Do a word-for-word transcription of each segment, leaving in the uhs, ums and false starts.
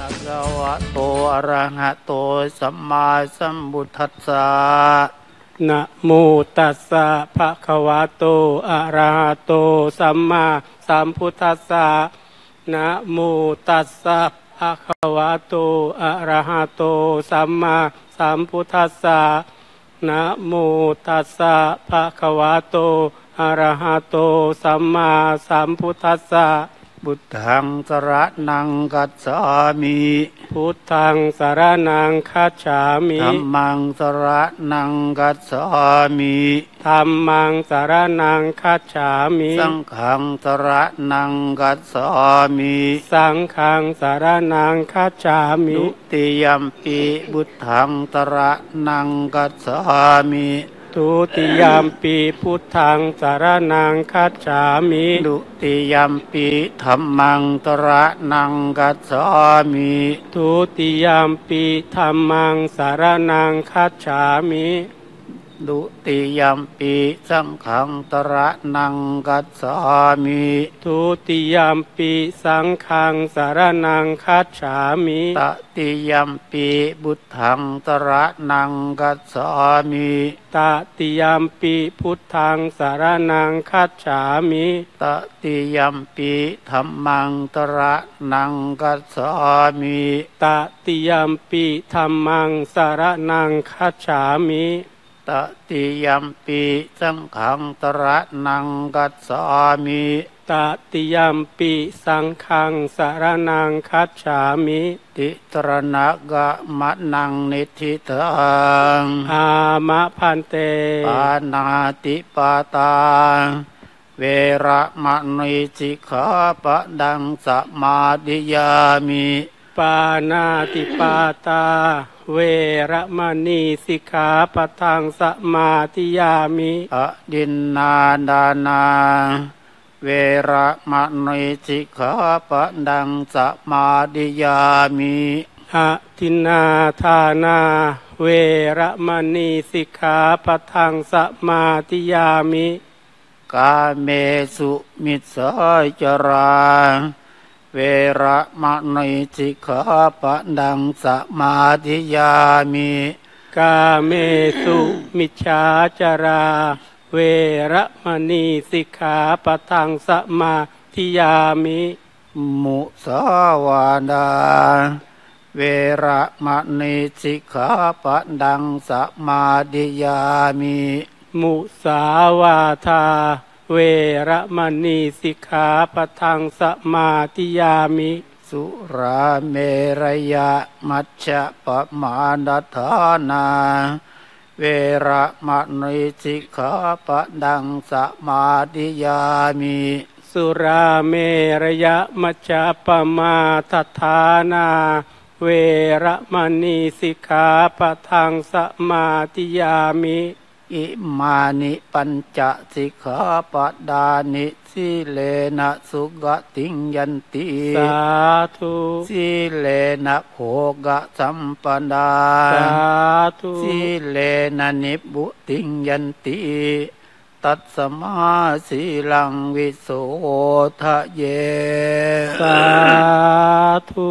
ภะคะวะโตอะระหะโตสัมมาสัมพุทธัสสะนะโมตัสสะภะคะวะโตอะระหะโตสัมมาสัมพุทธัสสะนะโมตัสสะภะคะวะโตอะระหะโตสัมมาสัมพุทธัสสะนะโมตัสสะภะคะวะโตอะระหะโตสัมมาสัมพุทธัสสะพุทธังสรณังคัจฉามิพุทธังสรณังคัจฉามิธัมมังสรณังคัจฉามิธัมมังสรณังคัจฉามิสังฆังสรณังคัจฉามิสังฆังสรณังคัจฉามิทุติยัมปิพุทธังสรณังคัจฉามิทุติยัมปิพุทธังสรณังคัจฉามิทุติยัมปิธัมมังสรณังคัจฉามิทุติยัมปิธัมมังสรณังคัจฉามิทุติยัมปิสังฆังสรณังคัจฉามิทุติยัมปิสังฆังสรณังคัจฉามิตติยัมปิพุทธังสรณังคัจฉามิตติยัมปิพุทธังสรณังคัจฉามิตติยัมปิธัมมังสรณังคัจฉามิตติยัมปิธัมมังสรณังคัจฉามิตติยัมปิสังฆังสรณังคัจฉามิตติยัมปิสังฆังสรณังคัจฉามิติตรณะกะมะนังนิธิตังอามะพันเตปานาติปาตาเวระมะนิสิกขาปะดังสมาธิยามิปานาติปาตาเวระมณีสิกขาปะทังสมาธิยามิอดินนาดานาเวระมณีสิกขาปะดังสมาธิยามิอทินนาทานาเวระมณีสิกขาปะทังสมาธิยามิกาเมสุมิสสาจาราเวระมณีสิกขาปะดังสมาธิยามิกาเมสุมิจฉาจาราเวระมณีสิกขาปะทังสมาธิยามิมุสาวาดาเวระมณีสิกขาปะดังสมาธิยามิมุสาวาทาเวระมณีสิกขาปะทังสมาธิยามิสุราเมรยะมัชฌะปมาดัฏฐานาเวระมณีสิกขาปะดังสมาธิยามิสุราเมรยะมัชฌะปมาดัฏฐานาเวระมณีสิกขาปะทังสมาธิยามิอิมานิปัญจสิกขาปดานิสิเลนะสุขติงยันติสาธุสิเลนะโภกสัมปดาสาธุสิเลนะนิพพุติงยันติตัสสมาสีลังวิโสทะเยสาธุ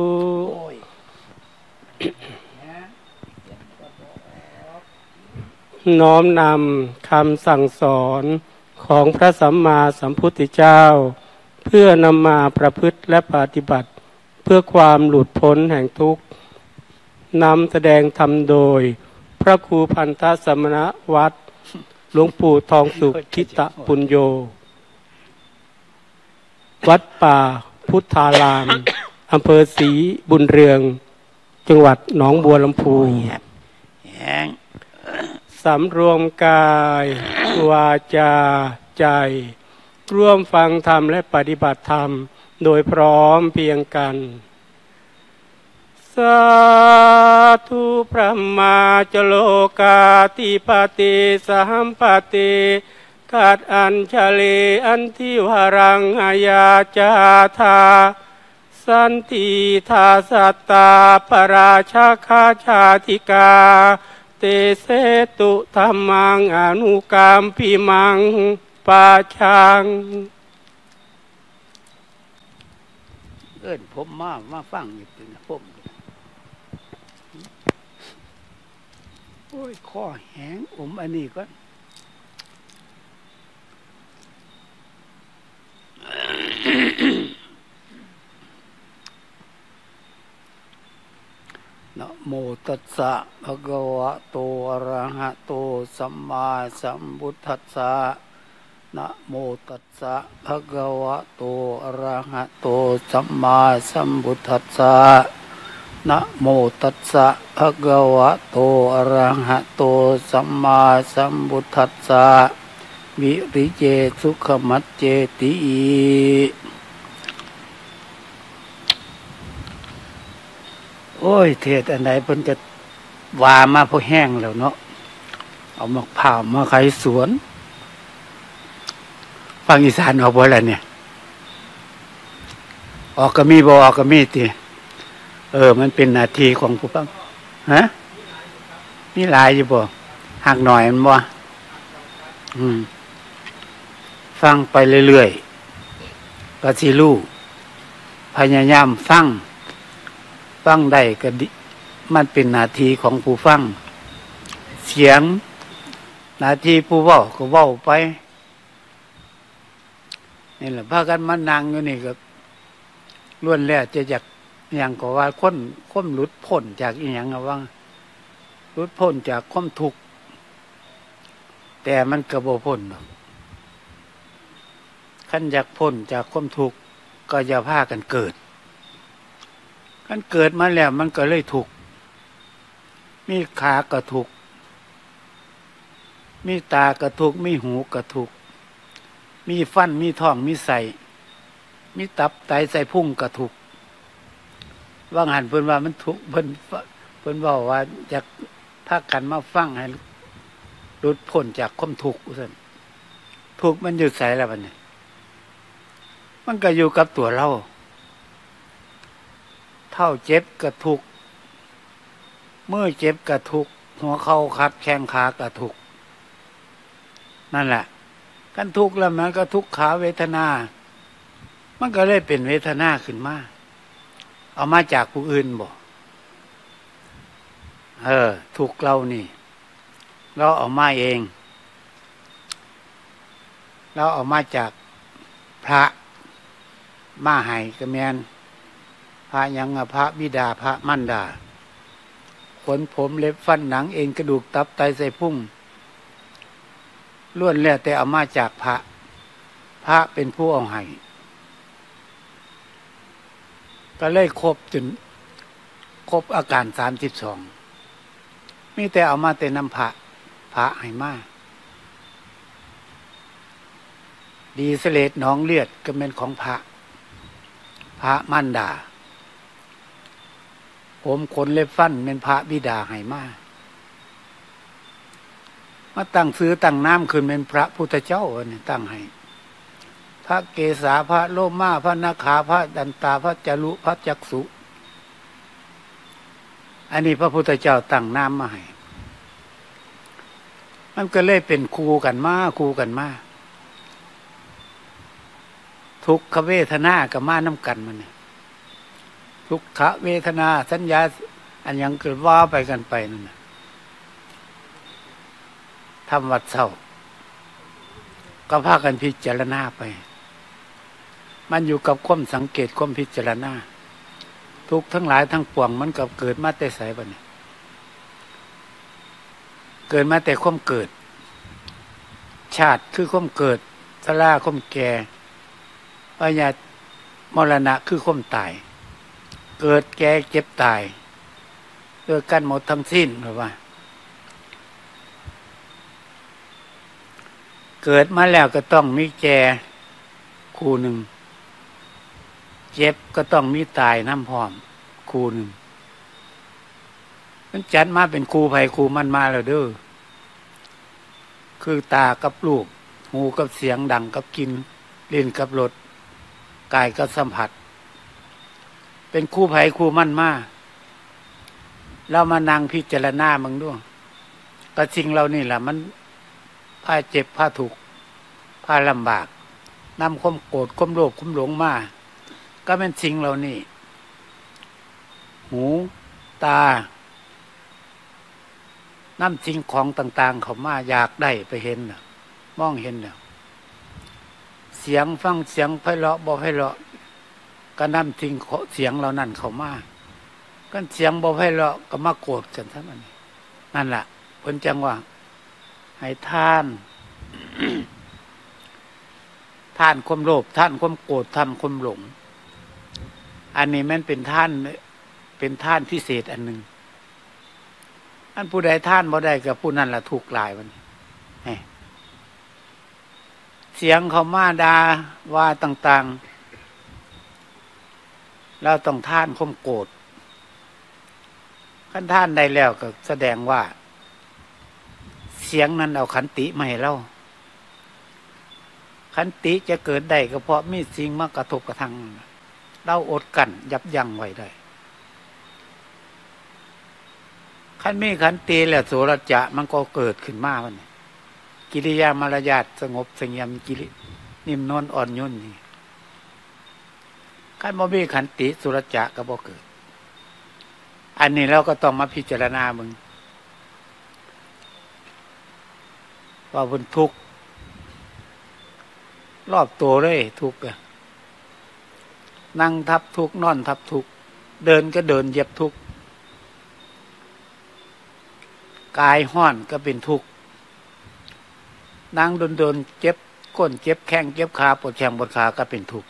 น้อมนำคำสั่งสอนของพระสัมมาสัมพุทธเจ้าเพื่อนำมาประพฤติและปฏิบัติเพื่อความหลุดพ้นแห่งทุกข์นำแสดงธรรมโดยพระครูพันธสมณวัดหลวงปู่ทองสุขทิตปุญโญวัดป่าพุทธารามอำเภอศรีบุญเรืองจังหวัดหนองบัวลำพูสำรวมกายวาจาใจร่วมฟังธรรมและปฏิบัติธรรมโดยพร้อมเพรียงกันสาธุพระมาจโลกาธิปติสัมปติกัดอัญชลีอันทิวรังอายาจาธาสันติทาสัตตาปราชาคาชาธิกาเตเสตุธรรมังอนุกามปิมังปาชังเอิ้นผมมามาฟังอยู่เป็นผมโอ้ยข้อแห้งอมอันนี้ก็นะโมตัสสะภะคะวะโตอะระหะโตสัมมาสัมพุทธัสสะนะโมตัสสะภะคะวะโตอะระหะโตสัมมาสัมพุทธัสสะนะโมตัสสะภะคะวะโตอะระหะโตสัมมาสัมพุทธัสสะวิริเยสุขมัจเจติโอ้ยเทศอันไหนเพิ่นจะว่ามาพอแห้งแล้วเนาะเอามะพร้าวมาขายสวนฟังอีสานออกบ่ล่ะเนี่ยออกก็มีบ่ออกก็มีติเออมันเป็นหน้าที่ของผู้ฟังฮะมีหลายอยู่บ่หักหน่อยมันบ่อืมฟังไปเรื่อยๆก็สิรู้พยายามฟังฟังได้ก็ดิมันเป็นหน้าที่ของผู้ฟังเสียงหน้าที่ผู้เว้าก็เว้าไปนี่แหละพากันมานั่งอยู่นี่ก็ล้วนแล้วจะอยากอย่างก็ว่าคนคนหลุดพ้นจากอีหยังว่าหลุดพ้นจากความทุกข์แต่มันก็บ่พ้นหรอกคันอยากพ้นจากความทุกข์ก็อย่าพากันเกิดคันเกิดมาแล้วมันก็เลยทุกข์มีขาก็ทุกข์มีตาก็ทุกข์มีหูก็ทุกข์มีฟันมีท้องมีไส้มีตับไตไส้พุงก็ทุกข์ว่าหันเพิ่นว่ามันทุกข์เพิ่นเพิ่นบอกว่าอยากพากันมาฟังให้หลุดพ้นจากความทุกข์ซั่นทุกข์มันอยู่ไสล่ะบัดนี้มันก็อยู่กับตัวเราเท้าเจ็บก็ทุกข์มือเจ็บก็ทุกข์หัวเข่าคัดแข้งขาก็ทุกข์นั่นแหละกันทุกข์แล้วมันก็ทุกขาเวทนามันก็เลยเป็นเวทนาขึ้นมาเอามาจากผู้อื่นบ่เออทุกข์เรานี่เราเอามาเองเราเอามาจากพระมาให้ก็แม่นพระยังพระบิดาพระมารดาขนผมเล็บฟันหนังเอ็นกระดูกตับไตไส้พุงล้วนแล้วแต่เอามาจากพระพระเป็นผู้เอาให้ก็เลยครบจนครบอาการสามสิบสองมีแต่เอามาแต่น้ำพระพระให้มาดีเสเลดหนองเลือดก็เป็นของพระพระมารดาผมขนเล็บฟันเป็นพระบิดาให้มามาตั้งซื้อตั้งน้ำขึ้นเป็นพระพุทธเจ้าเนี่ยตั้งให้พระเกศาพระโลมาพระนาคาพระดันตาพระจารุพระจักษุอันนี้พระพุทธเจ้าตั้งน้ำมาให้มันก็เลยเป็นคู่กันมาคู่กันมาทุกขเวทนากับมาน้ำกันมันเนี่ยทุกขเวทนาสัญญาอันยังเกิดว่าไปกันไปนั่นนะทำวัดเศร้าก็พากันพิจารณาไปมันอยู่กับความสังเกตความพิจารณาทุกทั้งหลายทั้งปวงมันก็เกิดมาแต่ไสบัดนี้เกิดมาแต่ความเกิดชาติคือความเกิดชราความแก่ปัญญามรณะคือความตายเกิดแก่เจ็บตายเกิดกันหมดทั้งสิ้นหรือว่าเกิดมาแล้วก็ต้องมีแก่คู่หนึ่งเจ็บก็ต้องมีตายน้ำพร้อมคู่หนึ่งมันจัดมาเป็นคู่ไผ่คู่มันมาแล้วเด้อคือตากับรูปหูกับเสียงดังกับกินลิ้นกับรสกายกับสัมผัสเป็นคู่ไผ่คู่มันมาแล้วมานั่งพิจารณามึงด้วยก็จริงเรานี่แหละมันพาเจ็บพาทุกข์พาลำบากนำความโกรธความโลภความหลงมาก็เป็นสิ่งเหล่านี้หูตาน้ำสิ่งของต่างๆเขามาอยากได้ไปเห็นน่ะมองเห็นน่ะเสียงฟังเสียงไพเราะบ่ไพเราะก็น้ำสิ่งเสียงเหล่านั้นเขามากันเสียงบ่ไพเราะก็มาโกรธกันทั้งนั้นนั่นแหละเพิ่นจังว่าให้ท่าน ท่านความโลภท่านความโกรธทำความหลงอันนี้มันเป็นท่านเป็นท่านพิเศษอันหนึ่งอันผู้ใดท่านบ่ได้กับผู้นั้นละถูกหลายวันเสียงเขามาดาว่าต่างๆเราต้องท่านความโกรธขั้นท่านได้แล้วก็แสดงว่าเสียงนั้นเอาขันติมาให้เราขันติจะเกิดได้ก็เพราะมีสิ่งมากระทบกระทั่งเราอดกั้นยับยั้งไว้ได้ขันมีขันติแล้วโสรจะมันก็เกิดขึ้นมาวันกิริยามารยาทสงบสงยมกิรินิ่มนวลอ่อนโยนนี่ขันบ่มีขันติโสรจะก็บ่เกิดอันนี้เราก็ต้องมาพิจารณามึงว่าบนทุกข์รอบตัวเลยทุกข์นั่งทับทุกข์นอนทับทุกข์เดินก็เดินเหยียบทุกข์กายห้อนก็เป็นทุกข์นั่งโดนโดนเจ็บก้นเจ็บแข้งเจ็บขาปวดแข้งปวดขาก็เป็นทุกข์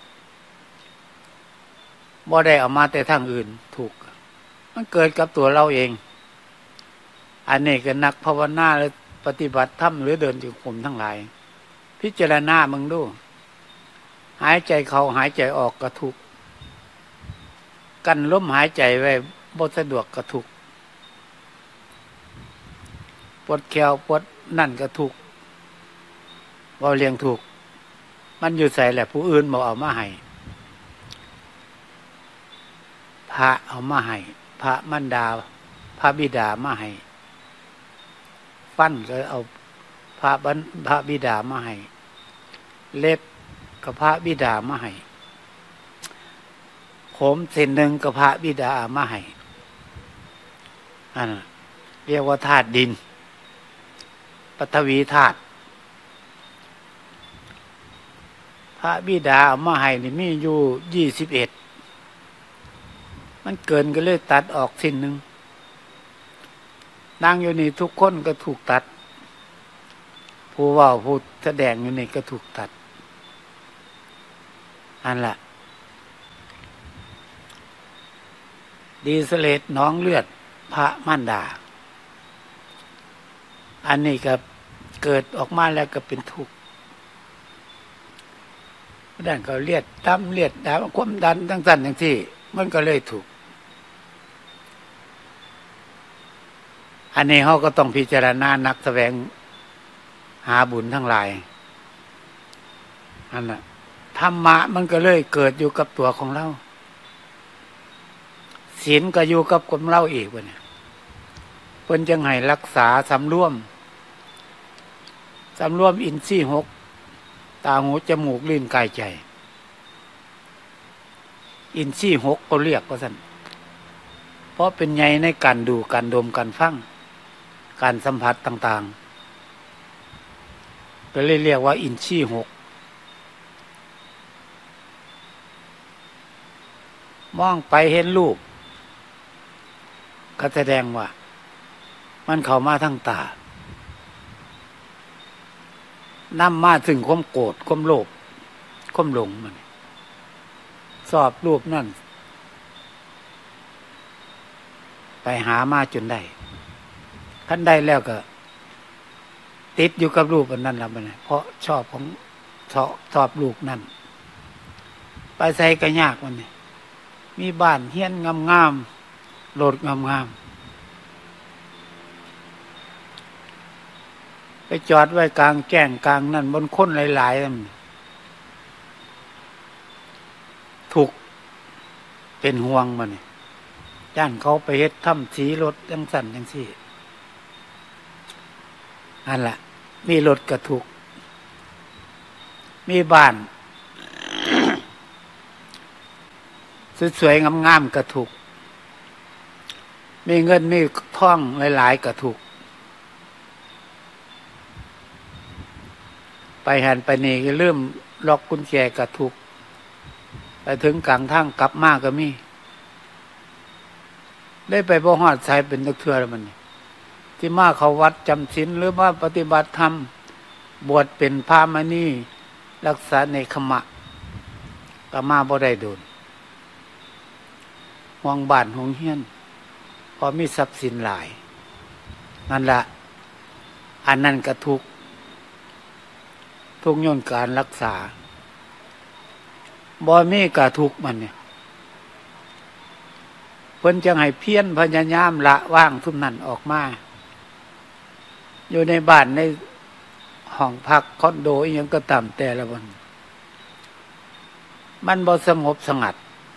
บ่ได้เอามาแต่ทางอื่นทุกข์มันเกิดกับตัวเราเองอันนี้ก็นักภาวนาหรือปฏิบัติธรรมหรือเดินจงกรมทั้งหลายพิจารณามึงดูหายใจเข้าหายใจออกก็ทุกข์กันลมหายใจไว้บ่สะดวกก็ทุกข์ปวดแขวปวดนั่นก็ทุกข์บ่เลี้ยงทุกข์มันอยู่ใส่แหละผู้อื่นบ่เอามาให้พระเอามาให้พระมารดาพระบิดามาให้ฟันก็เอาพระบันพระบิดามาให้เล็บกับพระบิดามาให้ผมเส้นหนึ่งกับพระบิดามาให้อันเรียกว่าธาตุดินปฐวีธาตุพระบิดาเอามาให้นี่มีอยู่ยี่สิบเอ็ดมันเกินก็เลยตัดออกสิ้นหนึ่งนั่งอยู่นี่ทุกคนก็ถูกตัดผู้ว่าผู้แสดงอยู่นี่ก็ถูกตัดอันละดีสเลตน้องเลือดพระมารดาอันนี้ก็เกิดออกมาแล้วก็เป็นทุกข์ด้านเขาเลียดตั้มเลียดดาวความดันทั้งสั้นทั้งที่มันก็เลยถูกอันนี้เขาก็ต้องพิจารณานักแสวงหาบุญทั้งหลายอันน่ะธรรมะมันก็เลยเกิดอยู่กับตัวของเราศีลก็อยู่กับคนเราอีกวะเนี่ยเพิ่นจังให้รักษาสำรวมสำรวมอินทรีย์หกตาหูจมูกลิ้นกายใจอินทรีย์หกก็เรียกว่าสั่นเพราะเป็นใหญ่ในการดูการดมการฟังการสัมผัสต่างๆก็เลยเรียกว่าอินทรีย์หกมองไปเห็นรูปก็แสดงว่ามันเข้ามาทั้งตานำมาถึงความโกรธความโลภความหลงมันสอบรูปนั่นไปหามาจนได้ท่านได้แล้วก็ติดอยู่กับรูปอันนั้นแล้วมันเพราะชอบของชอบชอบรูปนั่นไปใส่ก็ยากมันนี่มีบ้านเฮี้ยนงามๆโลดงามๆไปจอดไว้กลางแจ้งกลางนั่นบนคนหลายๆนั่นถูกเป็นห่วงมันนี่ย่านเขาไปเฮ็ดถ้ำสีรถจังสั่นจังสี่นั่นแหละมีรถกระถูกมีบ้าน สวยๆงามๆกระถูกมีเงินมีท่องหลายๆกระถูกไปหันไปนี่ก็เริ่มล็อกกุญแจกระทุกไปถึงกลางทางกลับมาก็มีได้ไปบ่ฮอดใช้เป็นนักเทื่อแล้วมันที่มาเขาวัดจำศีลหรือว่าปฏิบัติธรรมบวชเป็นพระมณีรักษาในขมะก็มาบ่ได้โดนห่วงบ้านห่วงเฮียนพอมีทรัพย์สินหลายนั่นละอันนั้นก็ทุกทุกย้อนการรักษาบ่มีก็ทุกมันเนี่ยเพิ่นจังให้เพียรพยายามละว่างทุกนั้นออกมาอยู่ในบ้านในห้องพักคอนโดอีหยังก็ตามแต่ละวันมันบ่สงบสงัด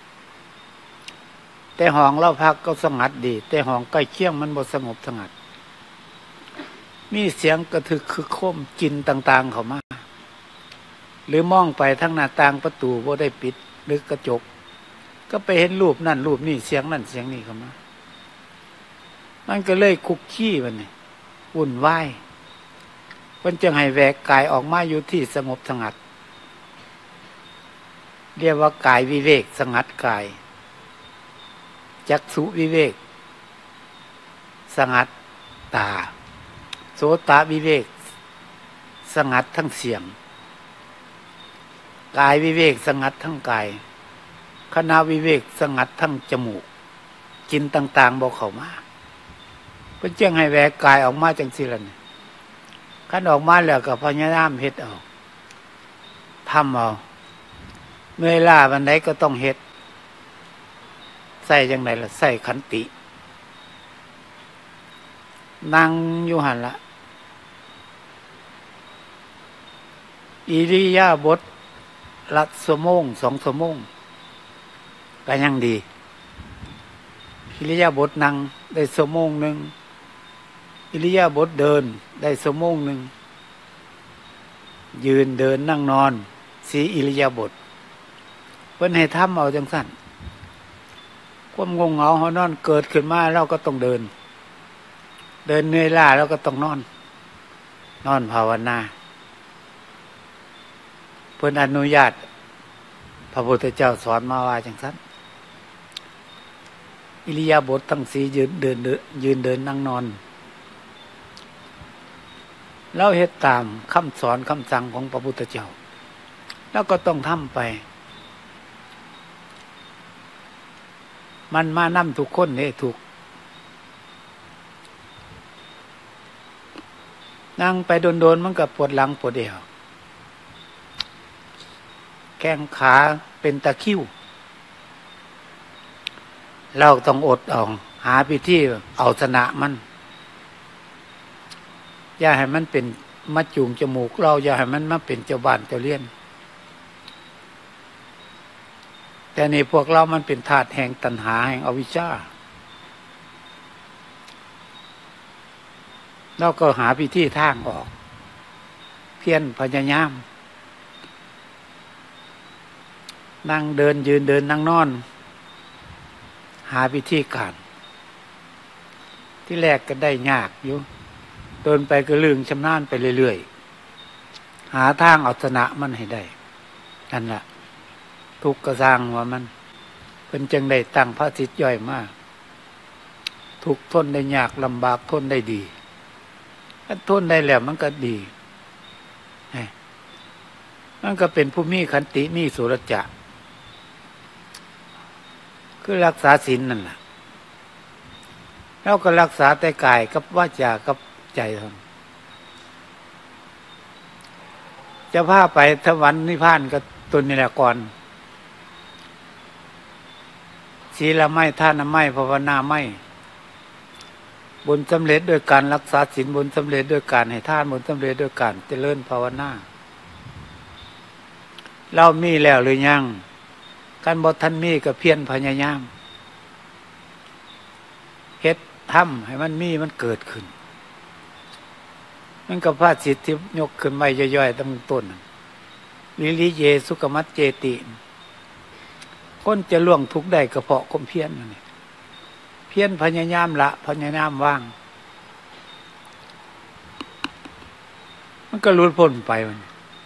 แต่ห้องเราพักก็สงัดดีแต่ห้องใกล้เคียงมันบ่สงบสงัดมีเสียงกระทึกคือโคมจินต่างๆเข้ามาหรือมองไปทางหน้าต่างประตูบ่ได้ปิดหรือกระจกก็ไปเห็นรูปนั่นรูปนี่เสียงนั่นเสียงนี่เข้ามามันก็เลยคุกขี้มันนี่วุ่นวายเพิ่นจึงให้แวกกายออกมาอยู่ที่สงบสงัดเรียกว่ากายวิเวกสงัดกายจักษุวิเวกสงัดตาโสตวิเวกสงัดทั้งเสียงกายวิเวกสงัดทั้งกายคณะวิเวกสงัดทั้งจมูกกินต่างๆบอกเข้ามาเพิ่นจึงให้แวกกายออกมาจังซี่ล่ะนี่คันออกมาแล้วก็พยายามเฮ็ดเอาทำเอาเมื่อยล้าวันใดก็ต้องเฮ็ดใส่จังไดล่ะใส่ขันตินั่งอยู่หั่นละอิริยาบถละชั่วโมงสองชั่วโมงก็ยังดีอิริยาบถนั่งได้ชั่วโมงนึงอิริยาบถเดินได้ชั่วโมงนึงยืนเดินนั่งนอนสีอิริยาบถเพิ่นให้ทำเอาจังซั่นความงงเหงาเฮานอนเกิดขึ้นมาเราก็ต้องเดินเดินเหนื่อยล้าเราก็ต้องนอนนอนภาวนาเพิ่นอนุญาตพระพุทธเจ้าสอนมาว่าจังซั่นอิริยาบถทั้งสี่ยืนเดินยืนเดินนั่งนอนเราเฮ็ดตามคำสอนคำสั่งของพระพุทธเจ้าแล้วก็ต้องทำไปมันมานํทุกคนนี่ถูกนั่งไปโดนๆมันก็ปวดหลังปวดเอวแข้งขาเป็นตะคริวเราต้องอดเอาหาวิธีเอาชนะมันอย่าให้มันเป็นมัดจูงจมูกเราอย่าให้มันมาเป็นเจ้าบ้านเจ้าเลี้ยนแต่นี่พวกเรามันเป็นธาตุแห่งตัณหาแห่งอวิชชาเราก็หาวิธีทางออกเพียรพยายามนั่งเดินยืนเดินนั่งนอนหาวิธีการที่แรกก็ได้ยากอยู่เดินไปก็ลืมชำนาญไปเรื่อยๆหาทางเอาชนะมันให้ได้นั่นแหละทุกข์ก็สร้างว่ามันเป็นจังได้ตั้งพระสิทธิ์ย่อยมากทุกข์ทนได้ยากลำบากทนได้ดีถ้าทนได้แล้วมันก็ดีมันก็เป็นผู้มีขันติมีสุรจะคือรักษาศีลนั่นแหละแล้วก็รักษาแต่กายกับวาจากับใจเท่านั้นจะพาไปสวรรค์นิพพานก็ตนนี่แหละก่อนศีลไม่ทานไม่ภาวนาไม่บุญสำเร็จด้วยการรักษาศีลบุญสำเร็จด้วยการให้ทานบุญสำเร็จด้วยการเจริญภาวนาเรามีแล้วหรือยังการบ่ทันมีก็เพียรพยายามเฮ็ดทำให้มันมีมันเกิดขึ้นมันก็พระสิทธิ์ที่ยกขึ้นไว้ย่อยๆตั้งต้นลิลิเยสุกมัจเจติคนจะล่วงทุกข์ได้ก็เพราะความเพียรนั่นเองเพียรพยายามละพยายามว่างมันก็หลุดพ้นไปมัน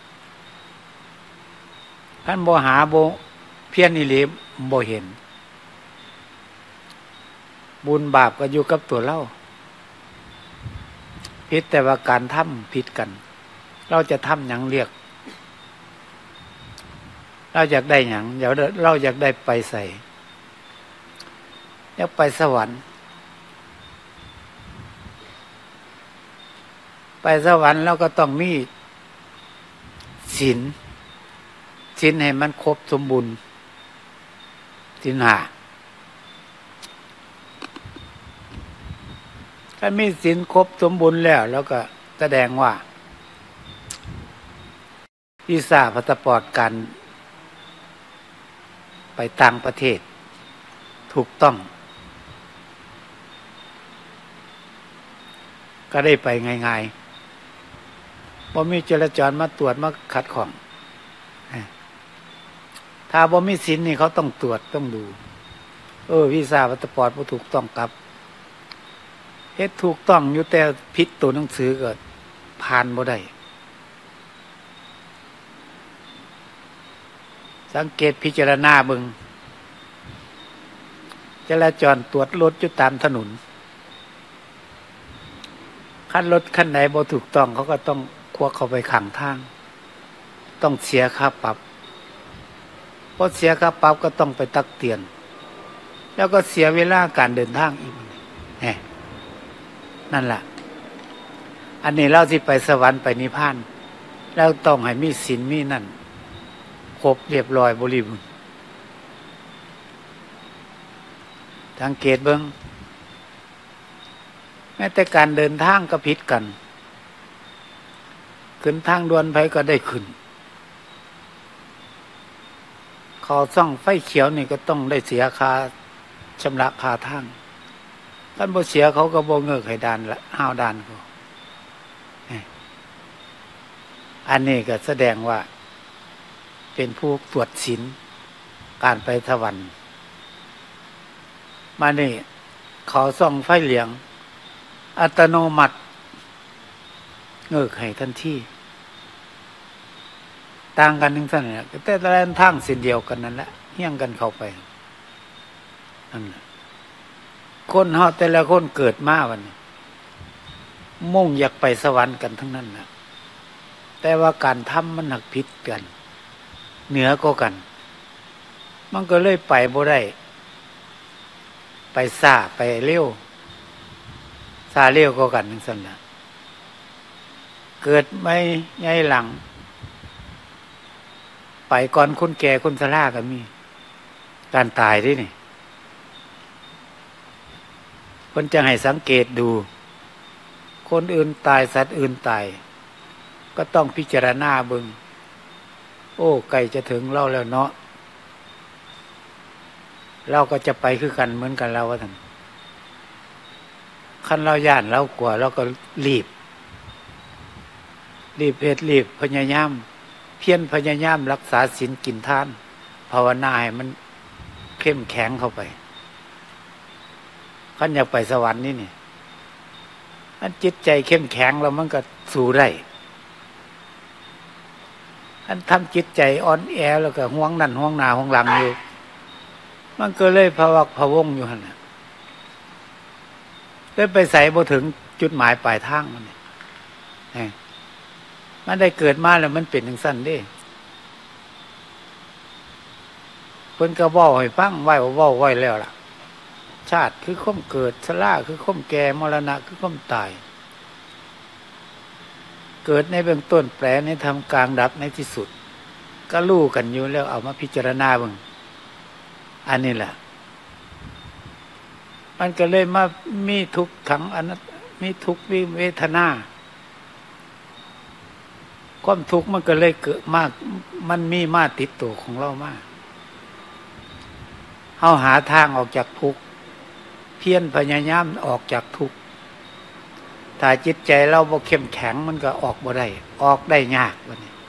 คันบ่หาบ่เพียรอีหลีบ่เห็นบุญบาปก็อยู่กับตัวเราผิดแต่ว่าการทำผิดกันเราจะทำหยังเรียกเราอยากได้หยังเดี๋ยวเราอยากได้ไปใส่อยากไปสวรรค์ไปสวรรค์เราก็ต้องมีศีลศีลให้มันครบสมบูรณ์ศีลห้าถ้ามีศีลครบสมบูรณ์แล้วแล้วก็แสดงว่าวีซ่าพาสปอร์ตการไปต่างประเทศถูกต้องก็ได้ไปง่ายๆบ่มีจราจรมาตรวจมาขัดข้องถ้าบ่มีศีลนี่เขาต้องตรวจต้องดูเออวีซ่าพาสปอร์ตบ่ถูกต้องกับเฮ็ดถูกต้องอยู่แต่ผิดตัวหนังสือก็ผ่านบ่ได้สังเกตพิจารณาเบิ่งจราจรตรวจรถอยู่ตามถนนคันรถคันไหนบ่ถูกต้องเขาก็ต้องควักเข้าไปขังทางต้องเสียค่าปรับพอเสียค่าปรับก็ต้องไปตักเตือนแล้วก็เสียเวลาการเดินทางอีกแหมนั่นแหละอันนี้เราสิไปสวรรค์ไปนิพพานแล้วต้องให้มีศีลมีนั่นครบเรียบร้อยบริบูรณ์สังเกตเบิ่งแม้แต่การเดินทางก็ผิดกันขึ้นทางด่วนไปก็ได้ขึ้นขอส่องไฟเขียวนี่ก็ต้องได้เสียค่าชำระค่าทางท่านบ่เสียเขาก็บ่เงือกให้ด่านละห้าวด่านเขาอันนี้ก็แสดงว่าเป็นผู้ตรวจศีลการไปสวรรค์มานี่เขาส่องไฟเหลืองอัตโนมัติเงือกให้ทันทีต่างกันนึงสั่นเนี่ยแต่ละทางเส้นเดียวกันนั่นแหละเฮี้ยงกันเข้าไปนั่นแหละคนเฮาแต่ละคนเกิดมาวันนี้มุ่งอยากไปสวรรค์กันทั้งนั้นนะแต่ว่าการทำมันหนักผิดกันเหนือก็กันมันก็เลยไปบ่ได้ไปซ่าไปเร็วซ่าเร็วก็กันทั้งนั้นนะเกิดไม่ใหญ่หลังไปก่อนคนแก่คนชราก็มีการตายด้วยนี่คนจะให้สังเกตดูคนอื่นตายสัตว์อื่นตายก็ต้องพิจารณาเบิ่งโอ้ไก่จะถึงเราแล้วเนาะเราก็จะไปคือกันเหมือนกันเราว่าท่านคันเราย่านเรากลัวเราก็รีบรีบเพชรรีบพยายามเพียรพยายามรักษาศีลกินทานภาวนาให้มันเข้มแข็งเข้าไปคันอยากไปสวรรค์นี่นี่อันจิตใจเข้มแข็งแล้วมันก็สู้ได้อันทำจิตใจอ่อนแอแล้วก็ห่วงนั่นห่วงหน้าห่วงหลังอยู่มันก็เลยภวักพะวงอยู่หั่นน่ะเลยไปใส่บ่ถึงจุดหมายปลายทางมันนี่มันได้เกิดมาแล้วมันเป็นจังซั่นเด้เพิ่นก็เว้าให้ฟังไว้ว่าเว้าไว้แล้วล่ะชาติคือความเกิดชราคือความแก่มรณะคือความตายเกิดในเบื้องต้นแปรในทำกลางดับในที่สุดก็รู้กันอยู่แล้วเอามาพิจารณาเบิ่งอันนี้แหละมันก็เลยมามีทุกขังอนัตมีทุกข์มีเวทนาความทุกข์มันก็เลยเกิดมากมันมีมาติดตัวของเรามากเฮาหาทางออกจากทุกข์เพียรพยายามออกจากทุกข์ถ้าจิตใจเราบ่เข้มแข็งมันก็ออกบ่ได้ออกได้ยากบัดนี้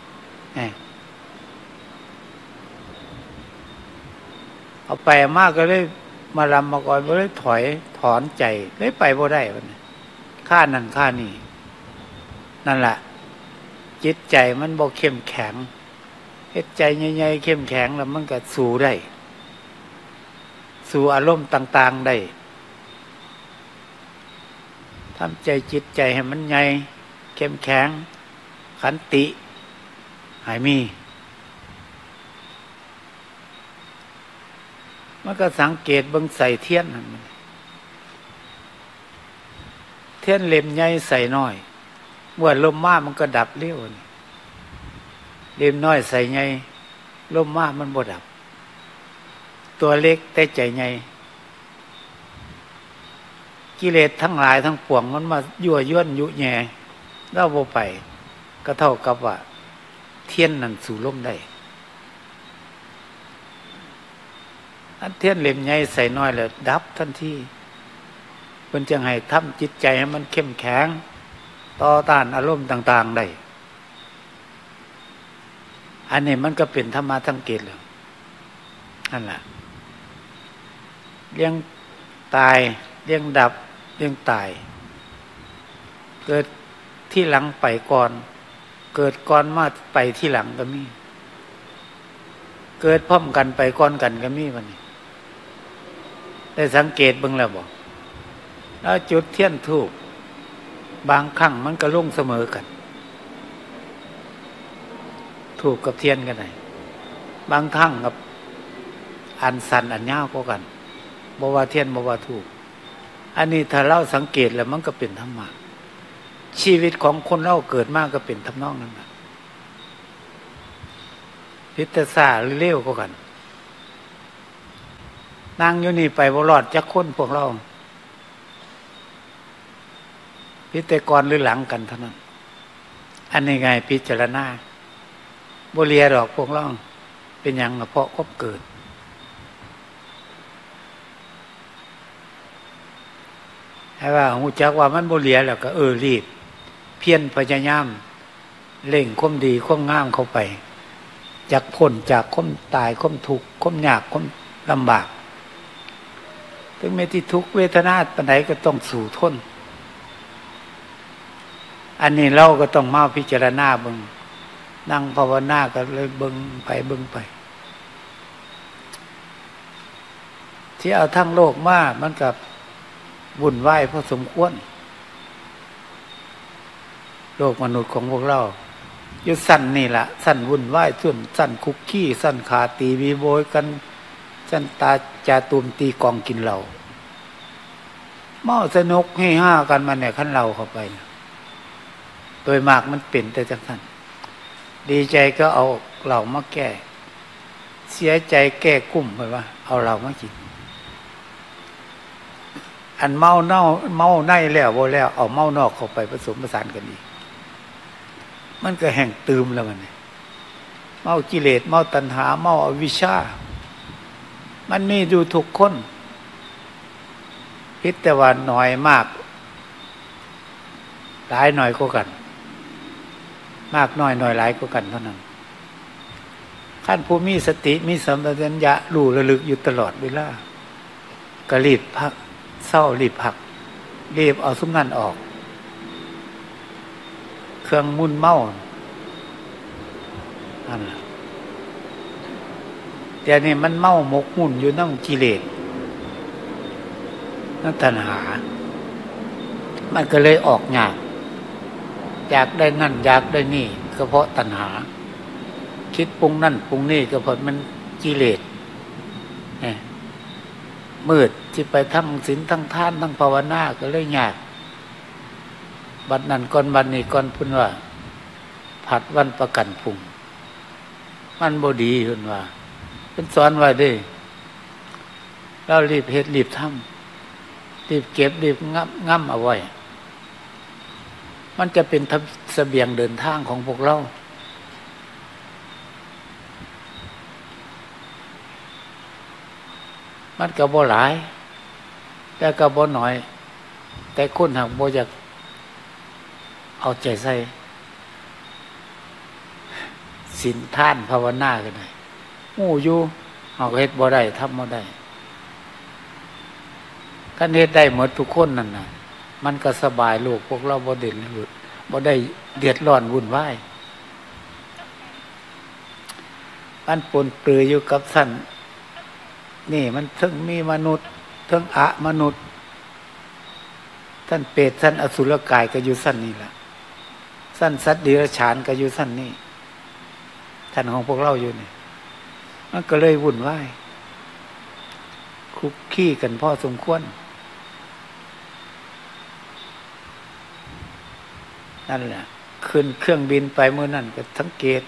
เอาไปมากก็เลยมาลำมาก่อนบ่เลยถอยถอนใจเลยไปบ่ได้บัดนี้ค่านั่นค่านี่นั่นแหละจิตใจมันบ่เข้มแข็งเฮ็ดใจใหญ่ๆเข้มแข็งแล้วมันก็สู้ได้สู่อารมณ์ต่างๆได้ทำใจจิตใจให้มันใหญ่เข้มแข็งขันติให้มีมันก็สังเกตเบิ่งใส่เทียนนั่นเทียนเล่มใหญ่ใส่น้อยเมื่อลมมามันก็ดับเร็วนี่เล่มน้อยใส่ใหญ่ลมมามันบ่ดับตัวเล็กแต่ใจใหญ่กิเลสทั้งหลายทั้งปวงมันมายั่วย้อนยุแย่เราบ่ไปก็เท่ากับว่าเทียนนั่นสู่ลมได้อันเทียนเล่มใหญ่ใส่น้อยแล้วดับทันทีเพิ่นจึงให้ทำจิตใจให้มันเข้มแข็งต่อต้านอารมณ์ต่างๆได้อันนี้มันก็เป็นธรรมะสังเกตเลยนั่นแหละเลี้ยงตายเลี้ยงดับเลี้ยงตายเกิดที่หลังไปก่อนเกิดก่อนมาไปที่หลังก็มีเกิดพร้อมกันไปก่อนกันก็มีวันนี้ได้สังเกตเบิ่งแล้วบ่แล้วจุดเทียนธูปบางครั้งมันก็ลงเสมอกันธูปกับเทียนกันไหนบางครั้งกับอันสันอันยาวกว่ากันบ่ว่าเทียนบ่ว่าธูปอันนี้ถ้าเราสังเกตแล้วมันก็เป็นธรรมะชีวิตของคนเราเกิดมาก็เป็นทำนองนั้นพิจารณาหรือเร็วกว่ากันนั่งอยู่นี่ไปบ่รอดจักคนพวกเราพิจารณาหรือหลังกันเท่านั้นอันนี้ไงพิจารณาบ่เลียดอกพวกเราเป็นหยังเพราะครบเกิดให้ว่าหูจักว่ามันบ่เหลียแล้วก็เออรีบเพียรพยายามเร่งความดีความงามเข้าไปจากพ้นจากความตายความทุกข์ความยากความลำบากถึงแม้ที่ทุกข์เวทนาปานใดก็ต้องสู้ทนอันนี้เราก็ต้องมาพิจารณาเบิ่งนั่งภาวนาก็เลยเบิ่งไปเบิ่งไปที่เอาทั้งโลกมามันกับวุ่นวายพอสมควรโลกมนุษย์ของพวกเราอยู่สั้นนี่แหละสั้นวุ่นวายส่วนสั้นคุกกี้สั้นขาตีวีโบยกันสั้นตาจาตุมตีกองกินเหล้าเมาสนุกให้ห้ากันมาเนี่ยขั้นเหล้าเข้าไปโดยมากมันเป็นแต่จังสั้นดีใจก็เอาเหล้ามาแก้เสียใจแก้กุ้มไปว่าเอาเหล้ามากินอันเมาเน่าเมาในแล้วบ่แล้วเอาเมานอกเข้าไปผสมผสานกันอีกมันก็แห่งตืมแล้วมันนี่เมากิเลสเมาตัณหาเมาอวิชชามันมีอยู่ทุกคนพิจารณาหน่อยมากหลายหน่อยก็กันมากน้อยหน่อยหลายก็กันเท่านั้นขั้นผู้มีสติมีสัมปชัญญะรู้ระลึกอยู่ตลอดเวลาก็รีบพักเศร้ารีบพักรีบเอาซุมนั่นออกเครื่องมึนเมาอันแต่นี่มันเมาหมกมุ่นอยู่นั่งกิเลสนั่นตัณหามันก็เลยออกยากอยากได้นั่นอยากได้นี่ก็เพราะตัณหาคิดปรุงนั่นปรุงนี่ก็เพราะมันกิเลสเนี่ยมืดที่ไปทั้งศีลทั้งทานทั้งภาวนาก็เลยยากบัดนั้นก่อนบัดนี้ก่อนพุ่นว่าผัดวันประกันพุ่งมันบ่ดีพุ่นว่าเป็นสอนไว้เด้เรารีบเฮ็ดรีบทำรีบเก็บรีบงับงั่มเอาไว้มันจะเป็นเสบียงเดินทางของพวกเรามันก็บ่หลายแต่ก็บ่น้อยแต่คนหักบ่อยากเอาใจใส่ศีลทานภาวนากันได้งูอยู่เอาเฮ็ดบ่ได้ทำบ่ได้คันเฮ็ดได้หมดทุกคนนั่นน่ะมันก็สบายโลกพวกเราบ่เด่นหลุดบ่ได้เดือดร้อนวุ่นวายมันปนเปื้อนอยู่กับสั้นนี่มันถึงมีมนุษย์ถึงอะมนุษย์ท่านเปรตท่านอสุรกายก็อยู่สั้นนี่แหละสั้นสัตว์เดรัจฉานก็อยู่สั้นนี่ท่านของพวกเราอยู่นี่มันก็เลยวุ่นวายคุกขี้กันพอสมควรนั่นแหละขึ้นเครื่องบินไปเมื่อนั้นก็สังเกต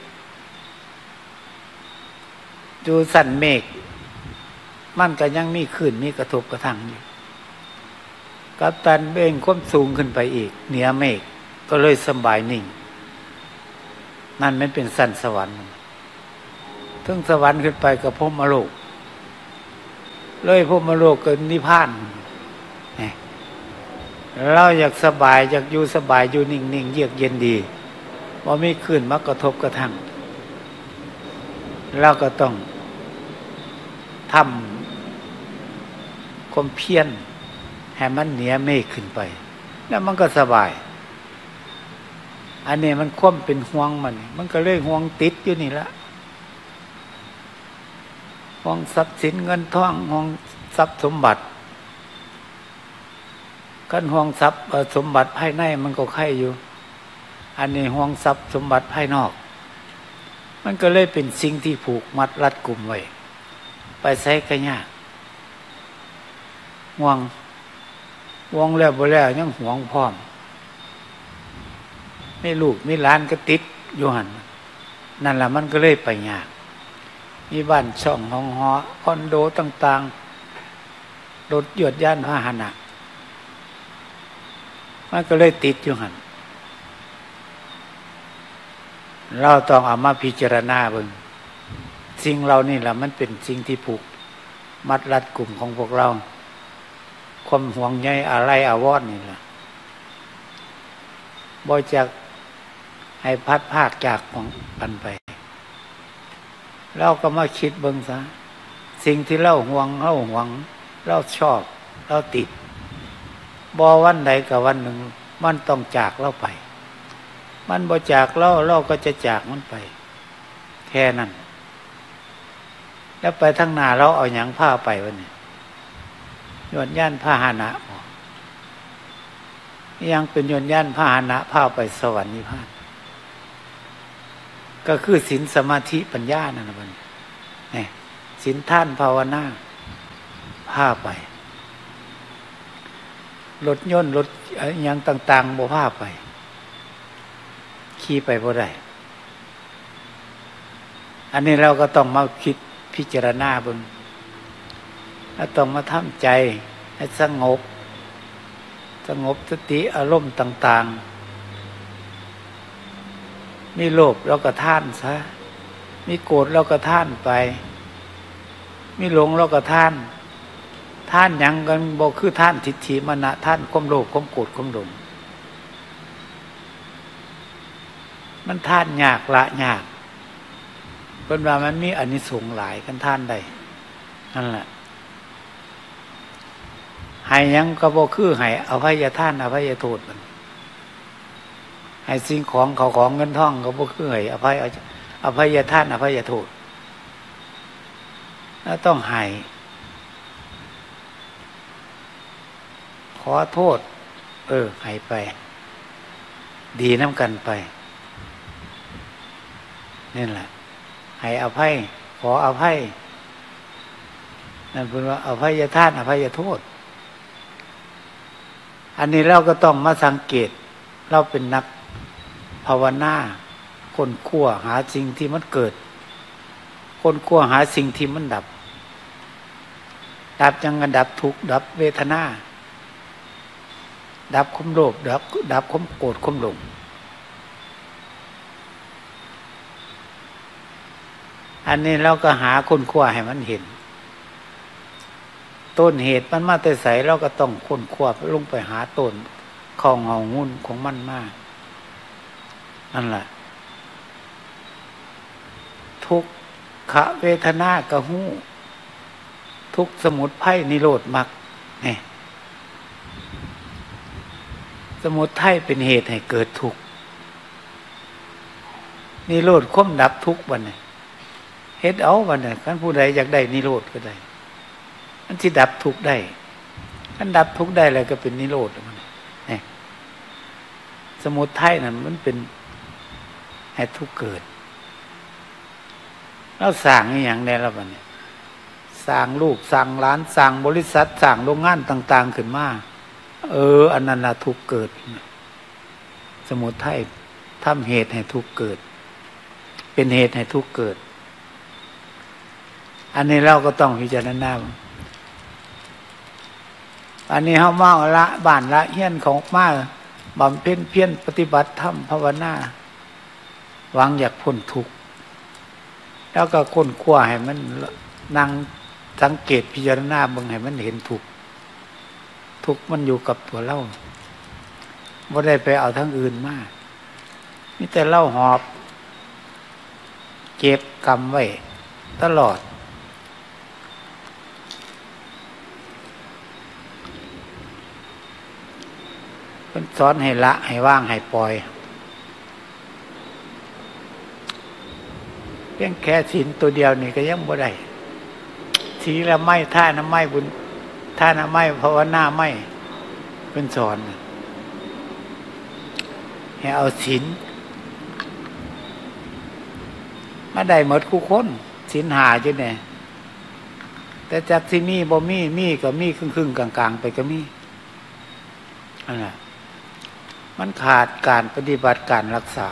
ดูสันเมฆมันก็ยังมีขึ้นมีกระทบกระทั่งอยู่กัปตันเบ่งความสูงขึ้นไปอีกเหนือเมฆก็เลยสบายนิ่งนั่นไม่เป็นสันสวรรค์ถึงสวรรค์ขึ้นไปกับพรหมโลกเลยพรหมโลกก็นิพพานเราอยากสบายอยากอยู่สบายอยู่นิ่งๆเยือกเย็นดีว่าไม่ขึ้นมากระทบกระทั่งเราก็ต้องทำความเพียรให้มันเหนือเมฆขึ้นไปแล้วมันก็สบายอันนี้มันคว่ำเป็นห่วงมันมันก็เลยห่วงติดอยู่นี่ละห่วงทรัพย์สินเงินทองห่วงทรัพย์สมบัติกันห่วงทรัพย์สมบัติภายในมันก็ไข่อยู่อันนี้ห่วงทรัพย์สมบัติภายนอกมันก็เลยเป็นสิ่งที่ผูกมัดรัดกุมไว้ไปใช้กันยากห่วงห่วงแล้วบ่แล้วยังห่วงพร้อมไม่ลูกไม่หลานก็ติดอยู่หันนั่นแหละมันก็เลยไปยากมีบ้านช่องห้องหอคอนโดต่างๆรถยนต์ยานพาหนะมันก็เลยติดอยู่หันเราต้องเอามาพิจารณาเบิ่งสิ่งเรานี่แหละมันเป็นสิ่งที่ผูกมัดรัดกลุ่มของพวกเราความห่วงใยอะไรอาวรณ์นี่แหละบ่จากให้พัดภาคจากของกันไปเราก็มาคิดเบิ่งซะสิ่งที่เราห่วงเราห่วงเราชอบเราติดบ่วันใดกับวันหนึ่งมันต้องจากเราไปมันบ่จากเราเราก็จะจากมันไปแค่นั้นแล้วไปทั้งหน้าเราเอาหยังพาไปวะเนี่ยยนต์ย่านพาหนะบ่ยังเป็นยนต์ย่านพาหนะพาไปสวรรค์นิพพานก็คือศีลสมาธิปัญญานั่นน่ะบัดนี่ศีลท่านภาวนาพาไปรถยนต์รถอย่างต่างๆบ่พาไปขี่ไปบ่ได้อันนี้เราก็ต้องมาคิดพิจารณาเบิ่งแล้วต้องมาทำใจให้สงบสงบสติอารมณ์ต่างๆมีโลภเราก็ท่านซะมีโกรธเราก็ท่านไปมีหลงเราก็ท่านท่านหยังกันบ่คือท่านทิฏฐิมานะท่านความโลภความโกรธความหลงมันท่านยากละยากเพิ่นว่ามันมีอานิสงส์หลายกันท่านได้นั่นแหละให้หยังก็บ่คือให้อภัยทานอภัยโทษมันให้สิ่งของเขาของเงินทองก็บ่คือให้อภัยอภัยทานอภัยโทษแล้วต้องให้ขอโทษเออให้ไปดีน้ำกันไปนี่แหละให้อภัยขออภัยนั่นเป็นว่าอภัยทานอภัยโทษอันนี้เราก็ต้องมาสังเกตเราเป็นนักภาวนาคนคั่วหาสิ่งที่มันเกิดคนคั่วหาสิ่งที่มันดับดับจังกันดับทุกข์ดับเวทนาดับความโลภดับดับความโกรธความหลงอันนี้เราก็หาคนคว้าให้มันเห็นต้นเหตุมันมาแต่ไสเราก็ต้องคนคว้าลงไปหาต้นข้องเงางุ่นของมันมากนั่นแหละทุกขเวทนากะหู้ทุกสมุทัยนิโรธมรรคนี่สมุทัยเป็นเหตุให้เกิดทุกข์นิโรธความดับทุกข์บัดนี้เฮ็ดเอาวันนี้คันผู้ใดอยากได้นิโรธก็ได้มันสิดับทุกข์ได้คันดับทุกข์ได้แล้วก็เป็นนิโรธมันนี่สมุทัยนั่นมันเป็นให้ทุกข์เกิดแล้วสร้างอีหยังได้แล้วบัดนี้สร้างลูกสร้างหลานสร้างบริษัทสร้างโรงงานต่างๆขึ้นมาเอออันนั้นน่ะทุกข์เกิดสมุทัยทำเหตุให้ทุกข์เกิดเป็นเหตุให้ทุกข์เกิดอันนี้เราก็ต้องพิจารณาอันนี้เฮามาละบ้านละเฮียนของมาบำเพ็ญเพียรปฏิบัติธรรมภาวนาหวังอยากพ้นทุกข์แล้วก็ค้นคว้าให้มันนั่งสังเกตพิจารณาเบิ่งให้มันเห็นทุกข์ทุกข์มันอยู่กับตัวเราบ่ได้ไปเอาทั้งอื่นมามีแต่เล่าหอบเก็บกรรมไว้ตลอดเพิ่นสอนให้ละให้ว่างให้ปล่อยเพียงแค่ศีลตัวเดียวนี่ก็ยังบ่ได้ศีลละไม่ท่าน้ำไม่บุญท่าน้ำไม่ภาวนาไม่เพิ่นสอนให้เอาศีลมาได้หมดคู่คนศีลห้าจังได๋แต่จากที่มีบ่มีมีก็มีครึ่งๆกลางๆไปก็มีอันน่ะมันขาดการปฏิบัติการรักษา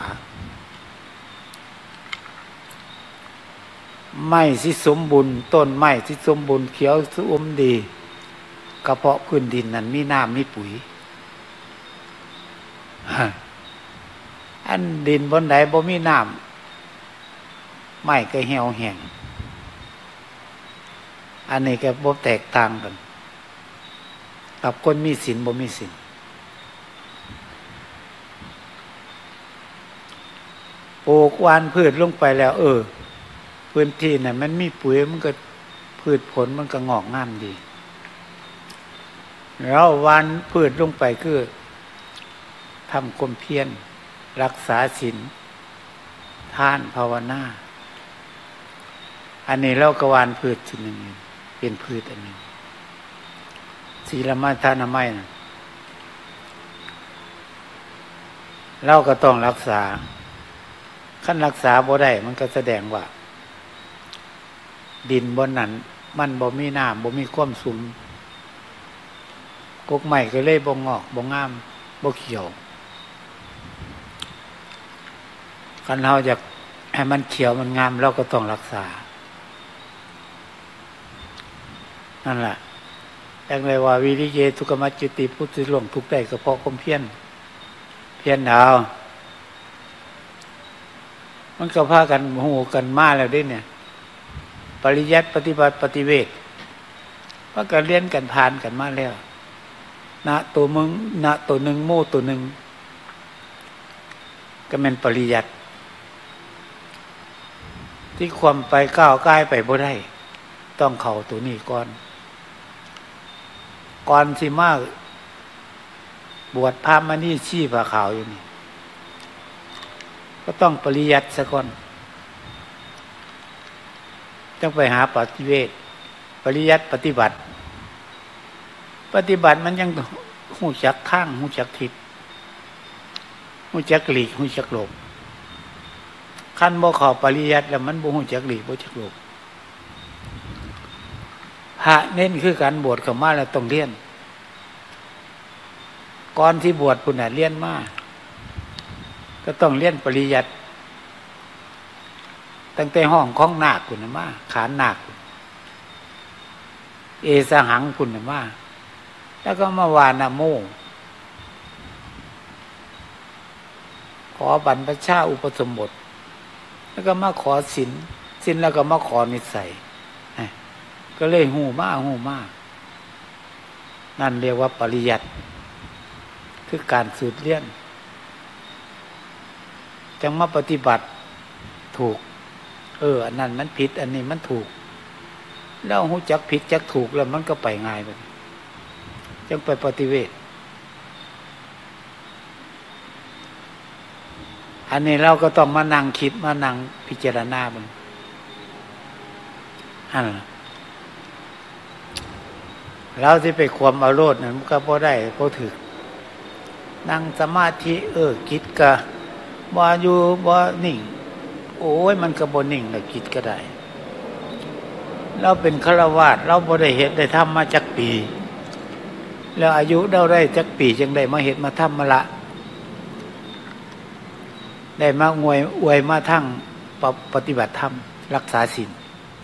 ไม้ที่สมบูรณ์ต้นไม้ที่สมบูรณ์เขียวสมดีกระเพาะพื้นดินนั้นมีน้ำมีปุ๋ยอันดินบนไหนบ่มีน้ำไม้ก็เหี่ยวแห้งอันนี้ก็บ่แตกต่างกันกับคนมีศีลบ่มีศีลปลูกหว่านพืชลงไปแล้วเออพื้นที่น่ะมันมีปุ๋ยมันก็พืชผลมันก็งอกงามดีแล้วหว่านพืชลงไปคือทำความเพียรรักษาศีลทานภาวนาอันนี้เราก็หว่านพืชชนิดหนึ่งเป็นพืชอันหนึ่งศีลมาทานามัยนะเราก็ต้องรักษาขั้นรักษาบ่ได้มันก็แสดงว่าดินบนนั้นมันบ่มีน้ำบ่มีความสุมกกใหม่ก็เลยบ่งอกบ่งามบ่เขียวคันเราอยากให้มันเขียวมันงามเราก็ต้องรักษานั่นแหละดังเลยว่าวิริเยทุกขมัจจุติพุทธิหลวงทุกได้ก็เพราะความเพียรเพียรเอามันก็พากันหูกันมาแล้วได้เนี่ยปริยัติปฏิบัติปฏิเวทพากันเรียนกันผ่านกันมาแล้วณตัวมึงณตัวหนึ่งโมตัวหนึ่งก็เป็นปริยัติที่ความไปก้าวใกล้ไปบ่ได้ต้องเข้าตัวนี้ก่อนก่อนสิมาบวชพระมณีชีพระขาวอยู่นี่ก็ต้องปริยัติซะก่อนต้องไปหาปฏิเวทปริยัติปฏิบัติปฏิบัติมันยังหูจักข้างหูจักทิศหูจักหลีกหูจักหลบขั้นบ่เข้าปริยัติแล้วมันบ่หูจักหลีกบ่จักหลบพระเน้นคือการบวชเข้ามาแล้วต้องเรียนก่อนที่บวชพุ่นน่ะเรียนมาก็ต้องเรียนปริยัติตั้งแต่ห้องของนาคพุ่นน่ะมาขานนาคเอสหังพุ่นน่ะมาแล้วก็มาวานะโมขอบรรพชาอุปสมบทแล้วก็มาขอศีลศีลแล้วก็มาขอนิสัยก็เลยหูมากหูมากนั่นเรียกว่าปริยัติคือการสืบเลี้ยนจังมาปฏิบัติถูกเอออันนั้นมันผิดอันนี้มันถูกแล้วหูจักผิดจักถูกแล้วมันก็ไปง่ายไปจังไปปฏิเวทอันนี้เราก็ต้องมานั่งคิดมานั่งพิจารณามันอันแล้วที่ไปความอารมณ์นั้นมันก็พอได้พอถึกนั่งสมาธิเออคิดกะบ่อยู่บ่นิ่งโอ้ยมันก็บ่นิ่งแล้วคิดก็ได้เราเป็นฆราวาสเราบ่ได้เฮ็ดได้ทำมาจักปีแล้วอายุเราได้จักปีจังได้มาเฮ็ดมาทำมาละได้มาอวยอวยมาทั้งปฏิบัติธรรมรักษาศีล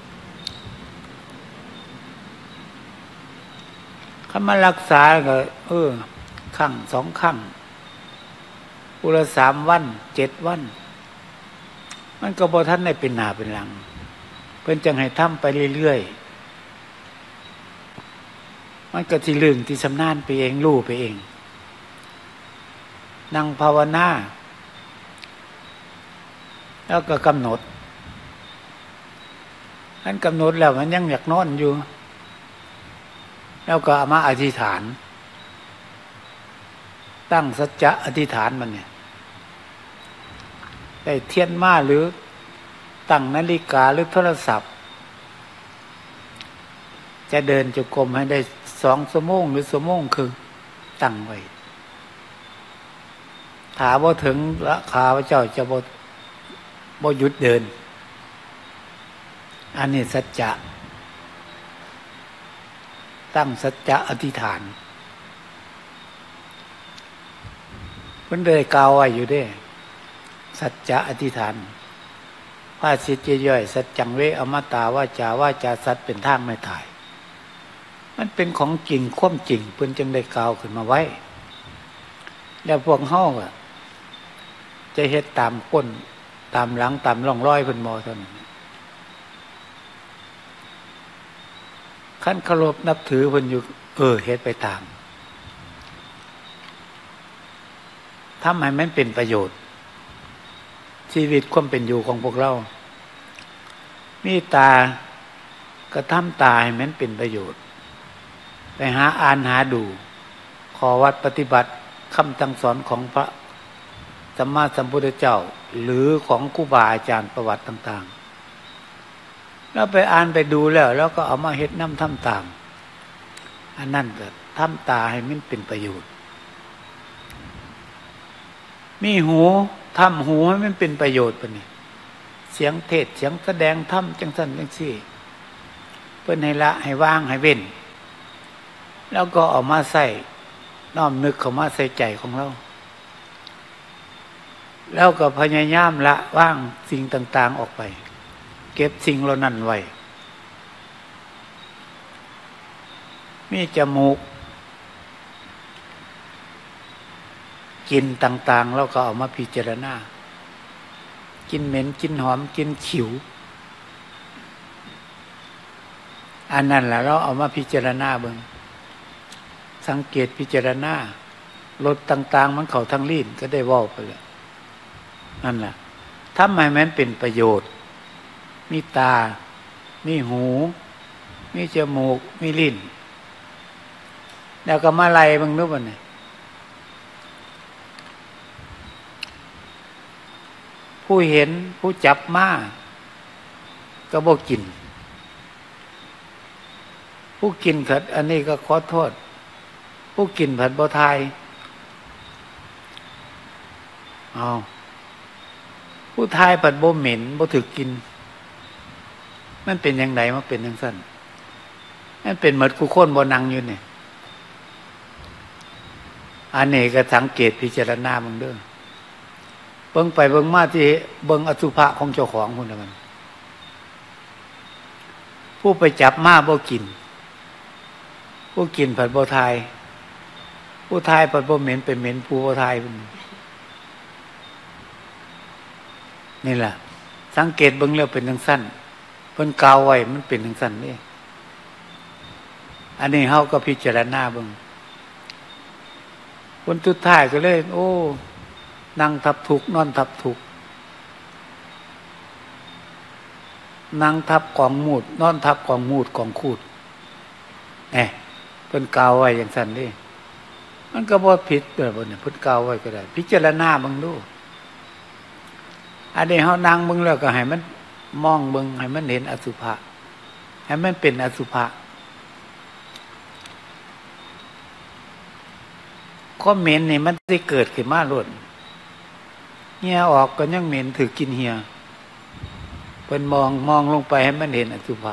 คำมารักษาก็เออครั้งสองครั้งอุละสามวันเจ็ดวันมันก็บ่ทันได้เป็นหน้าเป็นหลังเพิ่นจังให้ทำไปเรื่อยๆมันก็สิลึงที่ชำนาญไปเองรู้ไปเองนั่งภาวนาแล้วก็กำหนดท่านกำหนดแล้วมันยังอยากนอนอยู่แล้วก็เอามาอธิษฐานตั้งสัจจะอธิษฐานมันเนี่ยได้เทียนมาหรือตั้งนาฬิกาหรือโทรศัพท์จะเดินจงกรมให้ได้สองชั่วโมงหรือชั่วโมงคือตั้งไว้ถาบ่ถึงละข้าพเจ้าจะบ่บ่หยุดเดินอันนี้สัจจะตั้งสัจจะอธิษฐานเพิ่นได้กล่าวไว้อยู่เด้สัจจะอธิษฐานภาษิตย่อยๆสัจจังเวอมตาวาจาวาจาสัตว์เป็นทางไม่ตายมันเป็นของจริงความจริงเพิ่นจึงได้กล่าวขึ้นมาไว้แล้วพวกเฮาอ่ะจะเฮ็ดตามก้นตามหลังตามร่องรอยเพิ่นบ่เท่านั้นคันเคารพนับถือเพิ่นอยู่เออเฮ็ดไปตามทำให้มันเป็นประโยชน์ชีวิตความเป็นอยู่ของพวกเรามีตาก็ทำตาให้มันเป็นประโยชน์ไปหาอ่านหาดูขอวัดปฏิบัติคำสั่งสอนของพระสัมมาสัมพุทธเจ้าหรือของครูบาอาจารย์ประวัติต่างๆแล้วไปอ่านไปดูแล้วแล้วก็เอามาเฮ็ดน้ำทำตามอันนั้นก็ทำตาให้มันเป็นประโยชน์มีหูทำหูให้มันเป็นประโยชน์ปะนี่เสียงเทศเสียงแสดงธรรมจังซั่นจังซี่เพิ่นให้ละให้วางให้เว้นแล้วก็เอามาใส่น้อมนึกเข้ามาใส่ใจของเราแล้วก็พยายามละวางสิ่งต่างๆออกไปเก็บสิ่งเหล่านั้นไว้มีจมูกกินต่างๆแล้วก็เอามาพิจารณากินเหม็นกินหอมกินขิวอันนั้นแหละเราเอามาพิจารณาเบิ่งสังเกตพิจารณารสต่างๆมันเข้าทางลิ้นก็ได้เว้าไปแล้วนั่นแหละทำให้มันเป็นประโยชน์มีตามีหูมีจมูกมีลิ้นแล้วก็มาไล่เบิ่งดูบัดนี้ผู้เห็นผู้จับมาก็บ่กินผู้กินขัดอันนี้ก็ขอโทษผู้กินผัดบ่ทายเอาผู้ทายผัดบ่เหม็นบ่ถึกกินมันเป็นยังไงมันเป็นจังซั่นมันเป็นเหมือนผู้คนบ่นั่งอยู่นี่อันนี้ก็สังเกตพิจารณาเบิ่งเด้อเบิ่งไปเบิ่งมาที่เบิ่งอสุภะของเจ้าของพุ่นน่ะมันผู้ไปจับมาบ่กินผู้กินผัดบ่ทายผู้ทายผัดบ่เหม็นไปเหม็นผู้บ่ทายพุ่นนี่ล่ะสังเกตเบิ่งแล้วเป็นจังซั่นเพิ่นกล่าวไว้มันเป็นจังซั่นนี่อันนี้เฮาก็พิจารณาเบิ่งคนสุดท้ายก็เลยโอ้นั่งทับทุกข์นอนทับทุกข์นั่งทับกองมูดนอนทับกองมูดกองคูดแหมเพิ่นกล่าวไว้อย่างซั่นนี่มันก็บ่ผิดเด้อเพิ่นเพิ่นกล่าวไว้ก็ได้พิจารณาเบิ่งดูอันนี้เฮานั่งเบิ่งแล้วก็ให้มันมองเบิ่งให้มันเห็นอสุภะให้มันเป็นอสุภะก็เหม็นนี่มันจะเกิดขึ้นมาล้วนเหี่ยออกก็ยังเหม็นถือกินเหี่ยเพิ่นมองมองลงไปให้มันเห็นอสุภะ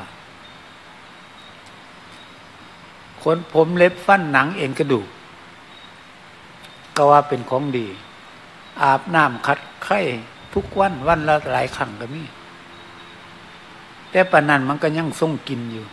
ขนผมเล็บฟันหนังเอ็นกระดูกก็ว่าเป็นของดีอาบน้ำขัดไข้ทุกวันวันละหลายครั้งก็มีแต่ปานนั้นมันก็ยังทรงกินอยู่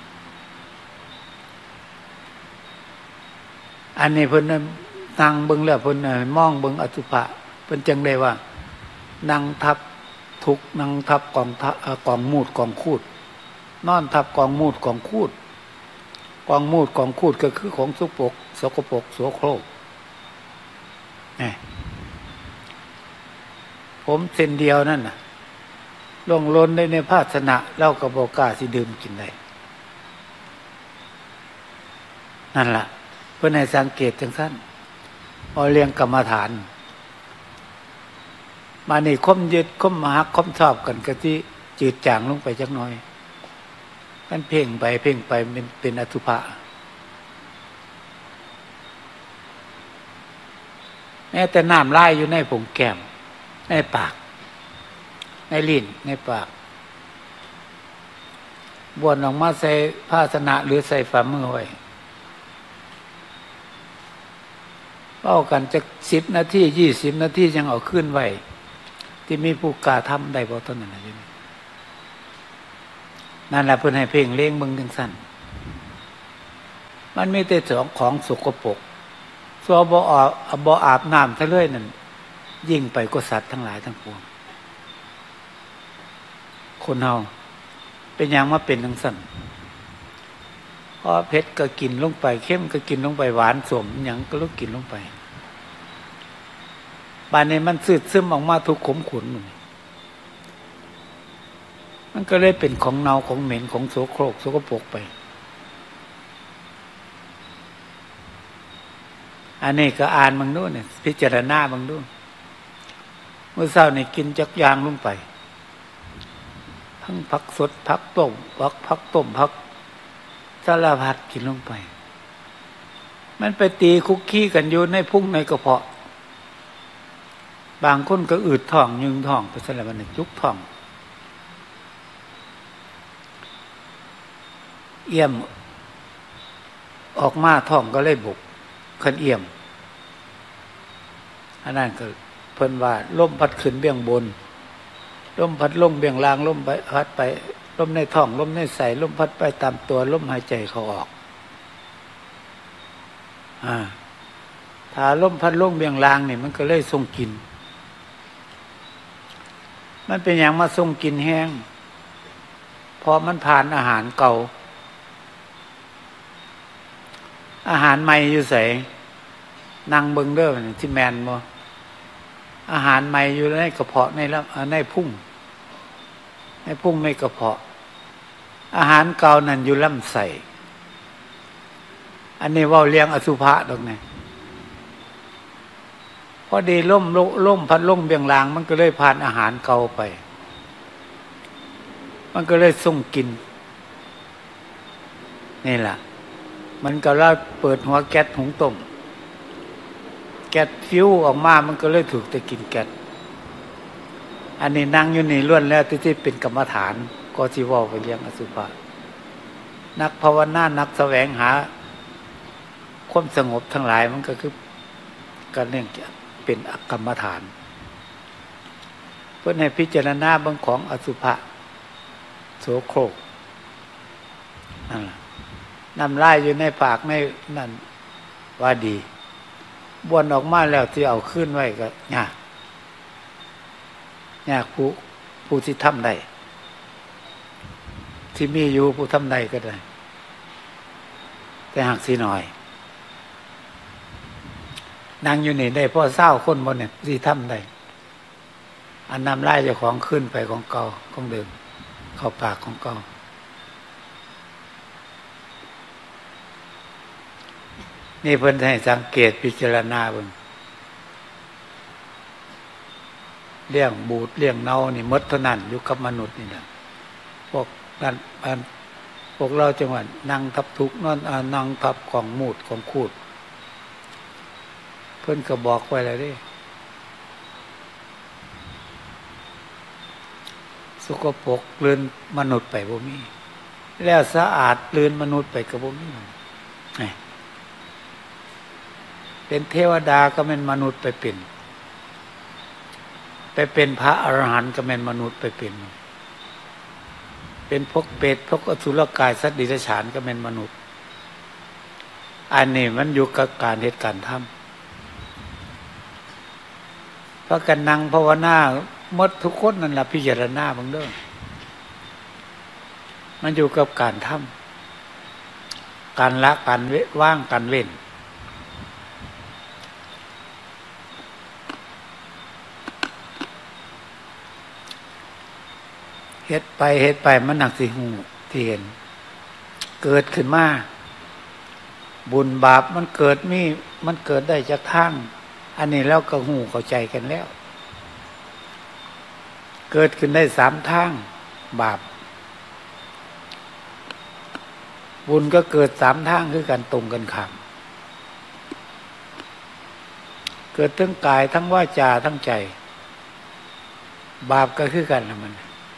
อันนี้เพิ่นนั่งเบิ่งแล้วเพิ่นมองเบิ่งอสุภะเพิ่นจังได้ว่านั่งทับทุกนั่งทับกองทับกองมูดกองคูดนอนทับกองมูดกองคูดกองมูดกองคูดก็คือของสกปรกสกปรกโสโครกนี่ผมเส้นเดียวนั่นน่ะล่วงล้นได้ในภาชนะเล่ากับบอกล้าสิดื่มกินได้นั่นล่ะเพื่อให้สังเกตจังสั้นเอาเรียงกรรมฐานมานี่คมยึดคมหักคมชอบกันก็ที่จืดจางลงไปจักหน่อยมันเพ่งไปเพ่งไปเป็นเป็นอสุภะแม้แต่น้ำลายอยู่ในผงแก้มในปากในลิ้นในปากบ้วนออกมาใส่ภาชนะหรือใส่ฝ่ามือไว้เป้ากันจะสิบนาทียี่สิบนาทียังเอาขึ้นไว้ที่มีผู้กล้าทำได้บ่ตอนนั้นนะนั่นแหละเพื่อนให้เพ่งเลี้ยงมึงจังสั้นมันมีแต่สองของสกปรกซัวบ่อาบบ่อาบน้ำทะเลนั่นยิ่งไปก็สัตว์ทั้งหลายทั้งปวงคนเฮาเป็นอย่างมาเป็นจังสั้นพอเผ็ดก็กินลงไปเข้มก็กินลงไปหวานสมหยังก็ลุกกินลงไปบานนี้มันสืดซึมออกมาทุกขมขุนมันก็เลยเป็นของเน่าของเหม็นของโสโครกโสกปรกไปอันนี้ก็อ่านบางดูเนี่ยพิจารณาบางดูเมื่อเช้านี่กินจักยางลงไปทั้งผักสดผักต้มผักผักต้มผักสารพัดกินลงไปมันไปตีคุกกี้กันอยู่ในพุ่งในกระเพาะบางคนก็อืดท้องยึงท้องไปสารพัดจุกท้องเอี่ยมออกมาท้องก็เลยบุกขันเอี่ยมอันนั้นก็เพิ่นว่าลมพัดขึ้นเบื้องบนลมพัดลงเบื้องล่างลมพัดไปลมในท้องลมในไส้ลมพัดไปตามตัวลมหายใจเขาออกอ่าถ้าลมพัดลงเบื้องล่างนี่มันก็เลยทรงกินมันเป็นอย่างมาทรงกินแห้งเพราะมันผ่านอาหารเก่าอาหารใหม่อยู่ใส่นั่งเบิ่งเด้อที่แมนบ่อาหารใหม่อยู่ในกระเพาะในแล้วในพุ่งในพุ่งในกระเพาะอาหารเก่านั่นอยู่ลำไส้อันนี้เว้าเลี้ยงอสุภะดอกนี่พอดีล่มล่มพัดลมเบี่ยงลางมันก็เลยผ่านอาหารเก่าไปมันก็เลยส่งกินนี่ล่ะมันก็เลยเปิดหัวแก๊สหุงต้มแก๊สฟิวออกมามันก็เลยถูกแต่กินแก๊สอันนี้นั่งอยู่นี่ล้วนแล้วที่ที่เป็นกรรมฐานก็สิเว้าไปเลี้ยงอสุภะนักภาวนานักแสวงหาความสงบทั้งหลายมันก็คือการเรื่องเป็นกรรมฐานเพื่อให้พิจารณาเรื่องของอสุภะโสโครกนั่นแหละน้ำลายอยู่ในปากในนั่นว่าดีบ้วนออกมาแล้วที่เอาขึ้นไว้ก็ยากยากผู้ผู้ที่ทำได้ที่มีอยู่ผู้ทำได้ก็ได้แต่หากสิหน่อยนั่งอยู่นี่ได้พ่อเศร้าคนบนเนี่ยที่ทำได้อันน้ำลายเจ้าของขึ้นไปของเก่าของเดิมเข้าปากของเก่านี่เพิ่นให้สังเกตพิจารณาเบิ่งเลี้ยงบูดเลี้ยงเนานี่หมดเท่านั้นอยู่กับมนุษย์นี่แหละพวกนั้นอันวกเราจังหวัดนั่งทับทุกนอนนั่งทับของมูดของคูดเพิ่นก็บอกไว้แล้วเด้สกปรกเลือนมนุษย์ไปบ่มีแล้วสะอาดเลือนมนุษย์ไปก็บ่มีเป็นเทวดาก็เป็นมนุษย์ไปเป็นไปเป็นพระอรหันต์ก็เป็นมนุษย์ไปเป็นเป็นพวกเปรตพวกอสุรกายสัตว์ดิบฉานก็เป็นมนุษย์อันนี้มันอยู่กับการเหตุการณ์ทำเพราะกันนั่งภาวนาหมดทุกคนนั่นแหละพิจารณาบางเรื่องมันอยู่กับการทำการละการเว้นว่างการเว้นเฮ็ดไปเฮ็ดไปมันหนักสิหูที่เห็นเกิดขึ้นมาบุญบาปมันเกิดมีมันเกิดได้จากทางอันนี้แล้วก็หูเข้าใจกันแล้วเกิดขึ้นได้สามทางบาปบุญก็เกิดสามทางคือกันตรงกันข้ามเกิดทั้งกายทั้งวาจาทั้งใจบาปก็คือกันนะมัน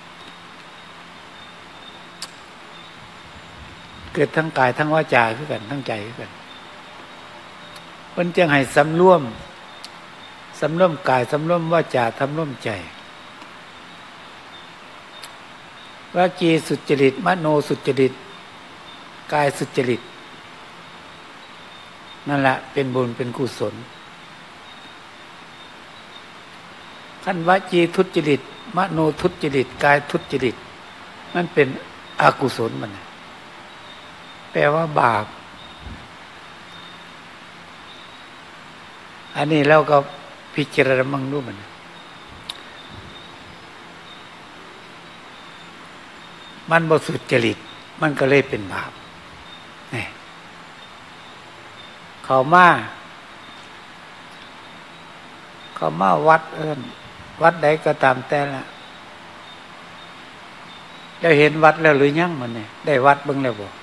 เกิดทั้งกายทั้งวาจาคือกันทั้งใจคือกันมันจึงให้สำรวมสำรวมกายสำรวมวาจาสำรวมใจวจีสุจริตมโนสุจริตกายสุจริตนั่นแหละเป็นบุญเป็นกุศลขั้นวจีทุจริตมโนทุจริตกายทุจริตมันเป็นอกุศลมันแปลว่าบาปอันนี้เราก็พิจารณามั่งดูมันมันบ่สุจริตมันก็เลยเป็นบาปนี่เขามาเขามาวัดเอิ้นวัดใดก็ตามแต่ละได้เห็นวัดแล้วหรือยังมันนี่ได้วัดเบิ่งแล้วบ่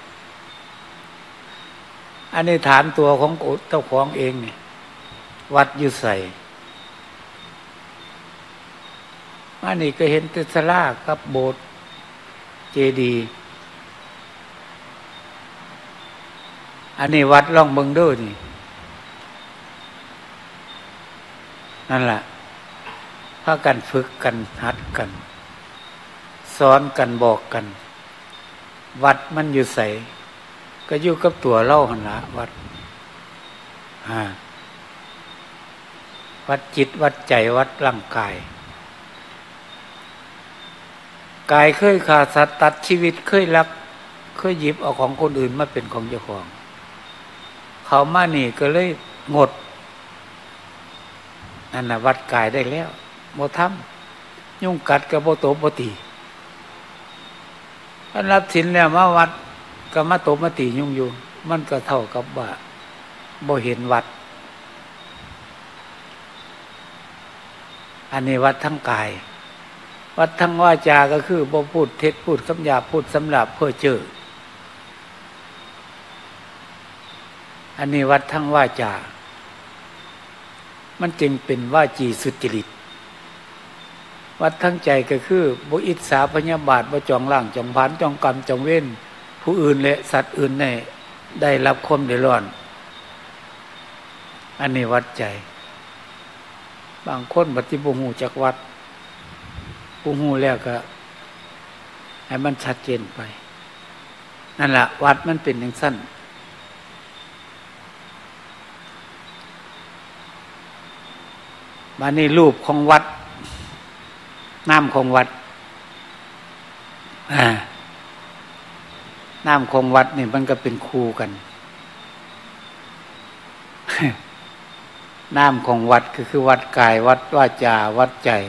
อันนี้ฐานตัวของเจ้าของเองนี่วัดอยู่ใส่อันนี้ก็เห็นแต่ศาลากับโบสถ์เจดีย์อันนี้วัดล่องเบิ่งเด้อนี่นั่นแหละพากันฝึกกันหัดกันสอนกันบอกกันวัดมันอยู่ใส่ก็อยู่กับตัวเล่าหั่นล่ะวัดอ่าวัดจิตวัดใจวัดร่างกายกายเคยฆ่าสัตว์ตัดชีวิตเคยลักเคยหยิบเอาของคนอื่นมาเป็นของเจ้าของเขามานี่ก็เลยงดนั่นน่ะวัดกายได้แล้วบ่ทำยุ่งกัดก็บ่ตบบ่ตีอันรับศีลแล้วมาวัดก็มาตบมาตียุ่งอยู่มันก็เท่ากับว่าบ่เห็นวัดอันนี้วัดทั้งกายวัดทั้งวาจาก็คือบ่พูดเท็จพูดคำหยาบพูดสำหรับเพื่อเจ้ออันนี้วัดทั้งวาจามันจึงเป็นวาจีสุจริตวัดทั้งใจก็คือบ่อิจฉาพยาบาทบ่จองล่างจองผานจองกรรมจองเว้นผู้อื่นและสัตว์อื่นได้ได้รับความเดือดร้อนอันนี้วัดใจบางคนปฏิบัติหูจักวัดผู้หูแล้วก็ให้มันชัดเจนไปนั่นแหละวัดมันเป็นอย่างสั้นมานี่รูปของวัดน้ำของวัดน้ำของวัดนี่มันก็เป็นคู่กัน น้ำของวัดก็คือวัดกายวัดวาจาวัดใจ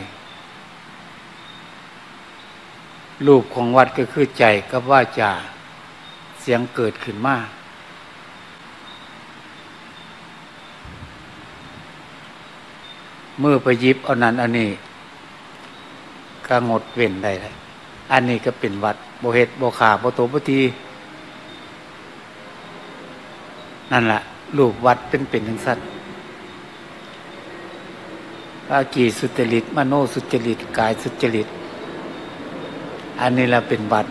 รูปของวัดก็คือใจกับวาจาเสียงเกิดขึ้นมาเมื่อไปยิบเอานั้นอันนี้ก็งดเว้นได้เลยอันนี้ก็เป็นวัดบ่เฮ็ดบ่ฆ่าบ่ตบบ่ตีนั่นแหละรูปวัดเป็นเป็นทั้งสัตว์วากีสุจริตมโนสุจริตกายสุจริตอันนี้เราเป็นวัด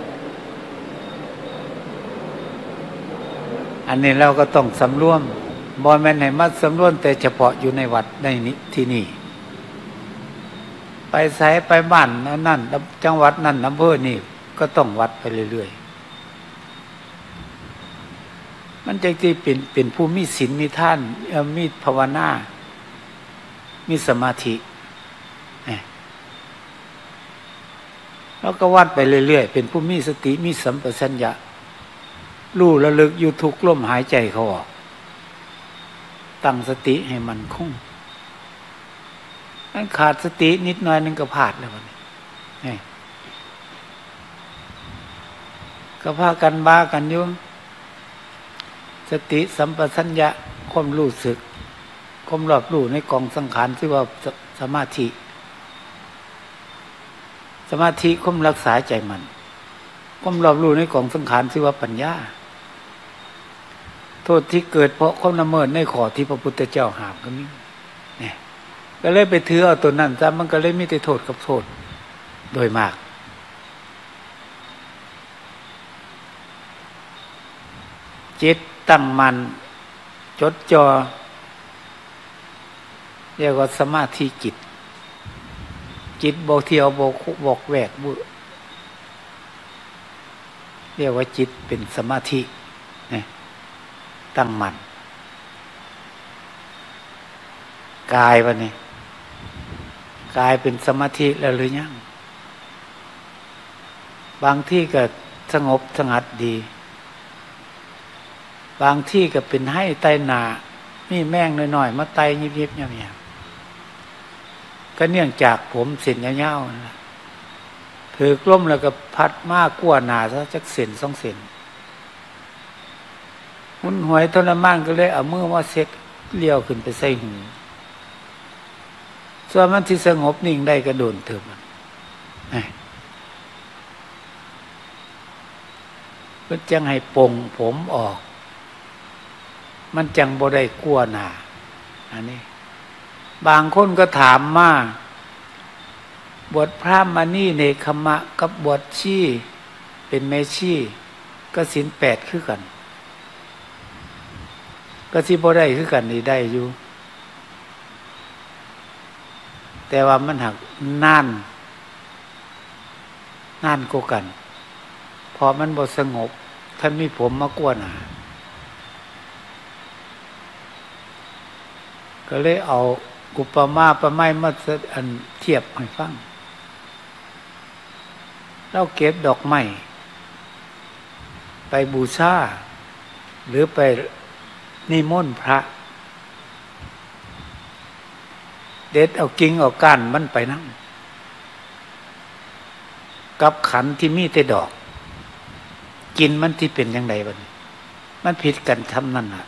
อันนี้เราก็ต้องสำรวมบอยแมนให้มัดสำรวมแต่เฉพาะอยู่ในวัดในนี้ที่นี่ไปไสไปบ้านนั่นจังหวัดนั่นอำเภอนี่ก็ต้องวัดไปเรื่อยๆมันจะที่เป็นเป็นผู้มีศีลมีท่านมีภาวนามีสมาธิแล้วก็วัดไปเรื่อยๆเป็นผู้มีสติมีสัมปชัญญะรู้ระลึกอยู่ทุกลมหายใจเขาออกตั้งสติให้มันคงมันขาดสตินิดหน่อยนึงก็พลาดแล้ววันนี้ก็พากันบ้ากันอยู่สติสัมปชัญญะความรู้สึกความรอบรู้ในกองสังขารที่ว่าสมาธิสมาธิความรักษาใจมันความรอบรู้ในกองสังขารที่ว่าปัญญาโทษที่เกิดเพราะความละเมิดในข้อที่พระพุทธเจ้าห้ามก็มีเนี่ยก็เลยไปถือเอาตัวนั้นซะมันก็เลยมีแต่โทษกับโทษโดยมากจิตตั้งมั่นจดจ่อเรียกว่าสมาธิจิตจิตบ่เที่ยวบ่บอกแวกบุเรียกว่าจิตเป็นสมาธิเนี่ยตั้งมั่นกายวะนี่กายเป็นสมาธิแล้วหรือยังบางที่ก็สงบสงัดดีบางที่ก็เป็นให้ไตหนามีแม่งน้อยๆมาไตยิบๆเนี่ยก็เนื่องจากผมเส้นยาวๆนะถือกล้มแล้วก็พัดมากกว่าหนาซะจักเส้นสองเส้นหุ่นหวยทรมานก็เลยเอามือมาเซ็ตเลี้ยวขึ้นไปใส่หูส่วนมันที่สงบนิ่งได้ก็โดนเถิบมันเพื่อจังให้ปงผมออกมันจังบ่ได้กลัวหนาอันนี้บางคนก็ถามมาบวชพระมานี่เนคขมะกับบวชชีเป็นแม่ชีก็ศีลแปดคือกันก็สิบ่ได้คือกันนี่ได้อยู่แต่ว่ามันหักนานนานกว่ากันพอมันบ่สงบท่านมีผมมากวนหนาก็เลยเอาอุปมาประไม้มาอันเทียบให้ฟังเราเก็บดอกไม้ไปบูชาหรือไปนิมนต์พระเด็ดเอากิ่งเอาก้านมันไปนั่งกับขันที่มีแต่ดอกกินมันที่เป็นยังไงบ้างมันผิดกันทำนั่นน่ะ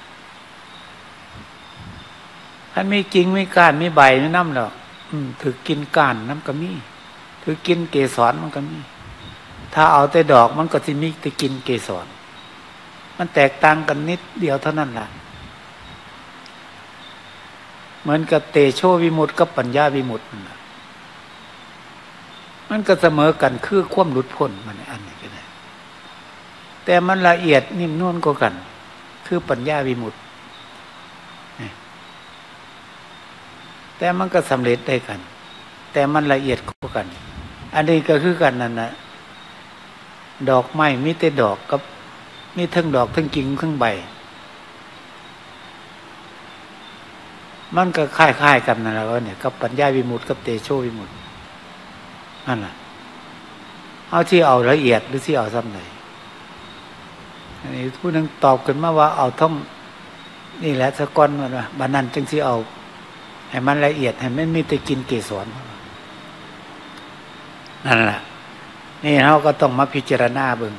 มันมีกิ่งมีก้านมีใบมีน้ำหรอกถือกินก้านน้ำก็มีถือกินเกสรมันก็มีถ้าเอาแต่ดอกมันก็สิมีแต่กินเกสรมันแตกต่างกันนิดเดียวเท่านั้นแหละเหมือนกับเตโชวิมุตติกับปัญญาวิมุตติมันก็เสมอกันคือความหลุดพ้นมันอันนี้ก็ได้แต่มันละเอียดนิ่มนวลกว่ากันคือปัญญาวิมุตติแต่มันก็สำเร็จได้กันแต่มันละเอียดกว่ากันอันนี้ก็คือกันนั่นนะดอกไม้มีแต่ดอกกับมีทั้งดอกทั้งกิ่งทั้งใบมันก็คล้ายๆกันนั่นแหละว่าเนี่ยกับปัญญาวิมุตติกับเตโชวิมุตตินั่นแหละเอาที่เอาละเอียดหรือที่เอาซ้ำไหนอันนี้ผู้นึงตอบกันมาว่าเอาท่องนี่แหละสะก้อนมันว่าบันนั้นจึงที่เอาให้มันละเอียดให้มันมีแต่กินเกสรนั่นแหละนี่เราก็ต้องมาพิจารณาเบิ่ง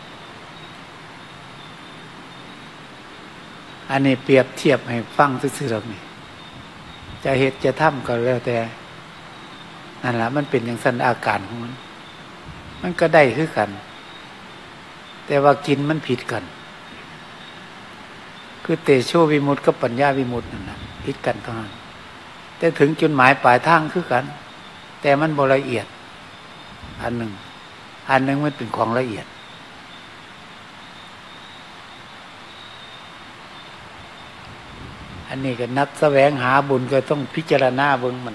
อันนี้เปรียบเทียบให้ฟังซื่อๆหรอกนี่จะเหตุจะทำก็แล้วแต่นั่นแหละมันเป็นอย่างสันอาการของมันมันก็ได้คือกันแต่ว่ากินมันผิดกันคือเตโชวิมุตติกับปัญญาวิมุตตินั่นแหละผิดกันเท่านั้นแต่ถึงจุดหมายปลายทางคือกันแต่มันบ่ละเอียดอันหนึ่งอันหนึ่งมันเป็นของละเอียดอันนี้ก็นักแสวงหาบุญก็ต้องพิจารณาเบิ่งมัน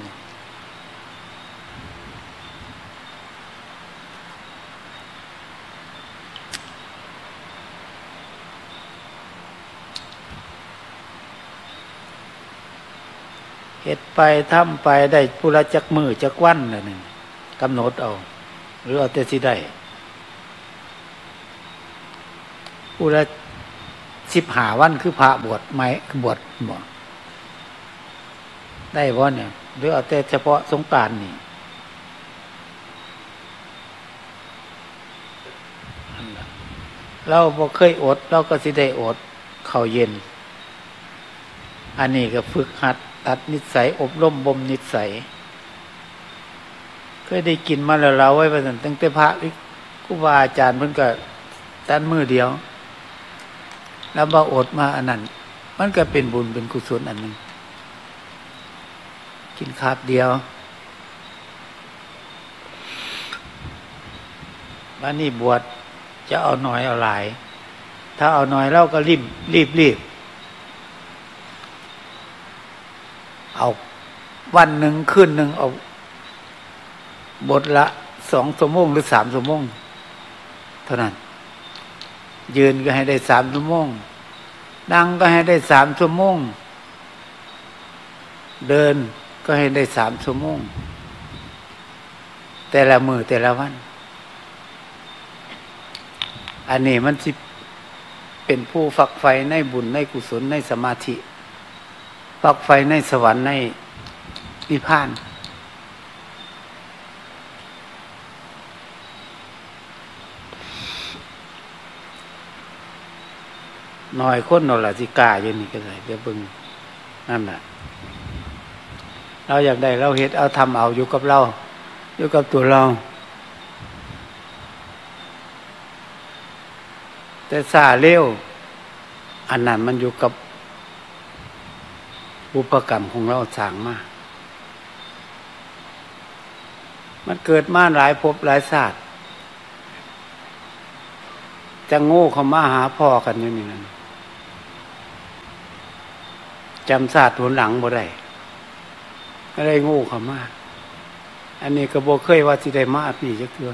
เฮ็ดไปทำไปได้ผู้ละจักมือจักวันละหนึ่งกำหนดเอาหรือเอาแต่สิได้ผู้ละสิบห้าวันคือพระบวชไหมบวชบ่ได้บ่เนี่ยหรือเอาแต่เฉพาะสงกรานต์นี่เราบ่เคยอดเราก็สิได้อดข้าวเย็นอันนี้ก็ฝึกหัดตัดนิสัยอบรมบ่มนิสัยเคยได้กินมาแล้วเราไว้ว่าซั่นตั้งแต่พระครูบาอาจารย์เพิ่นก็ตัดมื้อเดียวแล้วบ่อดมาอันนั้นมันก็เป็นบุญเป็นกุศลอันนึงกินคาบเดียวบัดนี้บวชจะเอาน้อยเอาหลายถ้าเอาน้อยเราก็รีบรีบรีบเอาวันหนึ่งคืนหนึ่งเอาบทละสองชั่วโมงหรือสามชั่วโมงเท่านั้นยืนก็ให้ได้สามชั่วโมงนั่งก็ให้ได้สามชั่วโมงเดินก็ให้ได้สามชั่วโมงแต่ละมือแต่ละวันอันนี้มันสิเป็นผู้ฝักใฝ่ในบุญในกุศลในสมาธิฝักใฝ่ในสวรรค์ในนิพพานน้อยคนนอละสิกล้าอยู่นี่ก็ได้เดี๋ยวเบิ่งนั่นน่ะเราอยากได้เราเฮ็ดเอาทำเอาอยู่กับเราอยู่กับตัวเราแต่ซาเร็วอันนั้นมันอยู่กับอุปกรรมของเราสร้างมามันเกิดมาหลายภพหลายชาติจะโง่เข้ามาหาพ่อกันอยู่นี่นั่นจำศาสตร์หนหลังบ่ได้ก็ได้โง่เข้ามาอันนี้ก็บ่เคยว่าสิได้มาพี่จักเทื่อ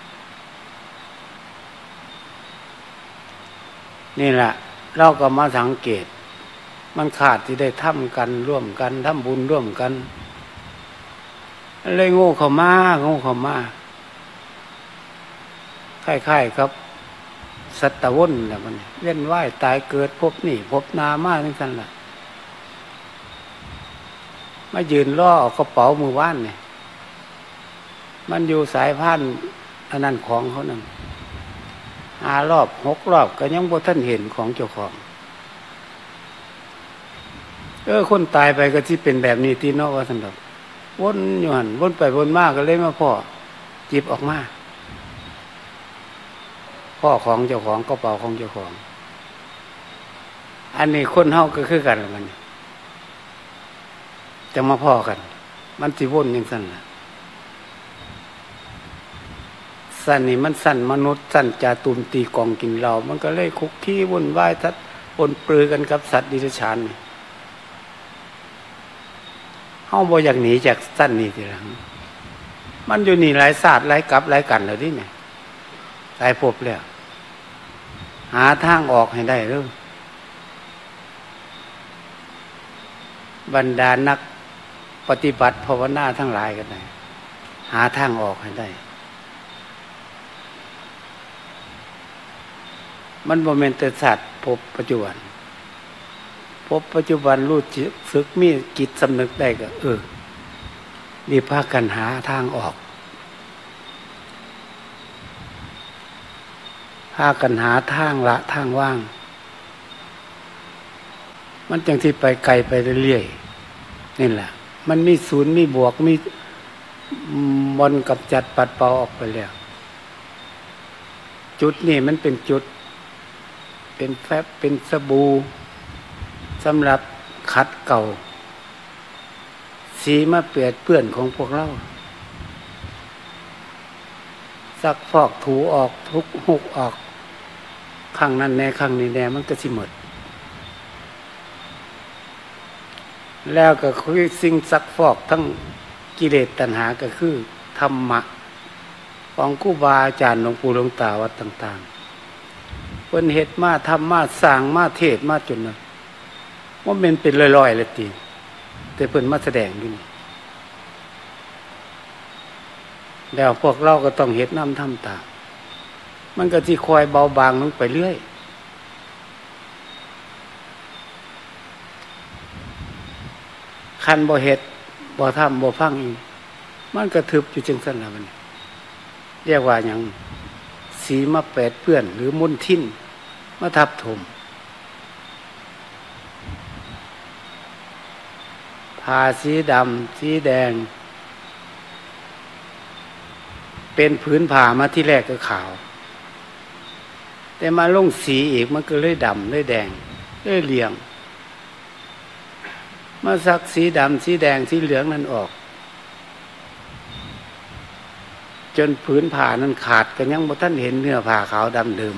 นี่แหละเราก็มาสังเกตมันขาดที่ได้ทำกันร่วมกันทำบุญร่วมกันเลยโง่เข้ามาโง่เข้ามาคล้ายๆครับสัตวนแหละมันเวียนว่ายตายเกิดพบนี่พบนามาทั้งนั้นแหละมายืนล่อเอากระเป๋ามือว่านเนี่ยมันอยู่สายพันธุ์อันนั้นของเขานั่นห้ารอบหกรอบก็ยังบ่ท่านเห็นของเจ้าของเออคนตายไปก็ที่เป็นแบบนี้ที่นอกว่าสำหรับวนอยู่หันวนไปวนมากก็เลยมาพ่อจิบออกมาพ่อของเจ้าของกระเป๋าของเจ้าของอันนี้คนเฮาก็คือกันมันจะมาพ่อกันมันสิวนอย่างสั้นล่ะสั้นนี่มันสั้นมนุษย์สั้นจาตุมตีกองกินเรามันก็เลยคุกคีวุ่นวายทัดปนปลือกันกับสัตว์ดิฉานนี่เฮาบ่อยากหนีจากสั้นนี่ทีหลังมันอยู่นี่หลายศาสตร์หลายกับหลายกันแล้วนี่เนี่ยตายพบแล้วหาทางออกให้ได้เด้อบรรดานักปฏิบัติภาวนาทั้งหลายกันได้หาทางออกให้ได้มันบ่แม่นแต่สัตว์พบปัจจุบันพบปัจจุบันรู้สึกมีจิตสำนึกได้ก็เออมีพากันหาทางออกพากันหาทางละทางว่างมันจังที่ไปไกลไปเรื่อยๆนี่แหละมันมีศูนย์มีบวกมีบนกับจัดปัดเป่าออกไปแล้วจุดนี่มันเป็นจุดเป็นแฟบเป็นสบู่สำหรับขัดเก่าสีมาเปลี่ยนเปื้อนของพวกเราซักฟอกถูออกทุกหุกออกข้างนั้นแน่ข้างนี้แน่มันก็สิหมดแล้วก็คือสิ่งซักฟอกทั้งกิเลสตัณหาก็คือธรรมะของครูบาอาจารย์หลวงปู่หลวงตาวัดต่างๆเพิ่นเฮ็ดมาทำมาสร้างมาเทศมาจนนั้นว่ามันเป็นลอยๆเลยติแต่เพิ่นมาแสดงอยู่นี่แล้วพวกเราก็ต้องเฮ็ดนำทำตามมันก็สิคอยเบาบางลงไปเรื่อยคันบ่เฮ็ดบ่ทำบ่ฟังอีกมันก็ทึบอยู่จังซั่นล่ะมันเรียกว่าหยังสีมาแปดเปื้อนหรือมลทินมาทับถมผ้าสีดำสีแดงเป็นผืนผ้ามาที่แรกก็ขาวแต่มาลงสีอีกมันก็เลยดำเลยแดงเลยเหลืองมาซักสีดำสีแดงสีเหลืองนั้นออกจนผืนผ้านั้นขาดก็ยังบ่ทันเห็นเนื้อผ้าขาวดำเดิม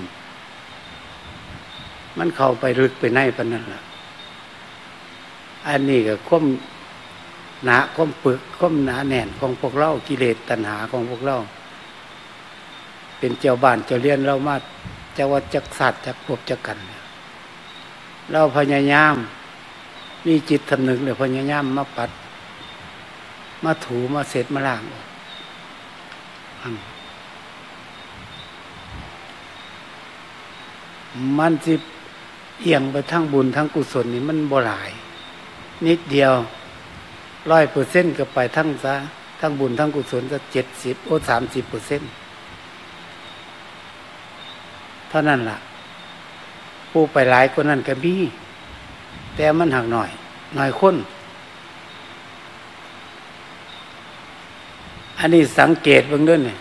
มันเข้าไปลึกไปในปานนั้นล่ะอันนี้ก็ความหนาความปึกความหนาแน่นของพวกเรากิเลสตัณหาของพวกเราเป็นเจ้าบ้านเจ้าเรือนเรามาจักวัดจักสัตว์จักพบจักกันเราพยายามมีจิตสำนึกเลยพยายามมาปัดมาถูมาเสร็จมาล้างมันสิเอียงไปทั้งบุญทั้งกุศลนี่มันบ่หลายนิดเดียวร้อยเปอร์เซ็นต์ก็ไปทั้งซะทั้งบุญทั้งกุศลจะเจ็ดสิบโอ้สามสิบเปอร์เซ็นต์เท่านั้นล่ะผู้ไปหลายคนนั้นก็มีแต่มันหักหน่อยหน่อยคนอันนี้สังเกตเบิ่งเด้อเนี่ย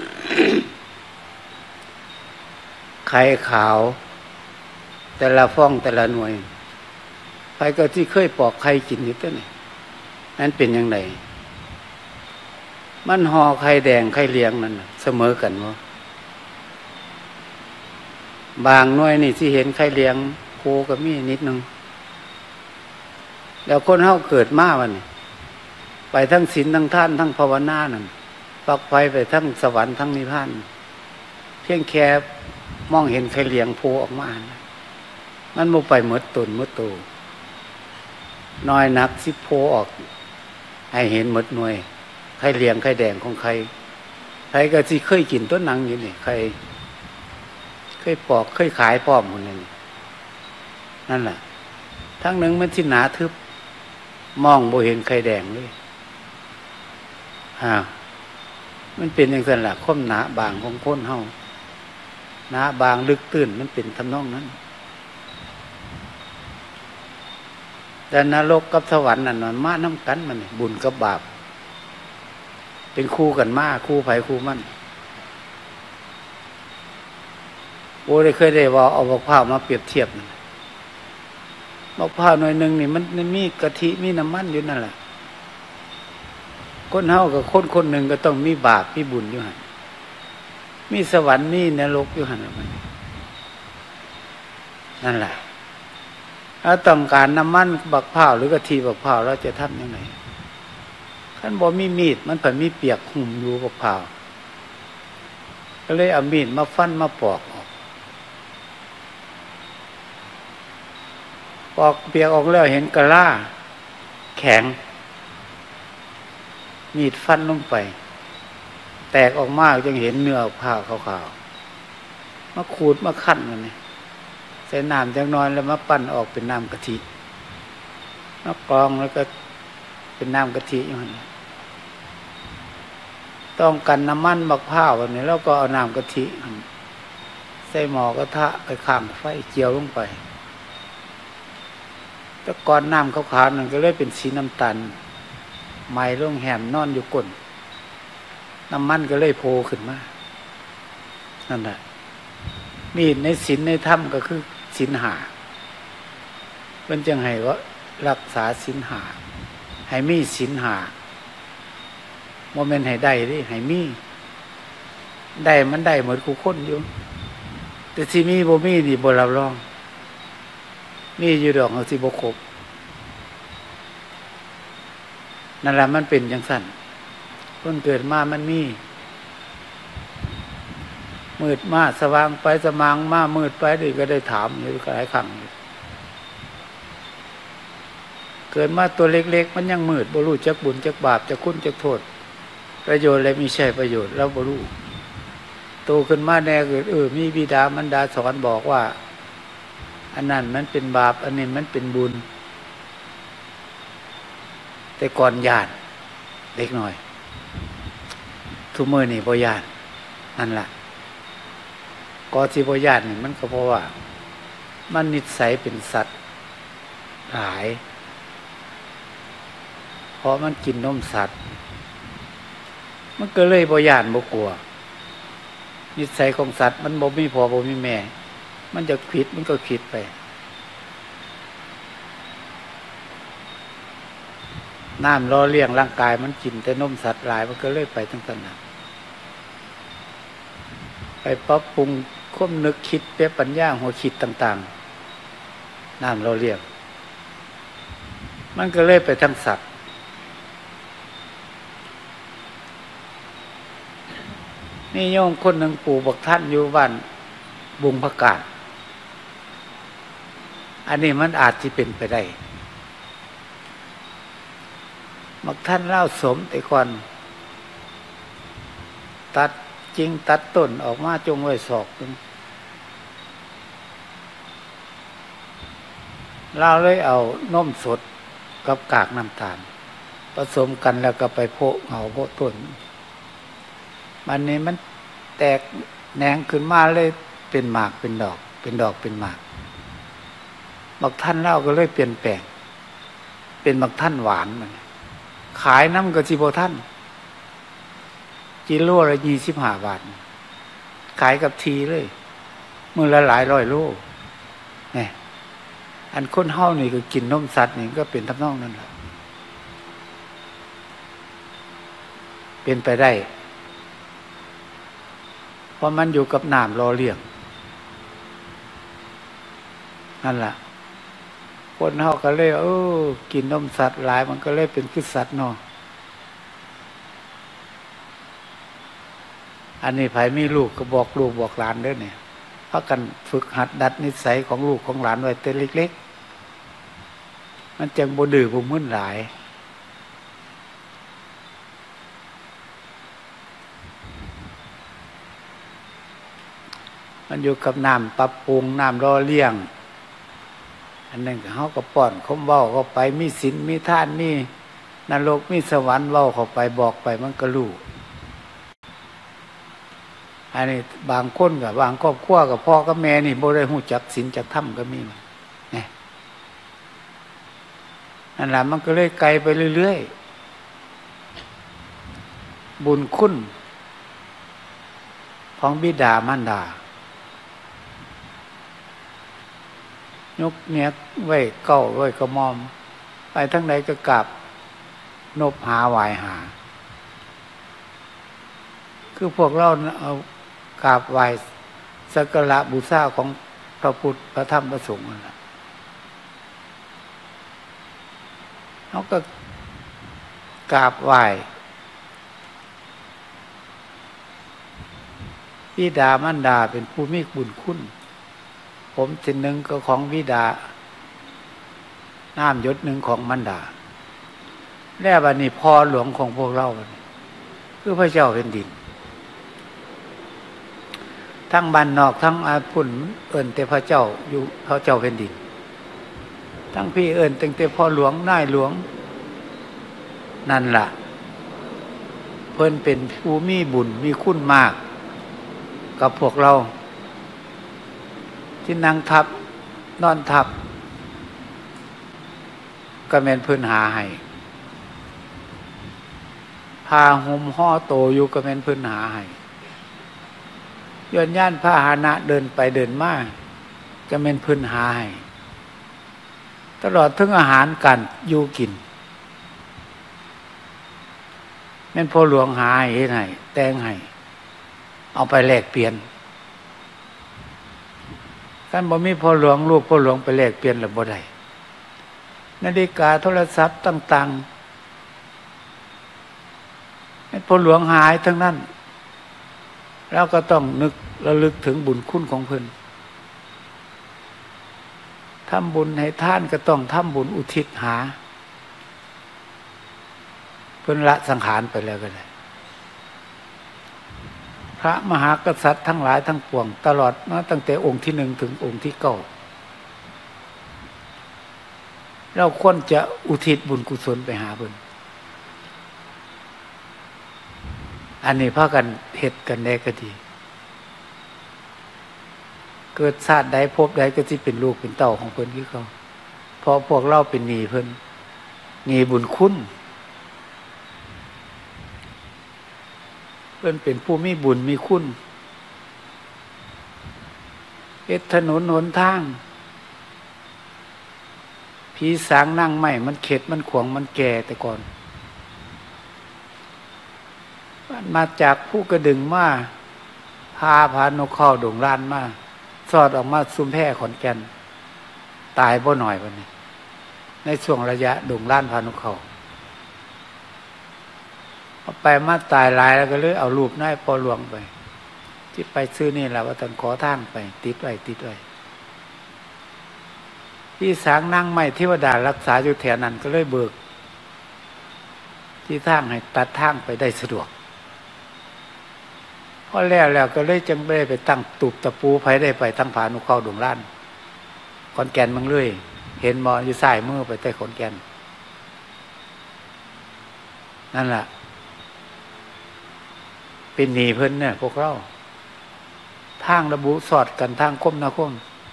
ไข่ขาวแต่ละฟองแต่ละหน่วยใครก็ที่เคยปอกไข่กินอยู่ตัวนี่นั้นเป็นยังไงมันห่อไข่แดงไข่เหลืองนั่นเสมอกันวะบางหน่วยนี่ที่เห็นไข่เหลืองโคก็มีนิดนึงแล้วคนเฮาเกิดมาวันนี้ไปทั้งศีลทั้งท่านทั้งภาวนานั่นปักไฟไปทั้งสวรรค์ทั้งนิพพานเพียงแค่มองเห็นไข่เหลืองโผล่ออกมามันบ่ไปหมดตนหมดโตน้อยนักสิโผล่ออกให้เห็นหมดหน่วยไข่เหลืองไข่แดงของใครใครก็สิเคยกินต้นหนังอยู่นี่ใครเคยปอกเคยขายพร้อมคนนึงนั่นแหละทั้งหนึ่งมันที่หนาทึบมองบ่เห็นไข่แดงเลยฮะมันเป็นอย่างนั้นแหละความหนาบางของคนเฮาหนาบางลึกตื้นมันเป็นทำนองนั้นแต่นรกกับสวรรค์นั่นมันมาน้ำกันมันบุญกับบาปเป็นคู่กันมาคู่ไผคู่มันโอ้ได้เคยได้ว่าเอามะพร้าวมาเปรียบเทียบมะพร้าวหน่อยหนึ่งนี่มันมีกะทิมีน้ำมันอยู่นั่นแหละคนเฮากับคนคนหนึ่งก็ต้องมีบาปมีบุญอยู่หันมีสวรรค์มีนรกอยู่หันมันนั่นแหละถ้าต้องการน้ำมันบักพร้าวหรือกะทิบักพร้าวเราจะทำยังไงขั้นบ่มีมีดมันเพิ่นมีเปียกหุ่มอยู่บักพร้าวก็เลยเอามีดมาฟันมาปอกออกปอกเปียกออกแล้วเห็นกะลาแข็งมีดฟันลงไปแตกออกมาจึงเห็นเนื้อผ้าขาวๆมาขูดมาคั่นมันนี่ใส่น้ำจังน้อยแล้วมาปั้นออกเป็นน้ำกะทิมากรองแล้วก็เป็นน้ำกะทิอย่างนี้ต้องกันน้ำมันบักพร้าววันนี้แล้วก็เอาน้ำกะทิใส่หม้อกระทะไปข้างไฟเจียวลงไปแต่ก่อนน้ำขาวๆนั่นก็เลยเป็นสีน้ำตาลไหม้ลงแหมนอนอยู่ก้นน้ำมันก็เลยโผล่ขึ้นมานั่นแหละมีในศีลในธรรมก็คือศีลห้าเพิ่นจึงให้ว่ารักษาศีลห้าให้มีศีลห้าบ่แม่นให้ได้เด้ให้มีได้มันได้หมดทุกคนอยู่แต่สิมีบ่มีนี่บ่รับรองมีอยู่ดอกเอาสิบ่ครบนั่นล่ะมันเป็นจังซั่นเพิ่นเกิดมามันมีมืดมาสว่างไปสว่างมามืดไปนี่ก็ได้ถามอยู่หลายครั้งเกิดมาตัวเล็กๆมันยังมืดบ่รู้จักบุญจักบาปจักคุณจักโทษประโยชน์และมีใช่ประโยชน์เราบ่รู้โตขึ้นมาแน่เกิดเออมีบิดามารดาสอนบอกว่าอันนั้นมันเป็นบาปอันนี้มันเป็นบุญแต่ก่อนญาติเด็กหน่อยทุกมื้อนี่บ่ญาตินั่นล่ะก็ที่บ่ญาตินี่มันก็เพราะว่ามันนิสัยเป็นสัตว์หลายเพราะมันกินนมสัตว์มันก็เลยบ่ญาติบ่กลัวนิสัยของสัตว์มันบ่มีพ่อบ่มีแม่มันจะคิดมันก็คิดไปน้ำรอเลี้ยงร่างกายมันกินแต่นมสัตว์หลายมันก็เลยไปทั้งนั้นนะไปปรับปรุงความนึกคิดเปียปัญญาหัวคิดต่างๆน้ำรอเลี้ยงมันก็เลยไปทั้งสัตว์นี่โยมคนหนึ่งปู่บอกท่านอยู่บ้านบุงพระกาศอันนี้มันอาจจะเป็นไปได้มักท่านเล่าสมแต่ก่อนตัดจริงตัดต้นออกมาจงไว้ศอกนึงเล่าเลยเอานมสดกับกากน้ำตาลผสมกันแล้วก็ไปโพะเหงาโพะต้นมันนี้มันแตกแหนงขึ้นมาเลยเป็นหมากเป็นดอกเป็นดอกเป็นหมากบักท่านเล่าก็เลยเปลี่ยนแปลงเป็นบักท่านหวานมันขายน้ำกับจิโบท่านกิโลละยี่สิบห้าบาทขายกับทีเลยมือละหลายร้อยโลเนี่ยอันคนเฮานี่ก็กินนมสัตว์นี่ก็เป็นทำนองนั้นแหละเป็นไปได้เพราะมันอยู่กับน้ำรอเลี้ยงนั่นแหละคนเฮาก็เลยเออกินนมสัตว์หลายมันก็เลยเป็นคือสัตว์เนาะอันนี้ไผมีลูกก็บอกลูกบอกหลานเด้อเนี่ยพากันฝึกหัดดัดนิสัยของลูกของหลานไว้แต่เล็กๆมันจังบ่ดื้อบ่มึนหลายมันอยู่กับน้ำปรับปรุงน้ำรอเลี้ยงอันนึงเขาก็ป้อนคมเว้าเข้าไปมีศีลมีทานมีนรกมีสวรรค์เว้าเข้าไปบอกไปมันก็รู้อันนี้บางคนกับบางครอบครัวกับพ่อกับแม่นี่บ่ได้ฮู้จักศีลจักธรรมก็มีนี่นั่นล่ะมันก็เลยไกลไปเรื่อยๆบุญคุณของบิดามารดายกเนี้ยไว้เก้าไว้กระมอมไปทั้งใดก็กราบนบหาไหวหาคือพวกเราเอากราบไหวสักการะบูชาของพระพุทธพระธรรมพระสงฆ์นั่นแหละเขาก็กราบไหวบิดามารดาเป็นผู้มีบุญคุณผมสินหนึ่งก็ของบิดาน้ำยศหนึ่งของมารดาแล้วบัดนี้พ่อหลวงของพวกเราคือพระเจ้าแผ่นดินทั้งบ้านนอกทั้งอาพุ่นเอิ้นแต่พระเจ้าอยู่พระเจ้าแผ่นดินทั้งพี่เอิ้นตั้งแต่พ่อหลวงนายหลวงนั่นล่ะเพิ่นเป็นผู้มีบุญมีคุณมากกับพวกเราที่นั่งทับนอนทับก็แม่นเพิ่นหาให้พาห่มห่อโตอยู่ก็แม่นเพิ่นหาให้ยนต์ย่านพาหนะเดินไปเดินมาก็แม่นเพิ่นหาให้ตลอดถึงอาหารการอยู่กินแม่นพ่อหลวงหาให้ให้แต่งให้เอาไปแลกเปลี่ยนท่านบ่มีพ่อหลวงลูกพ่อหลวงไปแลกเปลี่ยนแล้วบ่ได้นาฬิกาโทรศัพท์ต่างๆแม่นพ่อหลวงหายทั้งนั้นแล้วก็ต้องนึกระลึกถึงบุญคุณของเพิ่นทำบุญให้ท่านก็ต้องทำบุญอุทิศหาเพิ่นละสังขารไปแล้วก็ได้พระมหากษัตริย์ทั้งหลายทั้งปวงตลอดมาตั้งแต่องค์ที่หนึ่งถึงองค์ที่เก้าเราควรจะอุทิศบุญกุศลไปหาเพิ่นอันนี้พากันเฮ็ดกันได้ก็ดีเกิดชาติใดพบใดก็สิเป็นลูกเป็นเต้าของเพิ่นคือเขาเพราะพวกเราเป็นหนี้เพิ่นหนี้บุญคุณเพิ่นเป็นผู้มีบุญมีคุณเฮ็ดถนนหนทางผีสางนั่งไม้มันเข็ดมันขวางมันแก่แต่ก่อนมาจากผู้กระดึงมาพาพานกเข้าดงล้านมาสอดออกมาซุ่มแพร่ขอนแก่นตายบ่หน่อยวันนี้ในช่วงระยะดงล้านพานกเข้าเอาไปมาตายหลายแล้วก็เลยเอารูปนายพ่อหลวงไปที่ไปซื้อนี่แหละว่าท่านขอทางไปติดไว้ติดไว้ที่สางนั่งไม้เทวดารักษาอยู่แถวนั้นก็เลยเบิกที่ทางให้ตัดทางไปได้สะดวกพอแล้วแล้วก็เลยจึงไม่ได้ไปตั้งตูบตะปูไผได้ไปตั้งผานุเข้าดงล้านขอนแก่นเมืองเลยเห็นมออยู่ซ้ายมือไปใต้ขอนแก่นนั่นแหละเป็นหนี้เพิ่นเนี่ยพวกเราทางระบุสอดกันทางคมนาคม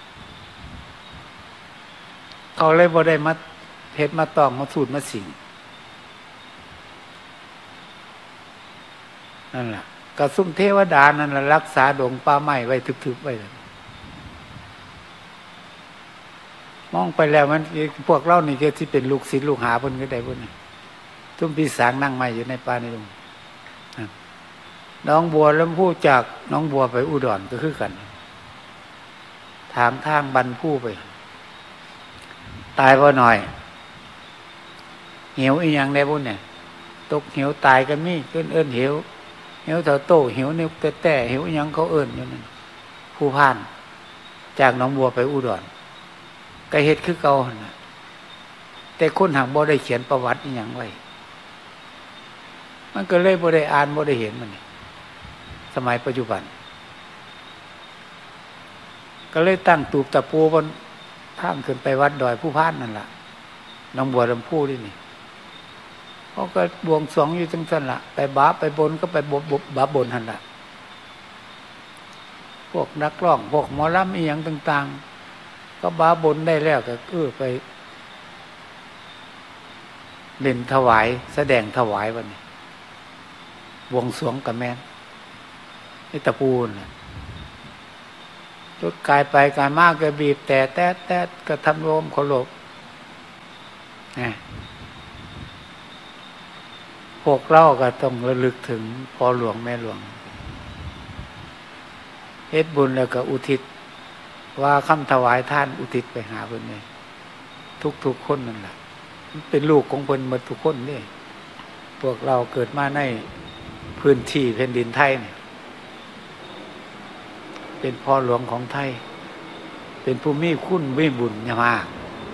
เขาเลยบ่ได้มาเฮ็ดมาตองมาสูตรมาสิงนั่นแหละกระซุ่มเทวดานั่นแหละรักษาดงป่าไม้ไว้ทึบๆไว้มองไปแล้วมันพวกเรานี่ก็ที่เป็นลูกศิษย์ลูกหาเพิ่นก็ได้เพิ่นซุ่มพี่สางนั่งไม้อยู่ในป่าในดงน้องบัวลำพูจากน้องบัวไปอุดรก็คือกันถามทางบันผู้ไปตายบ่หน่อยเหี่ยวอีหยังได้บุญเนี่ยตกเหี่ยวตายกันมีเอิ้นเอิ้นเหี่ยวเหี่ยวเท่าโตเหี่ยวนิ้วแต่แต่เหี่ยวอีหยังเขาเอิ้นอยู่นั่นผู้พานจากน้องบัวไปอุดรก็เฮ็ดคือเก่าหั่นน่ะแต่คนหักบ่ได้เขียนประวัติอีหยังไว้มันก็เลยบ่ได้อ่านบ่ได้เห็นมันสมัยปัจจุบันก็เลยตั้งตูบตะปูบนทางขึ้นไปวัดดอยผู้พานนั่นล่ะน้องบัวลำพูนี่นี่เขาก็บวงสรวงอยู่จังซั่นล่ะไปบาไปบนก็ไปบบาบนหั่นล่ะพวกนักร้องพวกหมอลำอีหยังต่างๆก็บาบนได้แล้วก็เออไปเล่นถวายแสดงถวายวันนี้บวงสรวงกับแม่นนี่ตะปูนรถกายไปกายมากก็บีบแต่แต๊ดแต๊ดก็ทำโลมขลบพวกเราก็ต้องระลึกถึงพ่อหลวงแม่หลวงเฮ็ดบุญแล้วก็อุทิศว่าคำถวายท่านอุทิศไปหาเพิ่นเลยทุกๆคนนั่นแหละเป็นลูกของเพิ่นหมดทุกคนนี่พวกเราเกิดมาในพื้นที่แผ่นดินไทยเนี่ยเป็นพ่อหลวงของไทยเป็นผู้มีคุณมีบุญมาก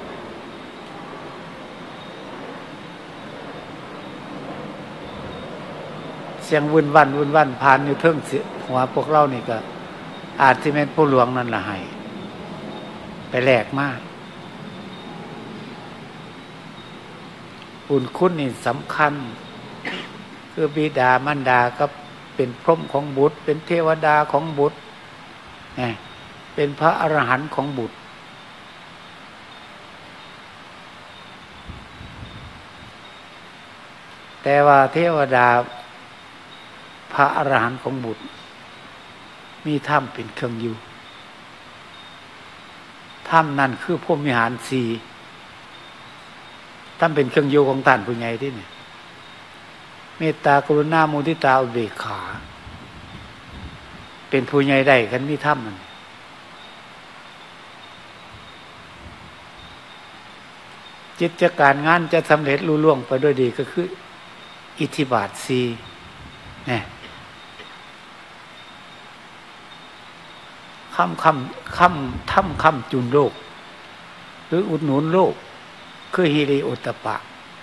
เสียงวุ่นวันวุ่นวันผ่านอยู่เทิงหัวพวกเรานี่ก็อาจที่แม่นผู้หลวงนั่นละให้ไปแลกมากบุญคุณนี่สำคัญคือบิดามารดาก็เป็นพรหมของบุตรเป็นเทวดาของบุตรเป็นพระอรหันต์ของบุตรแต่ว่าเทวดาพระอรหันต์ของบุตรมีถ้ำเป็นเครื่องอยู่ถ้ำนั่นคือพรหมวิหารสี่ท่านเป็นเครื่องอยู่ของท่านผู้ใหญ่ที่นี่เมตตากรุณามุทิตาอุเบกขาเป็นผู้ใหญ่ได้กันมีธรรมมันกิจการงานจะสำเร็จลุล่วงไปด้วยดีก็คืออิทธิบาทสี่เนี่ยคำคำคำถ้ำคำจุนโลกหรืออุดหนุนโลกคือฮิริโอตตปะ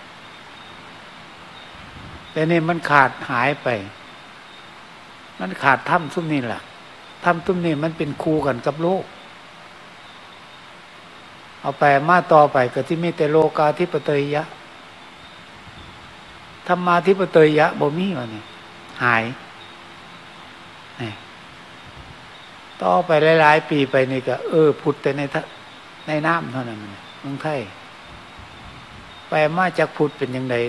แต่นี่มันขาดหายไปมันขาดถ้ำซุ้มนี่แหละถ้ำซุ้มนี่มันเป็นคู่กันกับโลกเอาไปมาต่อไปก็ที่มีแต่โลกาธิปไตยะธรรมาธิปไตยะบ่มีวะนี่หายนี่ต่อไปหลายๆปีไปนี่ก็เออพุทธแต่ในในน้ำเท่านั้นมันเมืองไทยไปมาจากพุทธเป็นยังไง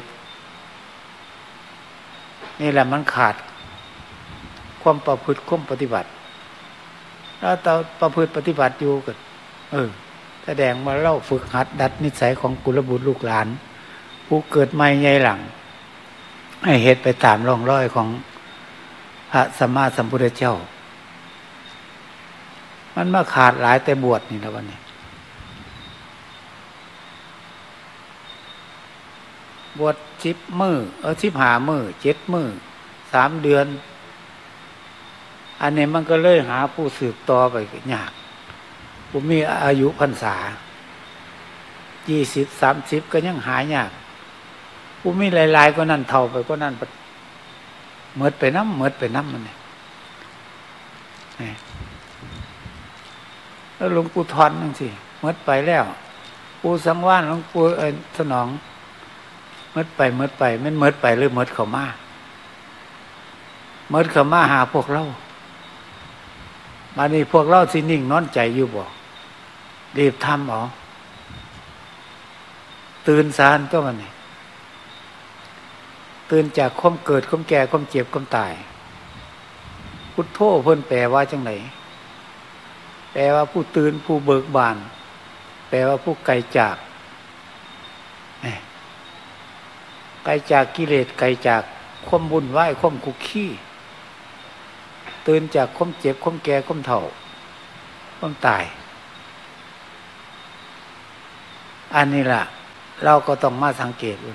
นี่แหละมันขาดความประพฤติความปฏิบัติแล้วต่อประพฤติปฏิบัติอยู่ก็เออแสดงมาเล่าฝึกหัดดัดนิสัยของกุลบุตรลูกหลานผู้เกิดใหม่ใหญ่หลังให้เหตุไปตามร่องรอยของพระสัมมาสัมพุทธเจ้ามันมาขาดหลายแต่บวชนี่แล้ววันนี้บวชสิบมือเออสิบห้ามือเจ็ดมือสามเดือนอันนี้มันก็เลยหาผู้สืบต่อไปยากผมมีอายุพรรษายี่สิบสามสิบก็ยังหายากผมมีหลายๆก็นั่นเท่าไปก็นั่นเมิดไปน้ำเมิดไปน้ำมันเนี่ยแล้วหลวงปู่ทอนนั่นสิเมิดไปแล้วปู่สังวาสหลวงปู่เออสนองเมิดไปเมิดไปมันเมิดไปหรือเมิดเข้ามาเมิดเข้ามาหาพวกเรามานี่พวกเราสินิ่งนอนใจอยู่บ่รีบทำอ๋อตื่นสานก็มันนี่ตื่นจากความเกิดความแก่ความเจ็บความตายพุทโธเพิ่นแปลว่าจังไหนแปลว่าผู้ตื่นผู้เบิกบานแปลว่าผู้ไกลจากไกลจากกิเลสไกลจากความวุ่นวายความคุกขี้ตื่นจากความเจ็บความแก่ความเฒ่าความตายอันนี้ล่ะเราก็ต้องมาสังเกตดู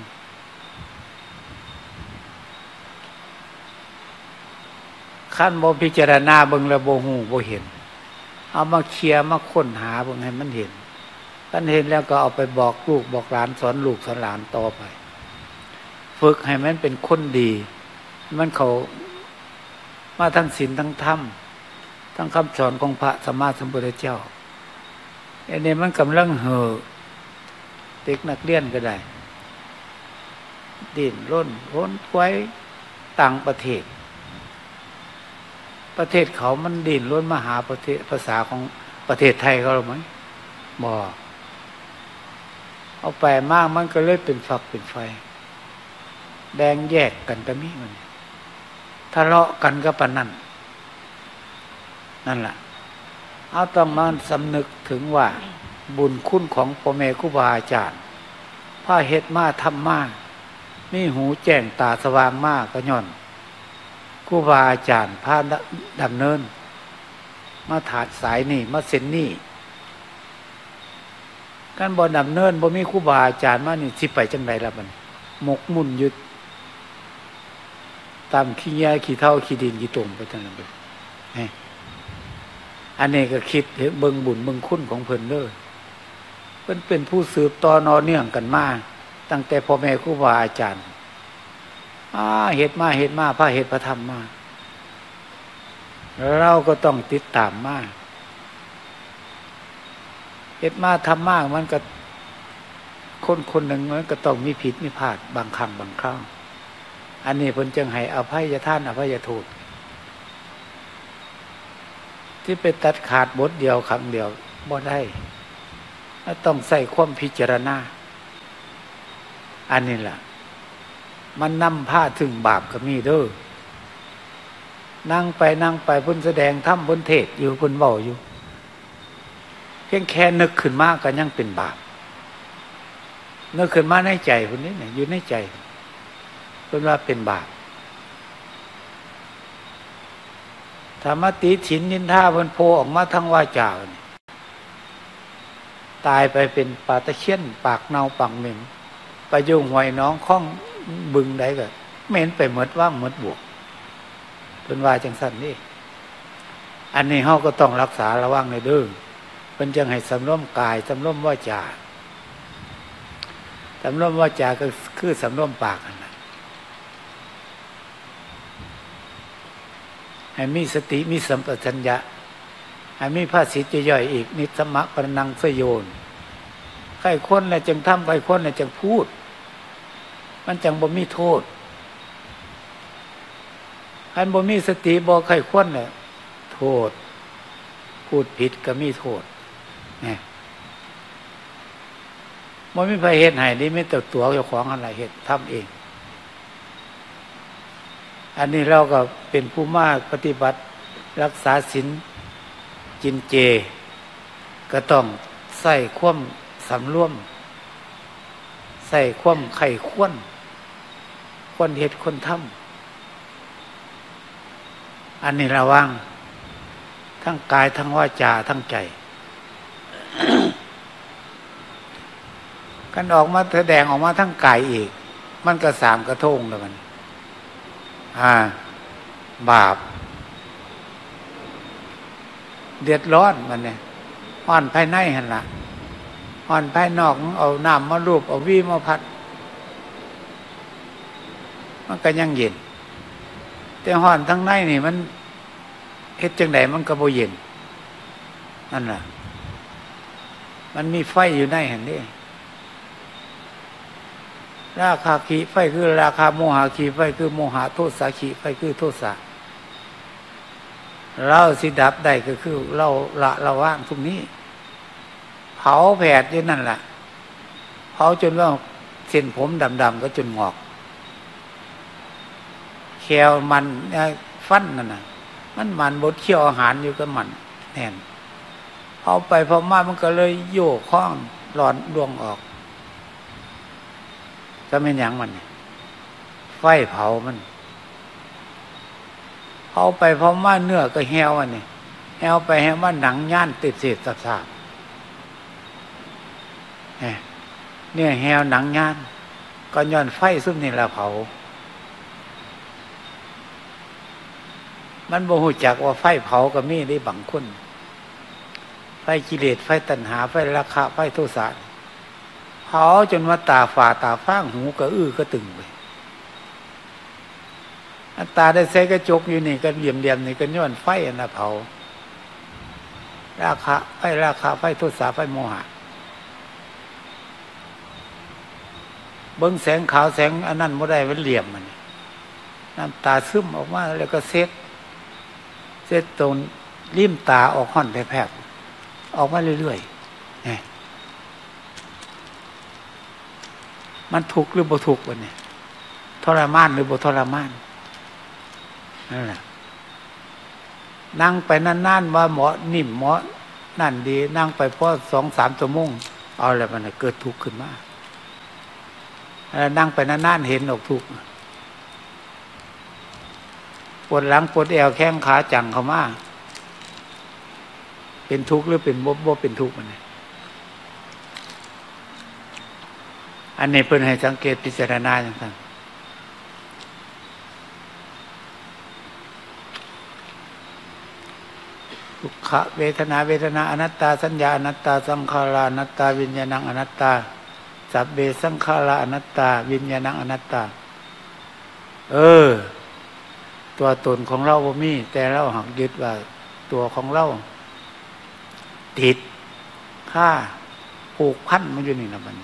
ขั้นบ่พิจารณาเบิ่งแล้วบ่ฮู้บ่เห็นเอามาเคลียร์มาค้นหาเบิ่งให้มันเห็นมันเห็นแล้วก็เอาไปบอกลูกบอกหลานสอนลูกสอนหลานต่อไปฝึกให้มันเป็นคนดีมันเขามาทั้งศีลทั้งธรรมทั้งคำสอนของพระสัมมาสัมพุทธเจ้าอันนี้มันกำลังเห่อเด็กนักเรียนก็ได้ดิ้นร่นร้นไว้ต่างประเทศประเทศเขามันดิ้นร่นมาหาประเทศภาษาของประเทศไทยเขาหรือไหมบ่เอาไปมากมันก็เลยเป็นฝักเป็นไฟแดงแยกกันก็มีมันทะเลาะกันก็ปานนั้นนั่นแหละเอาต้องมาสำนึกถึงว่าบุญคุณของพ่อแม่ครูบาอาจารย์พาเฮ็ดมาทำมามีหูแจ้งตาสว่างมากก็ย้อนครูบาอาจารย์พาดำเนินมาถาดสายนี่มาเส้นนี่การบ่ดำเนินบ่มีครูบาอาจารย์มานี่สิไปจังไดล่ะมันหมกมุ่นยึดตามขี้แย่ขี้เท่าขี้ดินขี้ตมไปทั้งนั้นเลยอันนี้ก็คิดเบิ่งบุญเบิ่งคุณของเพิ่นเด้อเพิ่นเป็นผู้สืบต่อนอเนื่องกันมาตั้งแต่พ่อแม่ครูบาอาจารย์อ่าเฮ็ดมาเฮ็ดมาพระเฮ็ดพระธรรมมาเราก็ต้องติดตามมาเฮ็ดมาทำมามันก็คนคนหนึ่งมันก็ต้องมีผิดมีพลาดบางครั้งบางครั้งอันนี้เพิ่นจึงให้อภัยทานอภัยโทษที่ไปตัดขาดบทเดียวครั้งเดียวบ่ได้ต้องใส่ความพิจารณาอันนี้ล่ะมันนำพาถึงบาปก็มีเด้อนั่งไปนั่งไปเพิ่นแสดงธรรมเพิ่นเทศอยู่เพิ่นเว้าอยู่เพียงแค่นึกขึ้นมาก็ยังเป็นบาปนึกขึ้นมาในใจคนนี้เนี่ยอยู่ในใจเป็นว่าเป็นบาปธรรมติฉินนินท่าเพิ่นโผล่ออกมาทั้งวาจาเนี่ยตายไปเป็นปลาตะเคียนปากเน่าปากเหม็นไปยุ่งหวยน้องคล้องบึงใดก็เหม็นไปหมดว่างหมดบวกเป็นว่าจังสันนี่อันนี้เฮาก็ต้องรักษาระวังในเด้อเพิ่นจังให้สำรวมกายสำรวมวาจาสำรวมวาจาก็คือสำรวมปากนั่นแหละให้มีสติมีสัมปชัญญะให้มีภาษิตย่อยอีกนิสมะปรนังสโยนใครคนแล้วจึงทำใครคนแล้วจึงพูดมันจังบ่มีโทษคันบ่มีสติบ่ใครคนน่ะโทษพูดผิดก็มีโทษนี่บ่มีไผเฮ็ดให้นี่มีแต่ตัวเจ้าของอะไรเฮ็ดทำเองอันนี้เราก็เป็นผู้มากปฏิบัติรักษาศีลกินเจก็ต้องใส่ความสำรวมใส่ความไข้ควรควรเฮ็ดควรทำอันนี้ระวังทั้งกายทั้งวาจาทั้งใจ กันออกมาแสดงออกมาทั้งกายอีกมันก็สามกระทงแล้วมันอ่าบาปเดือดร้อนมันเนี่ยอ่อนภายในหั่นล่ะอ่อนภายนอกเอาน้ำมาลูบเอาวีมาพัดมันก็ยังเย็นแต่ห่อนทั้งในนี่มันเฮ็ดจังไดมันก็บ่เย็นนั่นล่ะมันมีไฟอยู่ในหั่นนี่ราคาขีไฟคือราคาโมหะขีไฟคือโมหะโทสะขีไฟคือโทสะเราสิดับได้ก็คือเราละระว่างทุกนี้เผาแผดอยู่นั่นแหละเผาจนว่าเส้นผมดำๆก็จนงอกแควมันฟันนั่นน่ะมันมันบดเคี่ยวอาหารอยู่กับมันแน่นเผาไปเผามามันก็เลยโยกข้องหลอนดวงออกก็ไม่ยั้งมันไฟเผามันเผาไปเผามาเนื้อก็แห้วมันนี่แห้วไปแห้วมาหนังย่านติดเศษสาบๆเนี่ยแห้วหนังย่านก็ย้อนไฟซุ่มนี่ละเผามันบ่ฮู้จักว่าไฟเผาก็มีได้บางคนไฟกิเลสไฟตัณหาไฟราคะไฟโทสะเผาจนว่าตาฝ่าตาฟ้างหูก็อื้อก็ตึงไปอันตาได้ใส่กระจกอยู่นี่ก็เหลี่ยมๆนี่ก็ย้อนไฟอันน่ะเผาราคะไฟราคะไฟโทสะไฟโมหะเบิ่งแสงขาวแสงอันนั้นบ่ได้มันเหลี่ยมมันน้ำตาซึมออกมาแล้วก็เซ็ตเซ็ตตรงริมตาออกห่อนแผลบออกมาเรื่อยๆนี่มันทุกข์หรือบ่ทุกข์วะเนี่ยทรมานหรือบ่ทรมานนั่นแหละนั่งไปนานๆว่าหมอนิ่มหมอนั่นดีนั่งไปพอสองสามชั่วโมงเอาอะไรมันเกิดทุกข์ขึ้นมานั่งไปนานๆเห็นออกทุกข์ปวดหลังปวดเอวแข้งขาจังเข้ามาเป็นทุกข์หรือเป็นบ่บ่เป็นทุกข์มันเนี่ยอันนี้เพิ่นให้สังเกตพิจารณาอย่างนั้นทุกขเวทนาเวทนาอนัตตาสัญญาอนัตตาสังขาราอนัตตาวิญญาณังอนัตตาสัพเพสังขาราอนัตตาวิญญาณังอนัตตาเออตัวตนของเราบ่มีแต่เราหักยึดว่าตัวของเราติดค่าผูกพันมันอยู่นี่นะมัน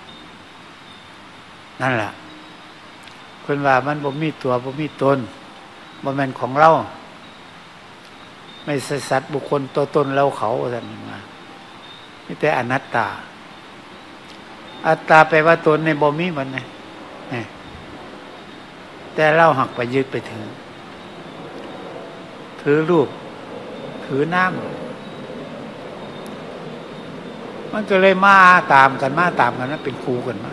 นั่นแหละเพิ่นว่ามันบ่มีตัวบ่มีตนบ่แม่นของเราไม่ใช่สัตว์บุคคลตัวตนเราเขาท่านว่ามีแต่อนัตตาอัตตาแปลว่าตนในบ่มีมันนะแต่เราหักไปยึดไปถือถือรูปถือน้ำมันก็เลยมาตามกันมาตามกันนั้นเป็นครูกันมา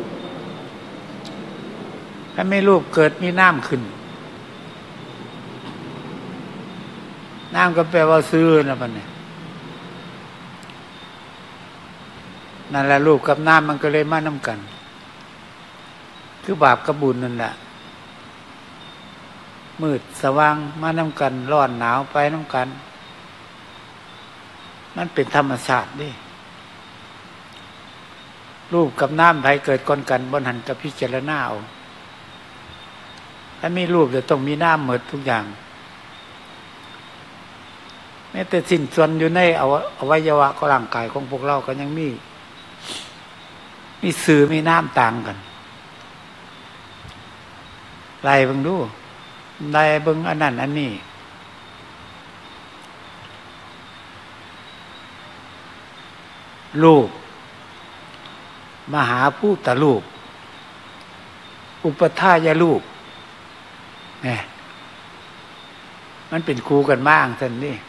ถ้าไม่รูปเกิดมีน้ำขึ้นน้ำก็แปลว่าซื้อนะมันเนี่ยนั่นแหละรูปกับน้ำมันก็เลยมาน้ำกันคือบาปกับบุญนั่นแหละมืดสว่างมาน้ำกันร้อนหนาวไปน้ำกันมันเป็นธรรมชาติดิรูปกับน้ำไผเกิดก่อนกันบนหันกับพิจารณาเอาถ้ามีรูปจะต้องมีน้ำหมดทุกอย่างแม้แต่สิ้นส่วนอยู่ในอวัยวะของร่างกายของพวกเราก็ยังมีมีสื่อมีน้ำต่างกันไล่เบิ่งดูไล่เบิ่งอันนั้นอันนี้รูปมหาภูตรูปอุปทายรูปเนี่ยมันเป็นครูกันมากท่านนี่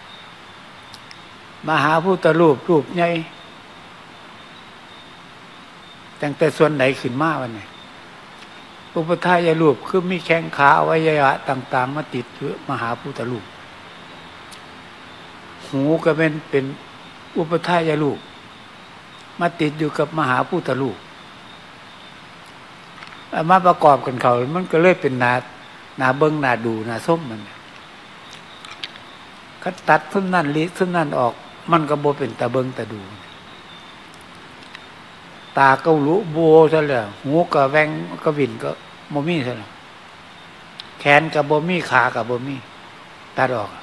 มหาภูตรูปรูปใหญ่ตั้งแต่ส่วนไหนขึ้นมาวันนี้อุปทายรูปคือมีแข้งขาอวัยวะต่างๆมาติดอยู่มหาภูตรูปหูก็เป็นเป็นอุปทายรูปมาติดอยู่กับมหาภูตรูปมาประกอบกันเขามันก็เลยเป็นนานาเบิ้งนาดูนาส้มมันเขาตัดส้นนั่นลิส้นนั่นออกมันก็บ่เป็นตาเบิ้งตาดูตาก็รู้โบซะแล้วหูก็แวงก็วินก็บ่มีซะแล้วแขนก็บ่มีขาก็บ่มีตัดออก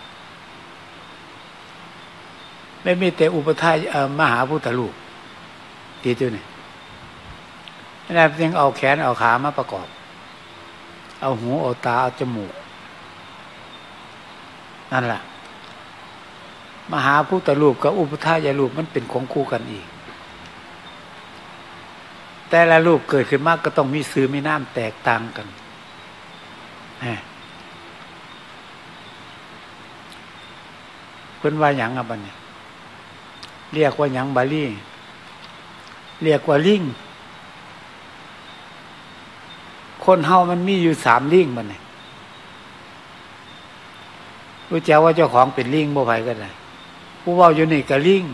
ไม่มีแต่อุปทายมหาภูตรูปติดอยู่นี่นั่นยังเอาแขนเอาขามาประกอบเอาหูเอาตาเอาจมูกนั่นแหละมหาภูตรูปกับอุปทายรูปมันเป็นของคู่กันอีกแต่ละรูปเกิดขึ้นมากก็ต้องมีสื่อมีน้ำแตกต่างกันเพิ่นว่าหยังอ่ะบัดนี้เรียกว่าหยังบาลีเรียกว่าลิงคนเฮามันมีอยู่สามลิงมันนี่รู้จักว่าเจ้าของเป็นลิงบ่ไผก็ได้ผู้เว้าอยู่นี่ก็ลิง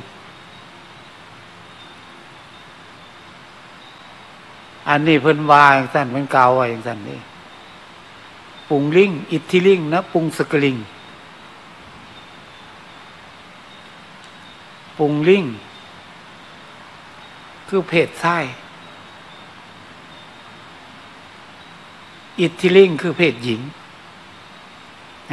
อันนี้เพิ่นว่าจังซั่นเพิ่นกล่าวไว้จังซั่นนี่ปุงลิงอิทธิลิงนะปุงสกลิงปุงลิงคือเพศชายอิทธิลิงคือเพศหญิงแหม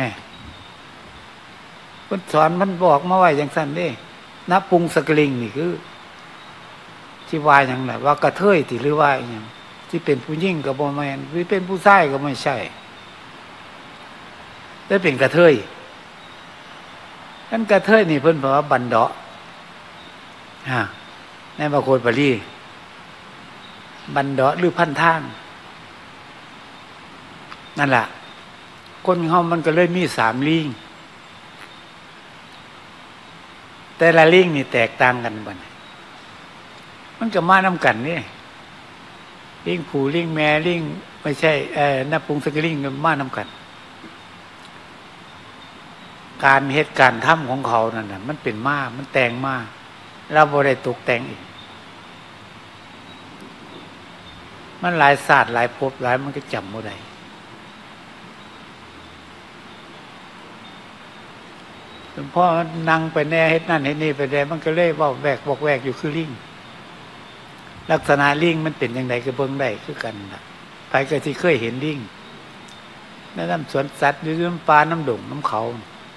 เพิ่นสอนมันบอกมาไว้จังซั่นเด้นะปุงสกลิงนี่คือที่ว่าหยังน่ะว่ากระเทยติหรือว่าหยังที่เป็นผู้หญิงก็บ่แม่นหรือเป็นผู้ชายก็ไม่ใช่แต่เป็นกระเทยนั้นกระเทยนี่เพิ่นบอกว่าบันเดาะฮะในบาโคตรบาลีบันเดาะหรือพันทางนั่นแหละคนเฮามันก็เลยมีสามลิงแต่ละลิงนี่แตกต่างกันบัดมันก็มานํกันนี่ลิงผู้ลิงแม่ลิงไม่ใช่เอ่อนับปุงสกลิงมันมานํกันการเหตุการณ์ทำของเขานั่นน่ะมันเป็นมามันแต่งมาเราบ่ได้ตกแต่งอีกมันหลายศาสตร์หลายภพหลายมันก็จำบ่ได้เพราะนั่งไปแน่เฮ็ดนั่นเฮ็ดนี่ไปแน่มันก็เลยเว้าแวกบอกแวกอยู่คือลิงลักษณะลิงมันเป็นจังไดก็เบิ่งได้คือกันน่ะไปก็สิเคยเห็นลิงในน้ำสวนสัตว์หรือน้ำปลาน้ำดงน้ำเขา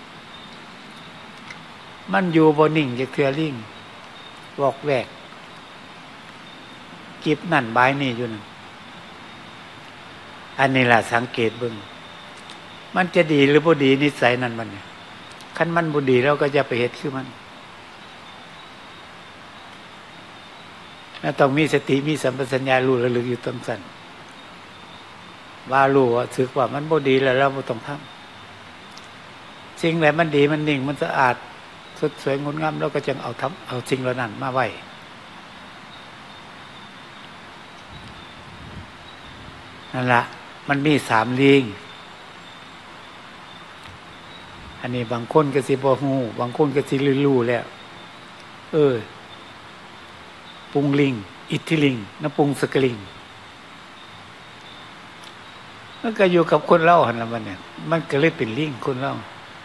มันอยู่บ่นิ่งจักเทื่อลิงบอกแวกจิบนั่นบายนี่อยู่นั่นอันนี้ล่ะสังเกตเบิ่งมันจะดีหรือบ่ดีนิสัยนั้นมันเนี่ยคันมันบ่ดีเราก็จะไปเฮ็ดคือมันแล้วต้องมีสติมีสัมปชัญญะรู้ระลึกอยู่ตรงนั้นว่ารู้ว่าสึกว่ามันบ่ดีแล้วเราบ่ต้องทำสิ่งใดมันดีมันนิ่งมันสะอาดสดสวยงดงามแล้วก็จึงเอาทำเอาสิ่งเหล่านั้นมาไว้นั่นละมันมีสามลิงอันนี้บางคนก็สิบ่ฮู้บางคนก็สิรู้แล้วเออปุงลิงอิทธิลิงน้ำปุงสกลิงมันก็อยู่กับคนเล่าหันละมันเนี่ยมันก็เลยเป็นลิงคนเล่า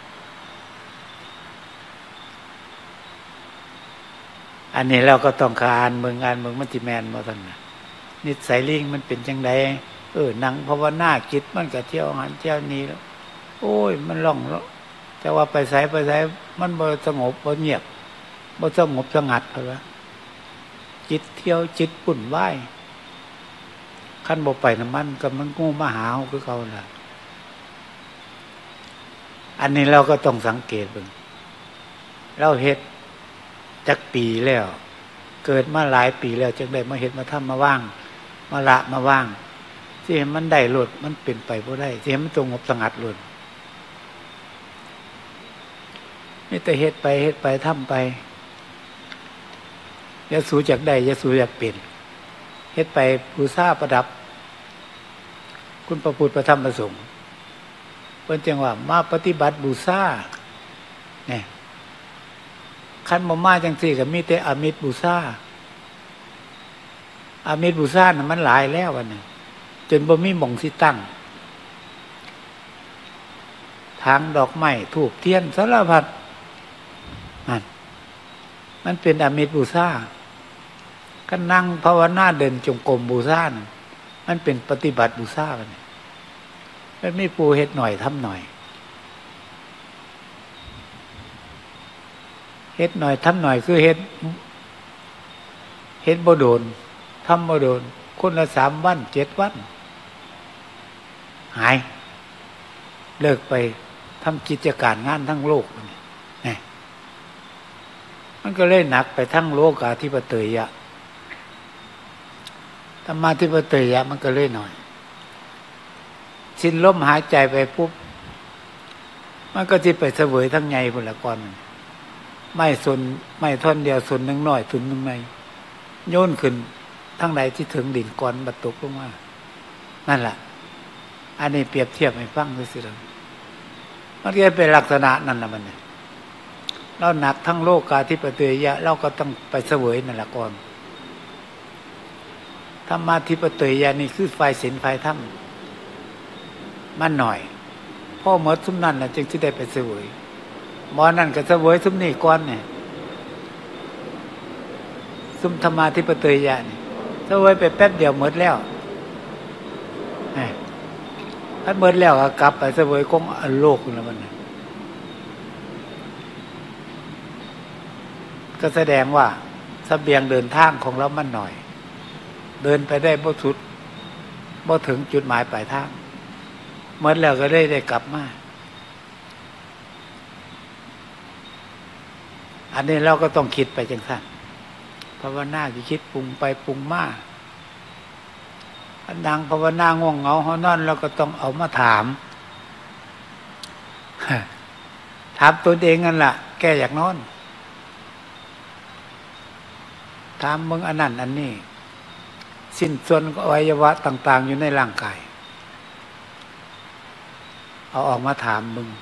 อันนี้เราก็ต้องการเมืองงานเมืองมัติแมนมาท่านนะนิสัยลิงมันเป็นจังไดเออนั่งภาวนาจิตมันก็เที่ยวหันเที่ยวนี้แล้วโอ้ยมันล่องแล้วแต่ว่าไปไสไปไสมันบ่สงบบ่เงียบบ่สงบสงัดเพราะว่าจิตเที่ยวจิตปุ่นไหวขั้นบ่ไปน้ำมันก็มันงูมาหาคือเขาล่ะอันนี้เราก็ต้องสังเกตเบิ่งเราเฮ็ดจักปีแล้วเกิดมาหลายปีแล้วจึงได้มาเฮ็ดมาทำมาว่างมาละมาว่างสิเห็นมันได้หลุดมันเป็นไปบ่ได้สิเห็นมันสงบสงัดหลุดนี่แต่เฮ็ดไปเฮ็ดไปทำไปอย่าสู้จากได้อย่าสู้จากเป็นเฮ็ดไปบูชาประดับคุณพระพุทธพระธรรมพระสงฆ์เพิ่นจังว่ามาปฏิบัติบูชาเนี่ยคันบ่มาจังซี่ก็มีแต่อามิตรบูชาอามิตรบูชาน่ะมันหลายแล้วอันนี้จนบ่มีหม่องสิตั้งทางดอกไม้ธูปเทียนสารพัดนั่นมันเป็นอามิตรบูชาก็นั่งภาวนาเดินจงกรมบูชาน่ะมันเป็นปฏิบัติบูชาบัดนี้มันมีผู้เฮ็ดหน่อยทำหน่อยเฮ็ดหน่อยทำหน่อยคือเฮ็ดเฮ็ดบ่โดนทำบ่โดนคนละสามวันเจ็ดวันหายเลิกไปทำกิจการงานทั้งโลกนี่มันก็เลยหนักไปทั้งโลกาธิปไตยะธรรมาธิปไตยะมันก็เลยหน่อยสิ้นลมหายใจไปปุ๊บมันก็สิไปเสวยทั้งใหญ่พุ่นละก่อนไม่สนไม่ท่อนเดียวสนนึงน้อยทุนนึงในโยนขึ้นทั้งใดที่ถึงดินก่อนบัดตกลงมานั่นแหละอันนี้เปรียบเทียบให้ฟังซื่อๆมันก็เป็นลักษณะนั่นแหละมันเนี่ยเราหนักทั้งโลกาธิปไตยะเราก็ต้องไปเสวยนั่นแหละก่อนธรรมาธิปไตยะนี่คือฝ่ายศีลฝ่ายธรรมมันหน่อยพ่อหมดซุมนั่นน่ะจึงสิได้ไปเสวยหมอนั่นก็เสวยซุมนี่ก่อนเนี่ยซุมธรรมาธิปไตยะนี่เสวยไปแป๊บเดียวหมดแล้วถ้าหมดแล้วก็กลับไปเสวยของโลกแล้วมันก็แสดงว่าเสบียงเดินทางของเรามันหน่อยเดินไปได้บ่สุดบ่ถึงจุดหมายปลายทางหมดแล้วก็ได้ได้กลับมาอันนี้เราก็ต้องคิดไปจังซั่นภาวนาสิคิดปรุงไปปรุงมาอันดังภาวนาง่วงเหงาหอนอนเราก็ต้องเอามาถามถามตัวเองนั่นล่ะแกอยากนอนถามมึงอันนั้นอันนี้สิ้นส่วนอวัยวะต่างๆอยู่ในร่างกายเอาออกมาถามมึง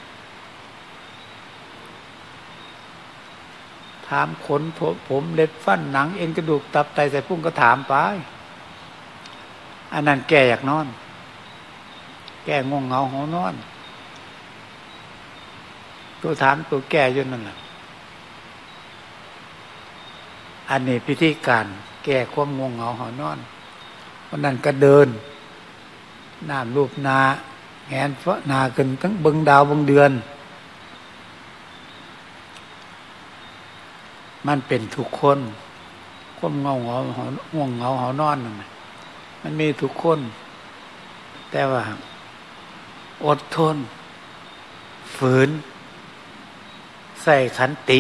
ถามขนผมเล็บฟันหนังเอ็นกระดูกตับไตไส้พุงก็ถามไปอันนั้นแกอยากนอนแกง่วงเหงาหอนอนตัวถามตัวแกอยู่นั่นแหละอันนี้พิธีการแก้ความง่วงเหงาหอนอนวันนั้นก็เดินน้ำรูปนาแงนฟ้านาขึ้นทั้งเบิ่งดาวเบิ่งเดือนมันเป็นทุกคนความเงาเหงาง่วงเหงาหอนอนนั่นมันมีทุกคนแต่ว่าอดทนฝืนใส่ขันติ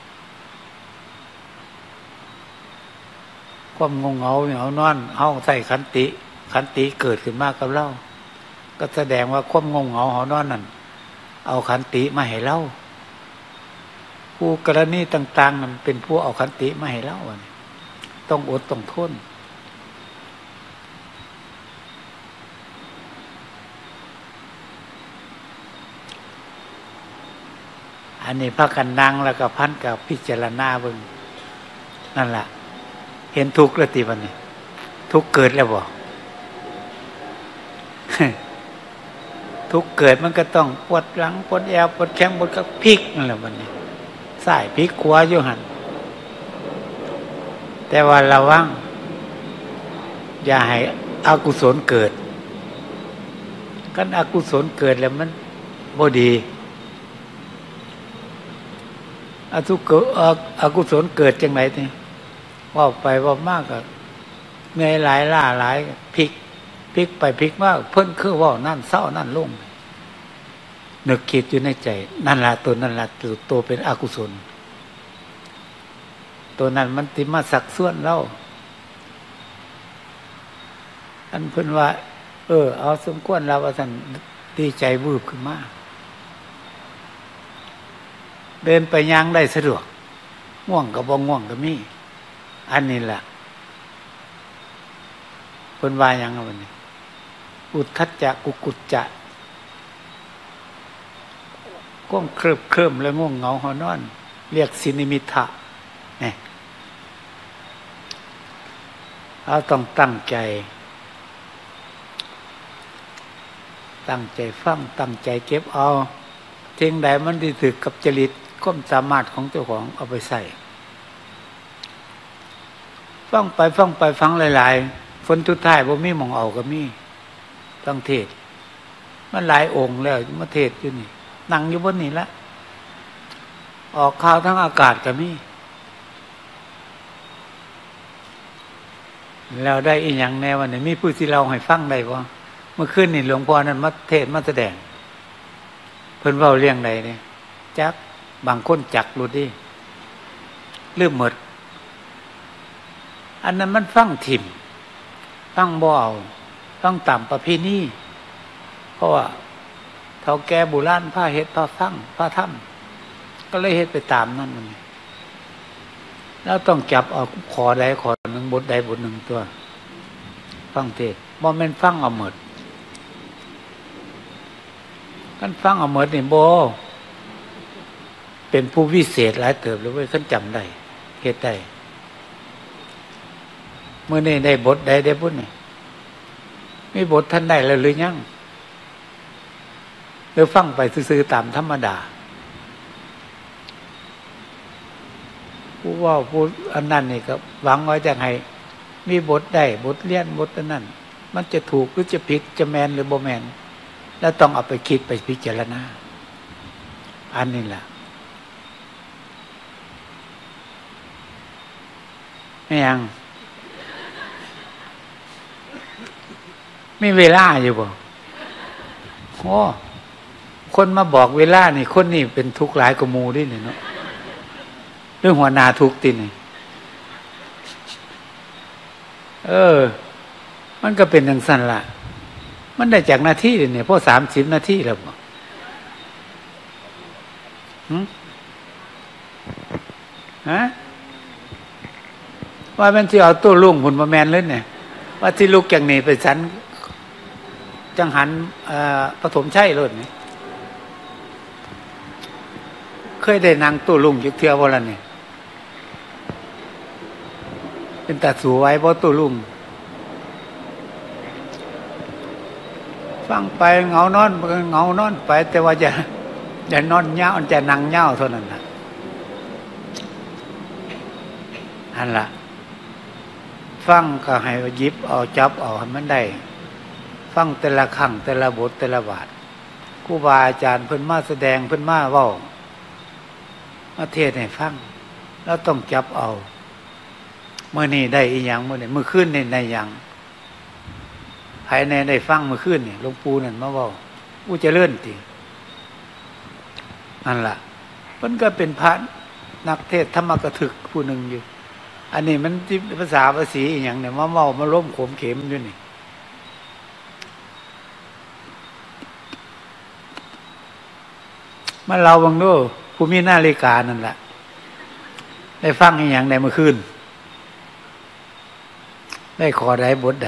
ความงงเงาเหงานอนเฮาใส่ขันติขันติเกิดขึ้นมากับเราก็แสดงว่าความงงเงาเหานอนนั่นเอาขันติมาให้เราผผู้กรณีต่างๆมันเป็นผู้เอาขันติมาให้เราต้องอดต้องทนอันนี้พระกันนั่งแล้วก็พันกับพิจารณาเบิ่งนั่นแหละเห็นทุกข์แล้วติวันนี้ทุกข์เกิดแล้วบ่ ทุกข์เกิดมันก็ต้องปวดหลังปวดแอวปวดแข้งปวดกระพลิกนั่นแหละวันนี้สายพลิกขวาอยู่หันแต่ว่าระวังอย่าให้อกุศลเกิดกันอกุศลเกิดแล้วมันบ่ดีอทุกข์อกุศลเกิดจังไหนนี่ว่าไปว่ามากก็เหนื่อยหลายล้าหลายพลิกพลิกไปพลิกมาเพิ่นคือว่านั่นเศร้านั่นลงนึกคิดอยู่ในใจนั่นล่ะตัวนั่นล่ะตัวตัวเป็นอกุศลตัวนั้นมันติมาสักส่วนเราอันเพิ่นว่าเออเอาสมควรแล้วว่าท่านดีใจวืบขึ้นมาเดินไปย่างได้สะดวกง่วงก็บ่ง่วงก็มีอันนี้แหละเพิ่นว่าหยังวันนี้อุทธัจจะกุกุจจะก้มเคลิบเคลิ้มและง่วงเหงาหอนอนเรียกสินิมิทะเนี่ยเราต้องตั้งใจตั้งใจฟังตั้งใจเก็บเอาเทียงใดมันดีถึกกับจริตความสามารถของเจ้าของเอาไปใส่ฟังไปฟังไปฟังหลายๆฝนทุดท้ายบ่มีหม่องเอาก็มีต้องเทศมันหลายองค์แล้วมาเทศอยู่นี่นั่งอยู่บนนี่ละออกข่าวทั้งอากาศก็มีแล้วได้อีหยังแน่วันนี้มีผู้ที่เราให้ฟังได้บ่เมื่อคืนนี่หลวงพ่อนั่นมาเทศมาแสดงเพิ่นเว้าเรื่องใดเนี่ยจักบางคนจักรู้ดิลืมหมดอันนั้นมันฟังถิ่มฟังบ่เอาฟังตามประเพณีเพราะว่าเฒ่าแก่โบราณพาเฮ็ดพาฟังพาทำก็เลยเฮ็ดไปตามนั่นมันแล้วต้องจับเอาขอใดขอหนึ่งบทใดบทหนึ่งตัวฟังเทศบ่แม่นฟังเอาหมดกันฟังเอาหมดนี่บ่เป็นผู้วิเศษหลายเติบเลยเว้ยคันจำได้เฮ็ดได้เมื่อนี้ได้บทใดได้บทนี่มีบทท่านได้แล้วหรือยังหรือฟังไปซื่อๆตามธรรมดาผู้ว่าผู้อันนั้นนี่ก็หวังไว้จะให้มีบทได้บทเรียนบทอันนั้นมันจะถูกหรือจะผิดจะแมนหรือบ่แมนแล้วต้องเอาไปคิดไปพิจารณาอันนี้แหละไม่ยังมีเวลาอยู่บ่โอ้คนมาบอกเวลานี่คนนี่เป็นทุกข์หลายกว่าหมู่ดิเนี่ยเนาะเรื่องหัวหน้าทุกข์ตินี่เออมันก็เป็นจังซั่นล่ะมันได้จากหน้าที่เนี่ยพอสามสิบนาทีแล้วบ่หึฮะว่ามันสิเอาตัวลุงหุ่นบ่แม่นเลยเนี่ยว่าที่ลูกอย่างนี้ไปสันจังหันเอ่อปฐมชัยโลดนี่เคยได้นั่งตัวลุงอยู่เที่ยวบ่ล่ะนี่เป็นตาสูไว้บ่ตัวลุงฟังไปเหงานอนเหงานอนไปแต่ว่าจะอย่านอนยาวจะนั่งยาวเท่านั้นน่ะอันล่ะฟังก็ให้หยิบเอาจับเอาให้มันได้ฟังแต่ละครั้งแต่ละบทแต่ละบาทครูบาอาจารย์เพิ่นมาแสดงเพิ่นมาเว้ามาเทศน์ให้ฟังแล้วต้องจับเอาเมื่อนี้ได้อีหยังเมื่อนี้เมื่อคืนนี่ได้หยังภายในได้ฟังเมื่อคืนนี่หลวงปู่นั่นมาเว้าอู้เจริญตินั่นล่ะเพิ่นก็เป็นพระนักเทศน์ธรรมกถึกผู้หนึ่งอยู่อันนี้มันภาษาภาษีอีหยังเนี่ยมาเว้ามาล้มโขมเข็มอยู่นี่มาเราบังดูผู้มีนาฬิกานั่นแหละได้ฟังอีหยังในเมื่อคืนได้ขอใดบทใด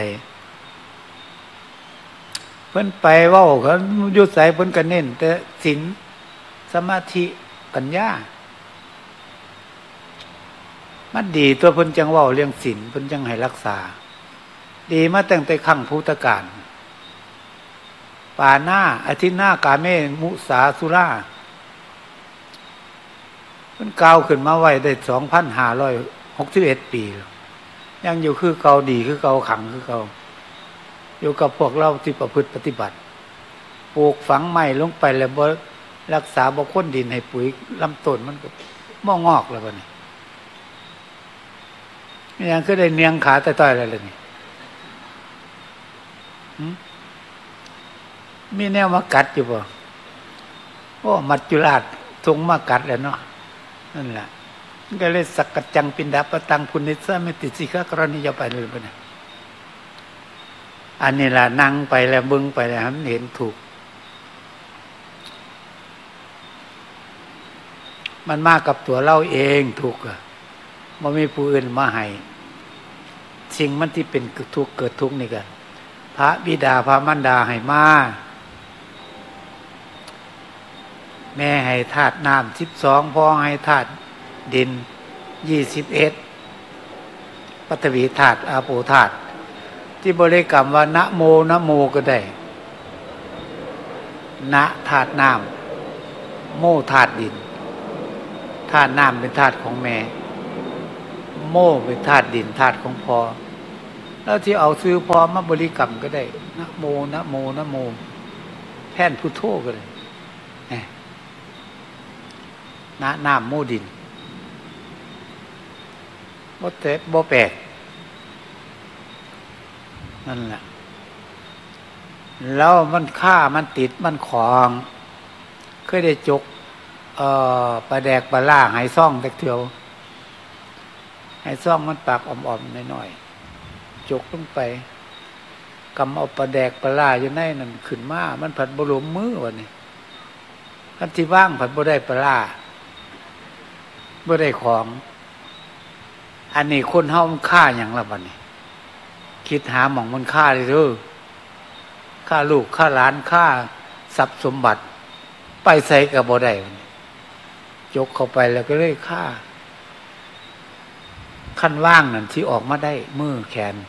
เพิ่นไปเว้าเขายุดใสเพิ่นก็เน้นแต่ศีลสมาธิปัญญามันดีตัวเพิ่นจังเว้าเรื่องศีลเพิ่นจังให้รักษาดีมาตั้งแต่ครั้งพุทธกาลปาหน้าอทินากาเมมุสาสุราเพิ่นกล่าวขึ้นมาไว้ได้ สองพันห้าร้อยหกสิบเอ็ด ปียังอยู่คือเก่าดีคือเก่าขังคือเก่าอยู่กับพวกเราที่ประพฤติปฏิบัติปลูกฝังไม้ลงไปแล้วบ่รักษาบ่ค้นดินให้ปุ๋ยลำต้นมันก็บ่งอกแล้วบัดนี้ยังคือได้เนียงขาต้อยๆแล้วล่ะนี่มีแนวมากัดอยู่บ่โอ้มัจจุราชทรงมากัดแล้วเนาะนั่นแหละก็เลยสักกัจจังปินดาปตังพุนิสะเมติสิกะกรณียาไปเลยบ่เนี่ยอันนี้ล่ะนั่งไปแล้วเบิ่งไปแล้วมันเห็นถูกมันมากับตัวเราเองถูกอ่ะบ่มีผู้อื่นมาให้สิ่งมันที่เป็นทุกข์เกิดทุกข์นี่ก็พระบิดาพระมารดาให้มาแม่ให้ธาตุน้ำสิบสองพ่อให้ธาตุดินยี่สิบเอ็ดปฐวีธาตุอาโปธาตุที่บริกรรมว่านะโมนะโมก็ได้นะธาตุน้ำโมธาตุดินธาตุน้ำเป็นธาตุของแม่โมเป็นธาตุดินธาตุของพ่อแล้วที่เอาซื้อพ่อมาบริกรรมก็ได้นะโมนะโมนะโมแทนพุทโธก็ได้นะน้ำโมดินบ่เตะบ่แปลกนั่นแหละแล้วมันฆ่ามันติดมันของเคยได้จกเอ่อปลาแดกปลาล่าหายซ่องตะเถียวหายซ่องมันปากอ่อมๆหน่อยๆจกลงไปกำเอาปลาแดกปลาล่าอยู่ในนั่นขึ้นมามันผัดบ่หลวมมือวะนี่อันที่ว่างผัดบ่ได้ปลาล่าบ่ได้ของอันนี้คนเฮามันฆ่าหยังล่ะบัดนี้คิดหาหม่องมันฆ่าเลยเด้อฆ่าลูกฆ่าหลานฆ่าทรัพย์สมบัติไปใส่ก็บ่ได้จกเข้าไปแล้วก็เลยฆ่าขั้นว่างนั่นที่ออกมาได้มือแขน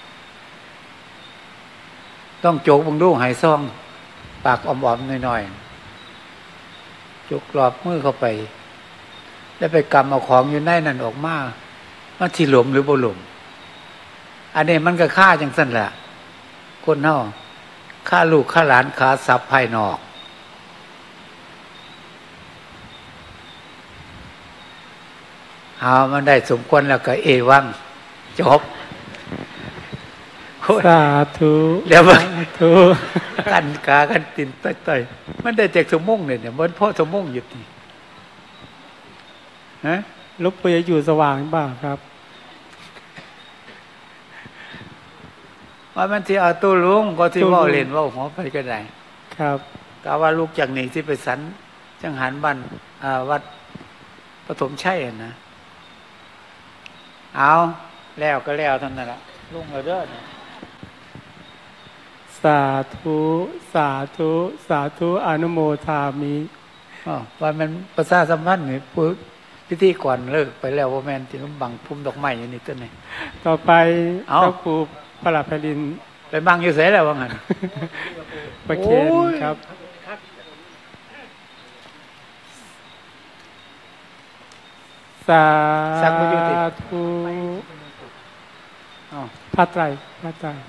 ต้องจกบังดูหายซ่องปากอ่อมๆหน่อยๆจกกรอบมือเข้าไปแล้วไปกำเอาของอยู่ในนั่นออกมามันสิหลมหรือบ่หลมอันนี้มันก็ฆ่าจังซั่นแหละคนเฮาฆ่าลูกฆ่าหลานฆ่าทรัพย์ภายนอกหามันได้สมควรแล้วก็เอวังจบสาธุเดี๋ยวสาธุกันกากันตินต่อยๆมันได้จากสมงเนี่ยเนี่ยมันพ่อสมงอยู่นี่ฮะลุกไปอยู่สว่างบ้างครับว่ามันที่เอาตู้ลุงก็ที่ว่าเล่นว่าหัวไปก็ได้ครับกะว่าลูกจากนี้ที่ไปสันจังหันบ้านวัดปฐมชัยนะเอาแล้วก็แล้วเท่านั้นแหละลุงเอาเด้อสาธุสาธุสาธุอนุโมทามิอ๋อว่ามันประชาสัมพันธ์นี่พูดพิธีก่อนเลิกไปแล้วว่าแม่นที่มันบังพุ่มดอกไม้อยู่นี่ต้นนี่ต่อไปพระครูประหลัดไพลินไปบังอยู่ไสแล้วว่างั้นประเคนครับสาธุอ๋อพระไตรพระไตร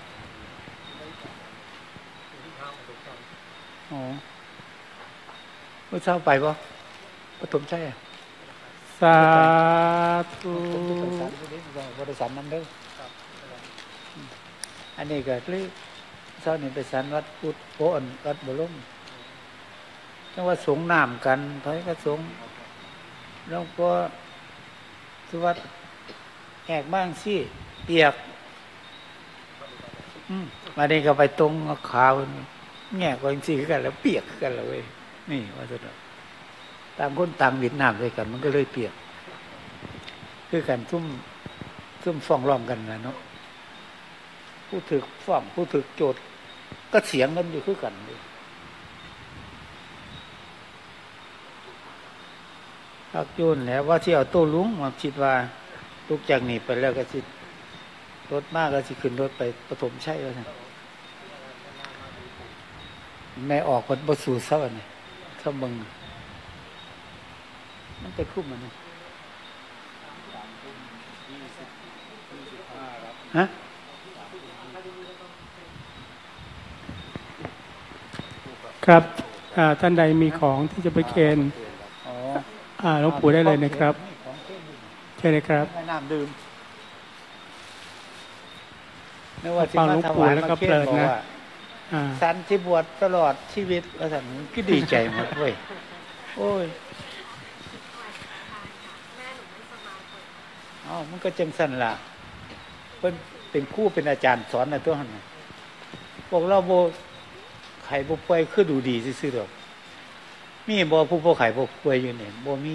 อ๋อเมื่อเช้าไปบ่ปฐมชัยสาธุบริษัทนั้นเด้ออันนี้ก็เลยเช้านี้ไปสันวัดพุทธโพนวัดบรมจังว่าสงน้ำกันไผก็สงแล้วก็สุวัดแหกบ้างสิเปียกอืมมานี่ก็ไปตรงขาวแง่กว่าจังซี่คือกันแล้วเปียกคือกันแล้วเว้ยนี่ว่าซั่นต่างคนต่างวิดน้ำด้วยกันมันก็เลยเปียกคือกันซุ่มซุ่มฟ้องร้องกันนะเนาะผู้ถือฟ้องผู้ถือโจทย์ก็เสียงกันอยู่คือกันเลยพักยุ่นแล้วว่าที่เอาโต้ลุงมาคิดว่าลุกจากนี้ไปแล้วก็สิรถมากก็สิขึ้นรถไปปฐมชัยแล้วนะแม่ออกคนบ่สู่เศร้าเนี่ยเข้ามึงมันจะคุ้มมันฮะครับท่านใดมีของที่จะไปเคนหลวงปู่ได้เลยนะครับเชิญเลยครับน้ำดื่มไม่ว่าจะมาถวายมาเคนบอกว่าสันที่บวชตลอดชีวิตแล้วสันก็ดีใจหมดเว้ยโอ้ยอ๋อมันก็จังสันล่ะเป็นเป็นครูเป็นอาจารย์สอนในตัวหันพวกเราโบไข่โบป่วยคือดูดีซื่อๆดอกมีบ่ผู้โบไข่โบป่วยอยู่เนี่ยโบมี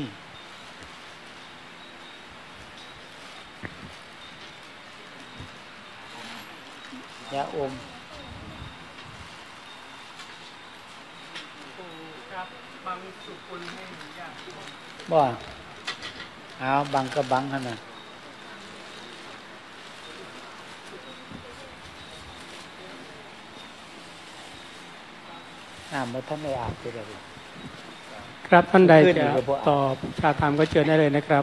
ยาอมบ่เอาบังก็บังขนาดน้ำมันท่านไม่อาบไปเลยครับท่านใดจะตอบชาธรรมก็เชิญได้เลยนะครับ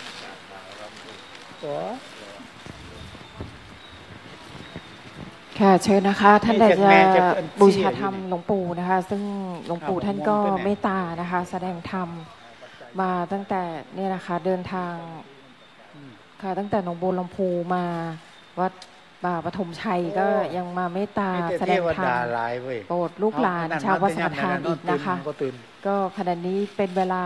ค่ะเชิญนะคะท่านใดจะบูชาธรรมหลวงปู่นะคะซึ่งหลวงปู่ท่านก็เมตตานะคะแสดงธรรมมาตั้งแต่เนี่ยนะคะเดินทางค่ะตั้งแต่หนองบัวลำพูมาวัดป่าปฐมชัยก็ยังมาเมตตาแสดงธรรมโปรดลูกหลานชาววัดสังฆทานอีกนะคะก็ขณะนี้เป็นเวลา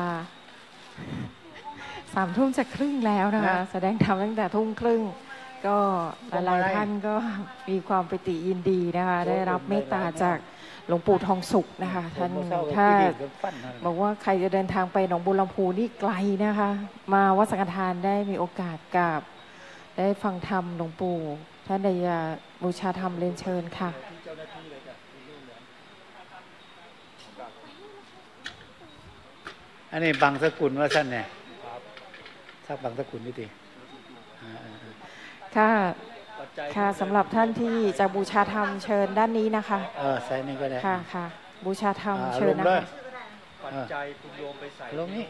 สามทุ่มจะครึ่งแล้วนะคะแสดงธรรมตั้งแต่ทุ่มครึ่งก็หลายท่านก็มีความปิติยินดีนะคะได้รับเมตตาจากหลวงปู่ทองสุขนะคะท่านถ้าบอกว่าใครจะเดินทางไปหนองบัวลำพูนี่ไกลนะคะมาวัดสังฆทานได้มีโอกาสกราบได้ฟังธรรมหลวงปู่ท่านใดจะบูชาธรรมเรียนเชิญค่ะอันนี้บางสกุลว่าสั้นเนี่ยถ้าบางสกุลนี่ดีค่ะค่ะสำหรับท่านที่จะบูชาธรรมเชิญด้านนี้นะคะเออใส่นี่ก็ได้ค่ะค่ะบูชาธรรมเชิญนะคะปัจจัยคุณโยมไปใส่ลงนี้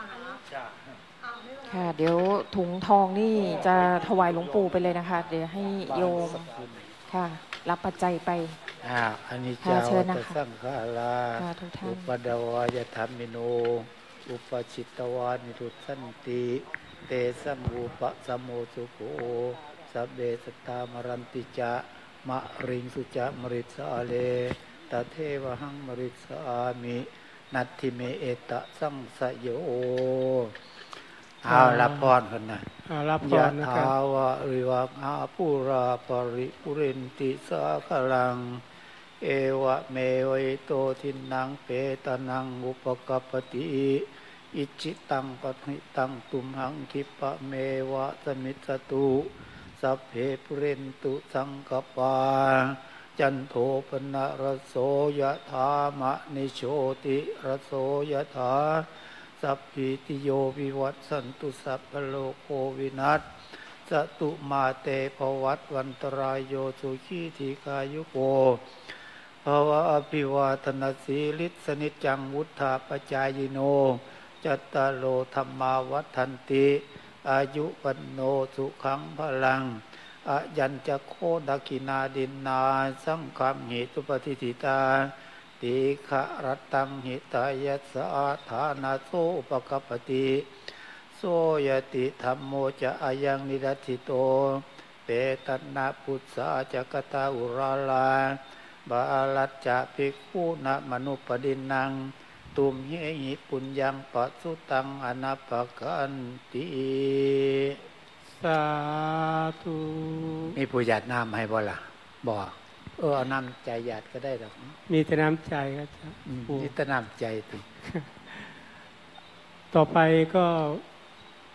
ค่ะเดี๋ยวถุงทองนี่จะถวายหลวงปู่ไปเลยนะคะเดี๋ยวให้โยมค่ะรับปัจจัยไปอ่าอันนี้เจ้าจะสร้างฆาลาอุปดาวายธรรมิโนอุปชิตวานิรุสันติเตสัมบูปะสมโมสุโขสัพเบสตามรันติจะมะริงสุจะมริสาเลตเทวหังมริสามินัตถิเมเอตะสังสโยเอารับพรกันนะรับพรนะครับยะถาวะริวังอาภูราปริปุเรนติสาคลังเอวะเมวิโตทินังเปตนังอุปกัปปติอิจิตังปะหิตังตุมหังคิปะเมวะสมิจตุสัพเพปุเรนตุสังกปาจันโทปนะระโสยะถามะนิโชติระโสยะถาสัพพิติโยวิวัตสันตุสัพพโลกโควินัสสตุมาเตภวัตวันตรายโยสุขีทีกายุโกภวะอภิวาทนาสีลิสนิจังวุฒาปจายโนจัตตาโลธรรมาวัฏันติอายุวันโนสุขังพลังอายัญจะโคดกินาดินนาสังฆามหิตุปฏิทิตาติขะรัตตังหิตายะสาธานาโสปกปติโสยติธรรมโมจะอายังนิรัติโตเปตนาพุทธาจักตาอุราลาบาลัจจะภิกขุนะมนุปดินังตุมเหหิปุญญังปัสสุตังอนัปปกันติสาธุมีผู้หยาดน้ำให้บ่ล่ะบ่เออเอาน้ำใจหยาดก็ได้หรอกมีแต่น้ำใจก็จะมีแต่น้ำใจติต่อไปก็ค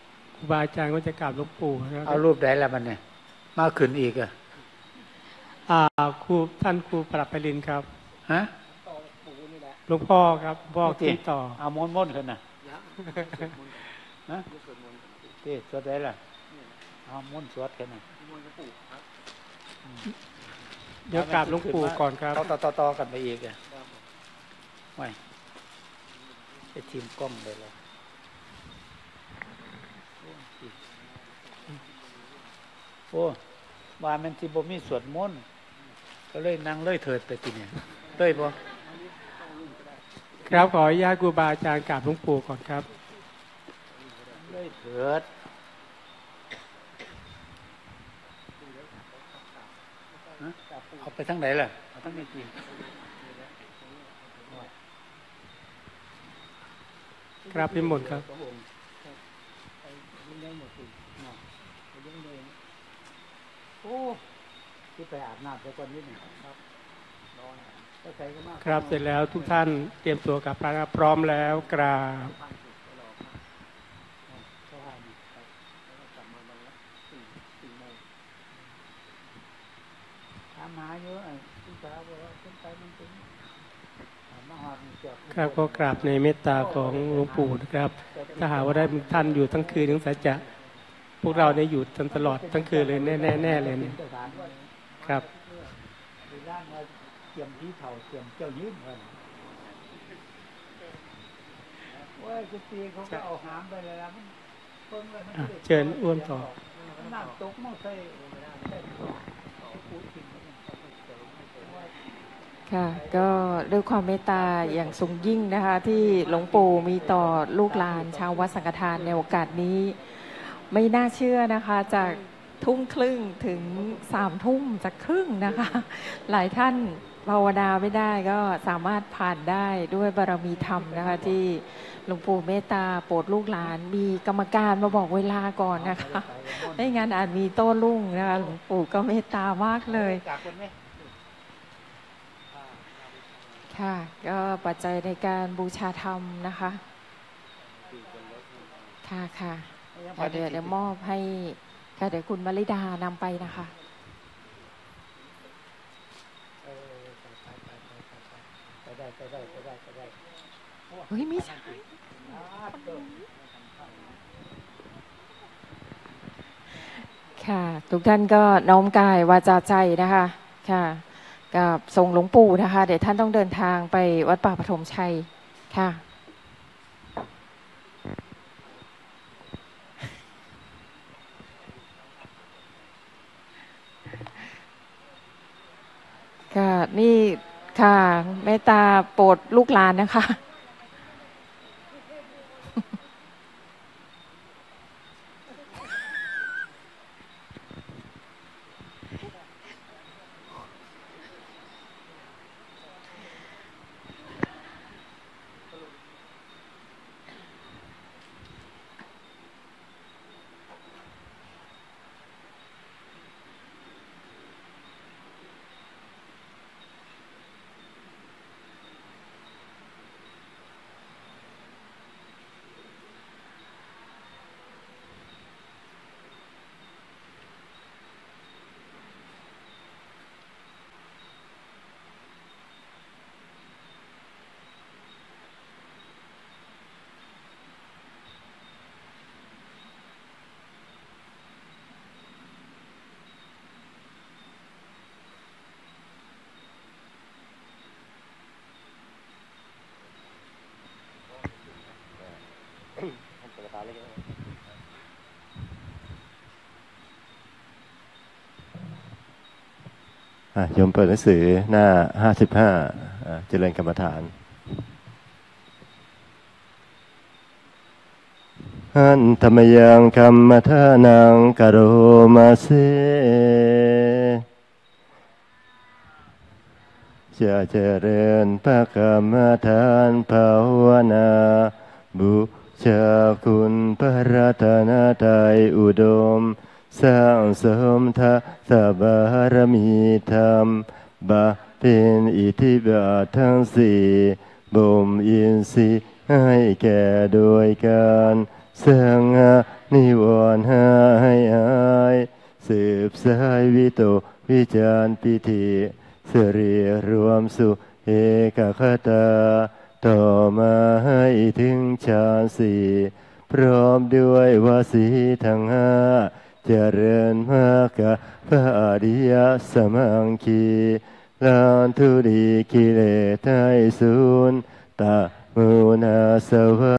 ครูบาอาจารย์ก็จะกราบหลวงปู่ครับเอารูปไหนละมันเนี่ยมาขึ้นอีกอ่ะอ่าครูท่านครูปรับไปรินครับฮะหลวงพ่อครับพ่อที่ต่อเอาม้วนม้วนขึ้นนะฮะที่สวดได้ล่ะเอาม้วนสวดขึ้นนะเดี๋ยวกราบหลวงปู่ก่อนครับต่อต่อต่อกันไปอีกอ่ะไม่ไปทีมกล้องเลยเลยโอ้ว่ามันที่บ่มีสวดมนต์ก็เลยนั่งเลยเถิดไปทีเนี่ยเต้ยบ่ครับขออนุญาตครูบาอาจารย์กราบหลวงปู่ก่อนครับเลยเถิดเอาไปทั้งไหนล่ะเอาทั้งนี้จริงครับนิมนต์ครับโอ้ที่ไปอาบน้ำแต่ก่อนนิดหนึ่งครับครับเสร็จแล้วทุกท่านเตรียมตัวกับพระพร้อมแล้วกราบถามหาเยอะที่สาวบอกว่าขึ้นไปมันถึงครับก็กราบในเมตตาของหลวงปู่นะครับถ้าหากว่าได้ท่านอยู่ทั้งคืนทั้งสัจจะพวกเราได้อยู่จนตลอดทั้งคืนเลยแน่แน่เลยเนี่ยครับเตรียมที่เผาเตรียมเจ้ายืมกันว่าจะตีเขาก็เอาหามไปเลยนะมันเพิ่งเลยมันเชิญอ้วนต่อน้ำตกมั่งใส่ค่ะก็ด้วยความเมตตาอย่างสูงยิ่งนะคะที่หลวงปู่มีต่อลูกหลานชาววัดสังฆทานในโอกาสนี้ไม่น่าเชื่อนะคะจากทุ่มครึ่งถึงสามทุ่มจากครึ่งนะคะหลายท่านภาวนาไม่ได้ก็สามารถผ่านได้ด้วยบารมีธรรมนะคะที่หลวงปู่เมตตาโปรดลูกหลานมีกรรมการมาบอกเวลาก่อนนะคะไม่งั้นอาจมีโต้รุ่งนะคะหลวงปู่ก็เมตตามากเลยค่ะก็ปัจจัยในการบูชาธรรมนะคะค่ะค่ะเดี๋ยวเดี๋ยวมอบให้ค่ะเดี๋ยวคุณมลิดานำไปนะคะเฮ้ยไม่ใช่ค่ะทุกท่านก็น้อมกายวาจาใจนะคะค่ะกับทรงหลวงปู่นะคะเดี๋ยวท่านต้องเดินทางไปวัดป่าปฐมชัยค่ะค่ะนี่ค่ะเมตตาโปรดลูกหลานนะคะโยมเปิดหนังสือหน้าห้าสิบห้าเจริญกรรมฐานหันธรรมยังกรรมฐานังกโรมาเสจะเจริญพระกรรมฐานภาวนาบูชาคุณพระรัตนตรัยอุดมสร้างสมทัศบารมีธรรมบำเพ็ญอิทธิบาททั้งสี่บ่มอินทรีย์ให้แก่โดยการสังฆนิวรณ์หายหายสืบสายวิโตวิจารปิธิเสรีรวมสุเอกคตาต่อมาให้ถึงฌานสี่พร้อมด้วยวสีทั้งห้าเจริญมากะพระอริยสมังคีลานทุดีกิเลสให้สูญตะมูนาสวะ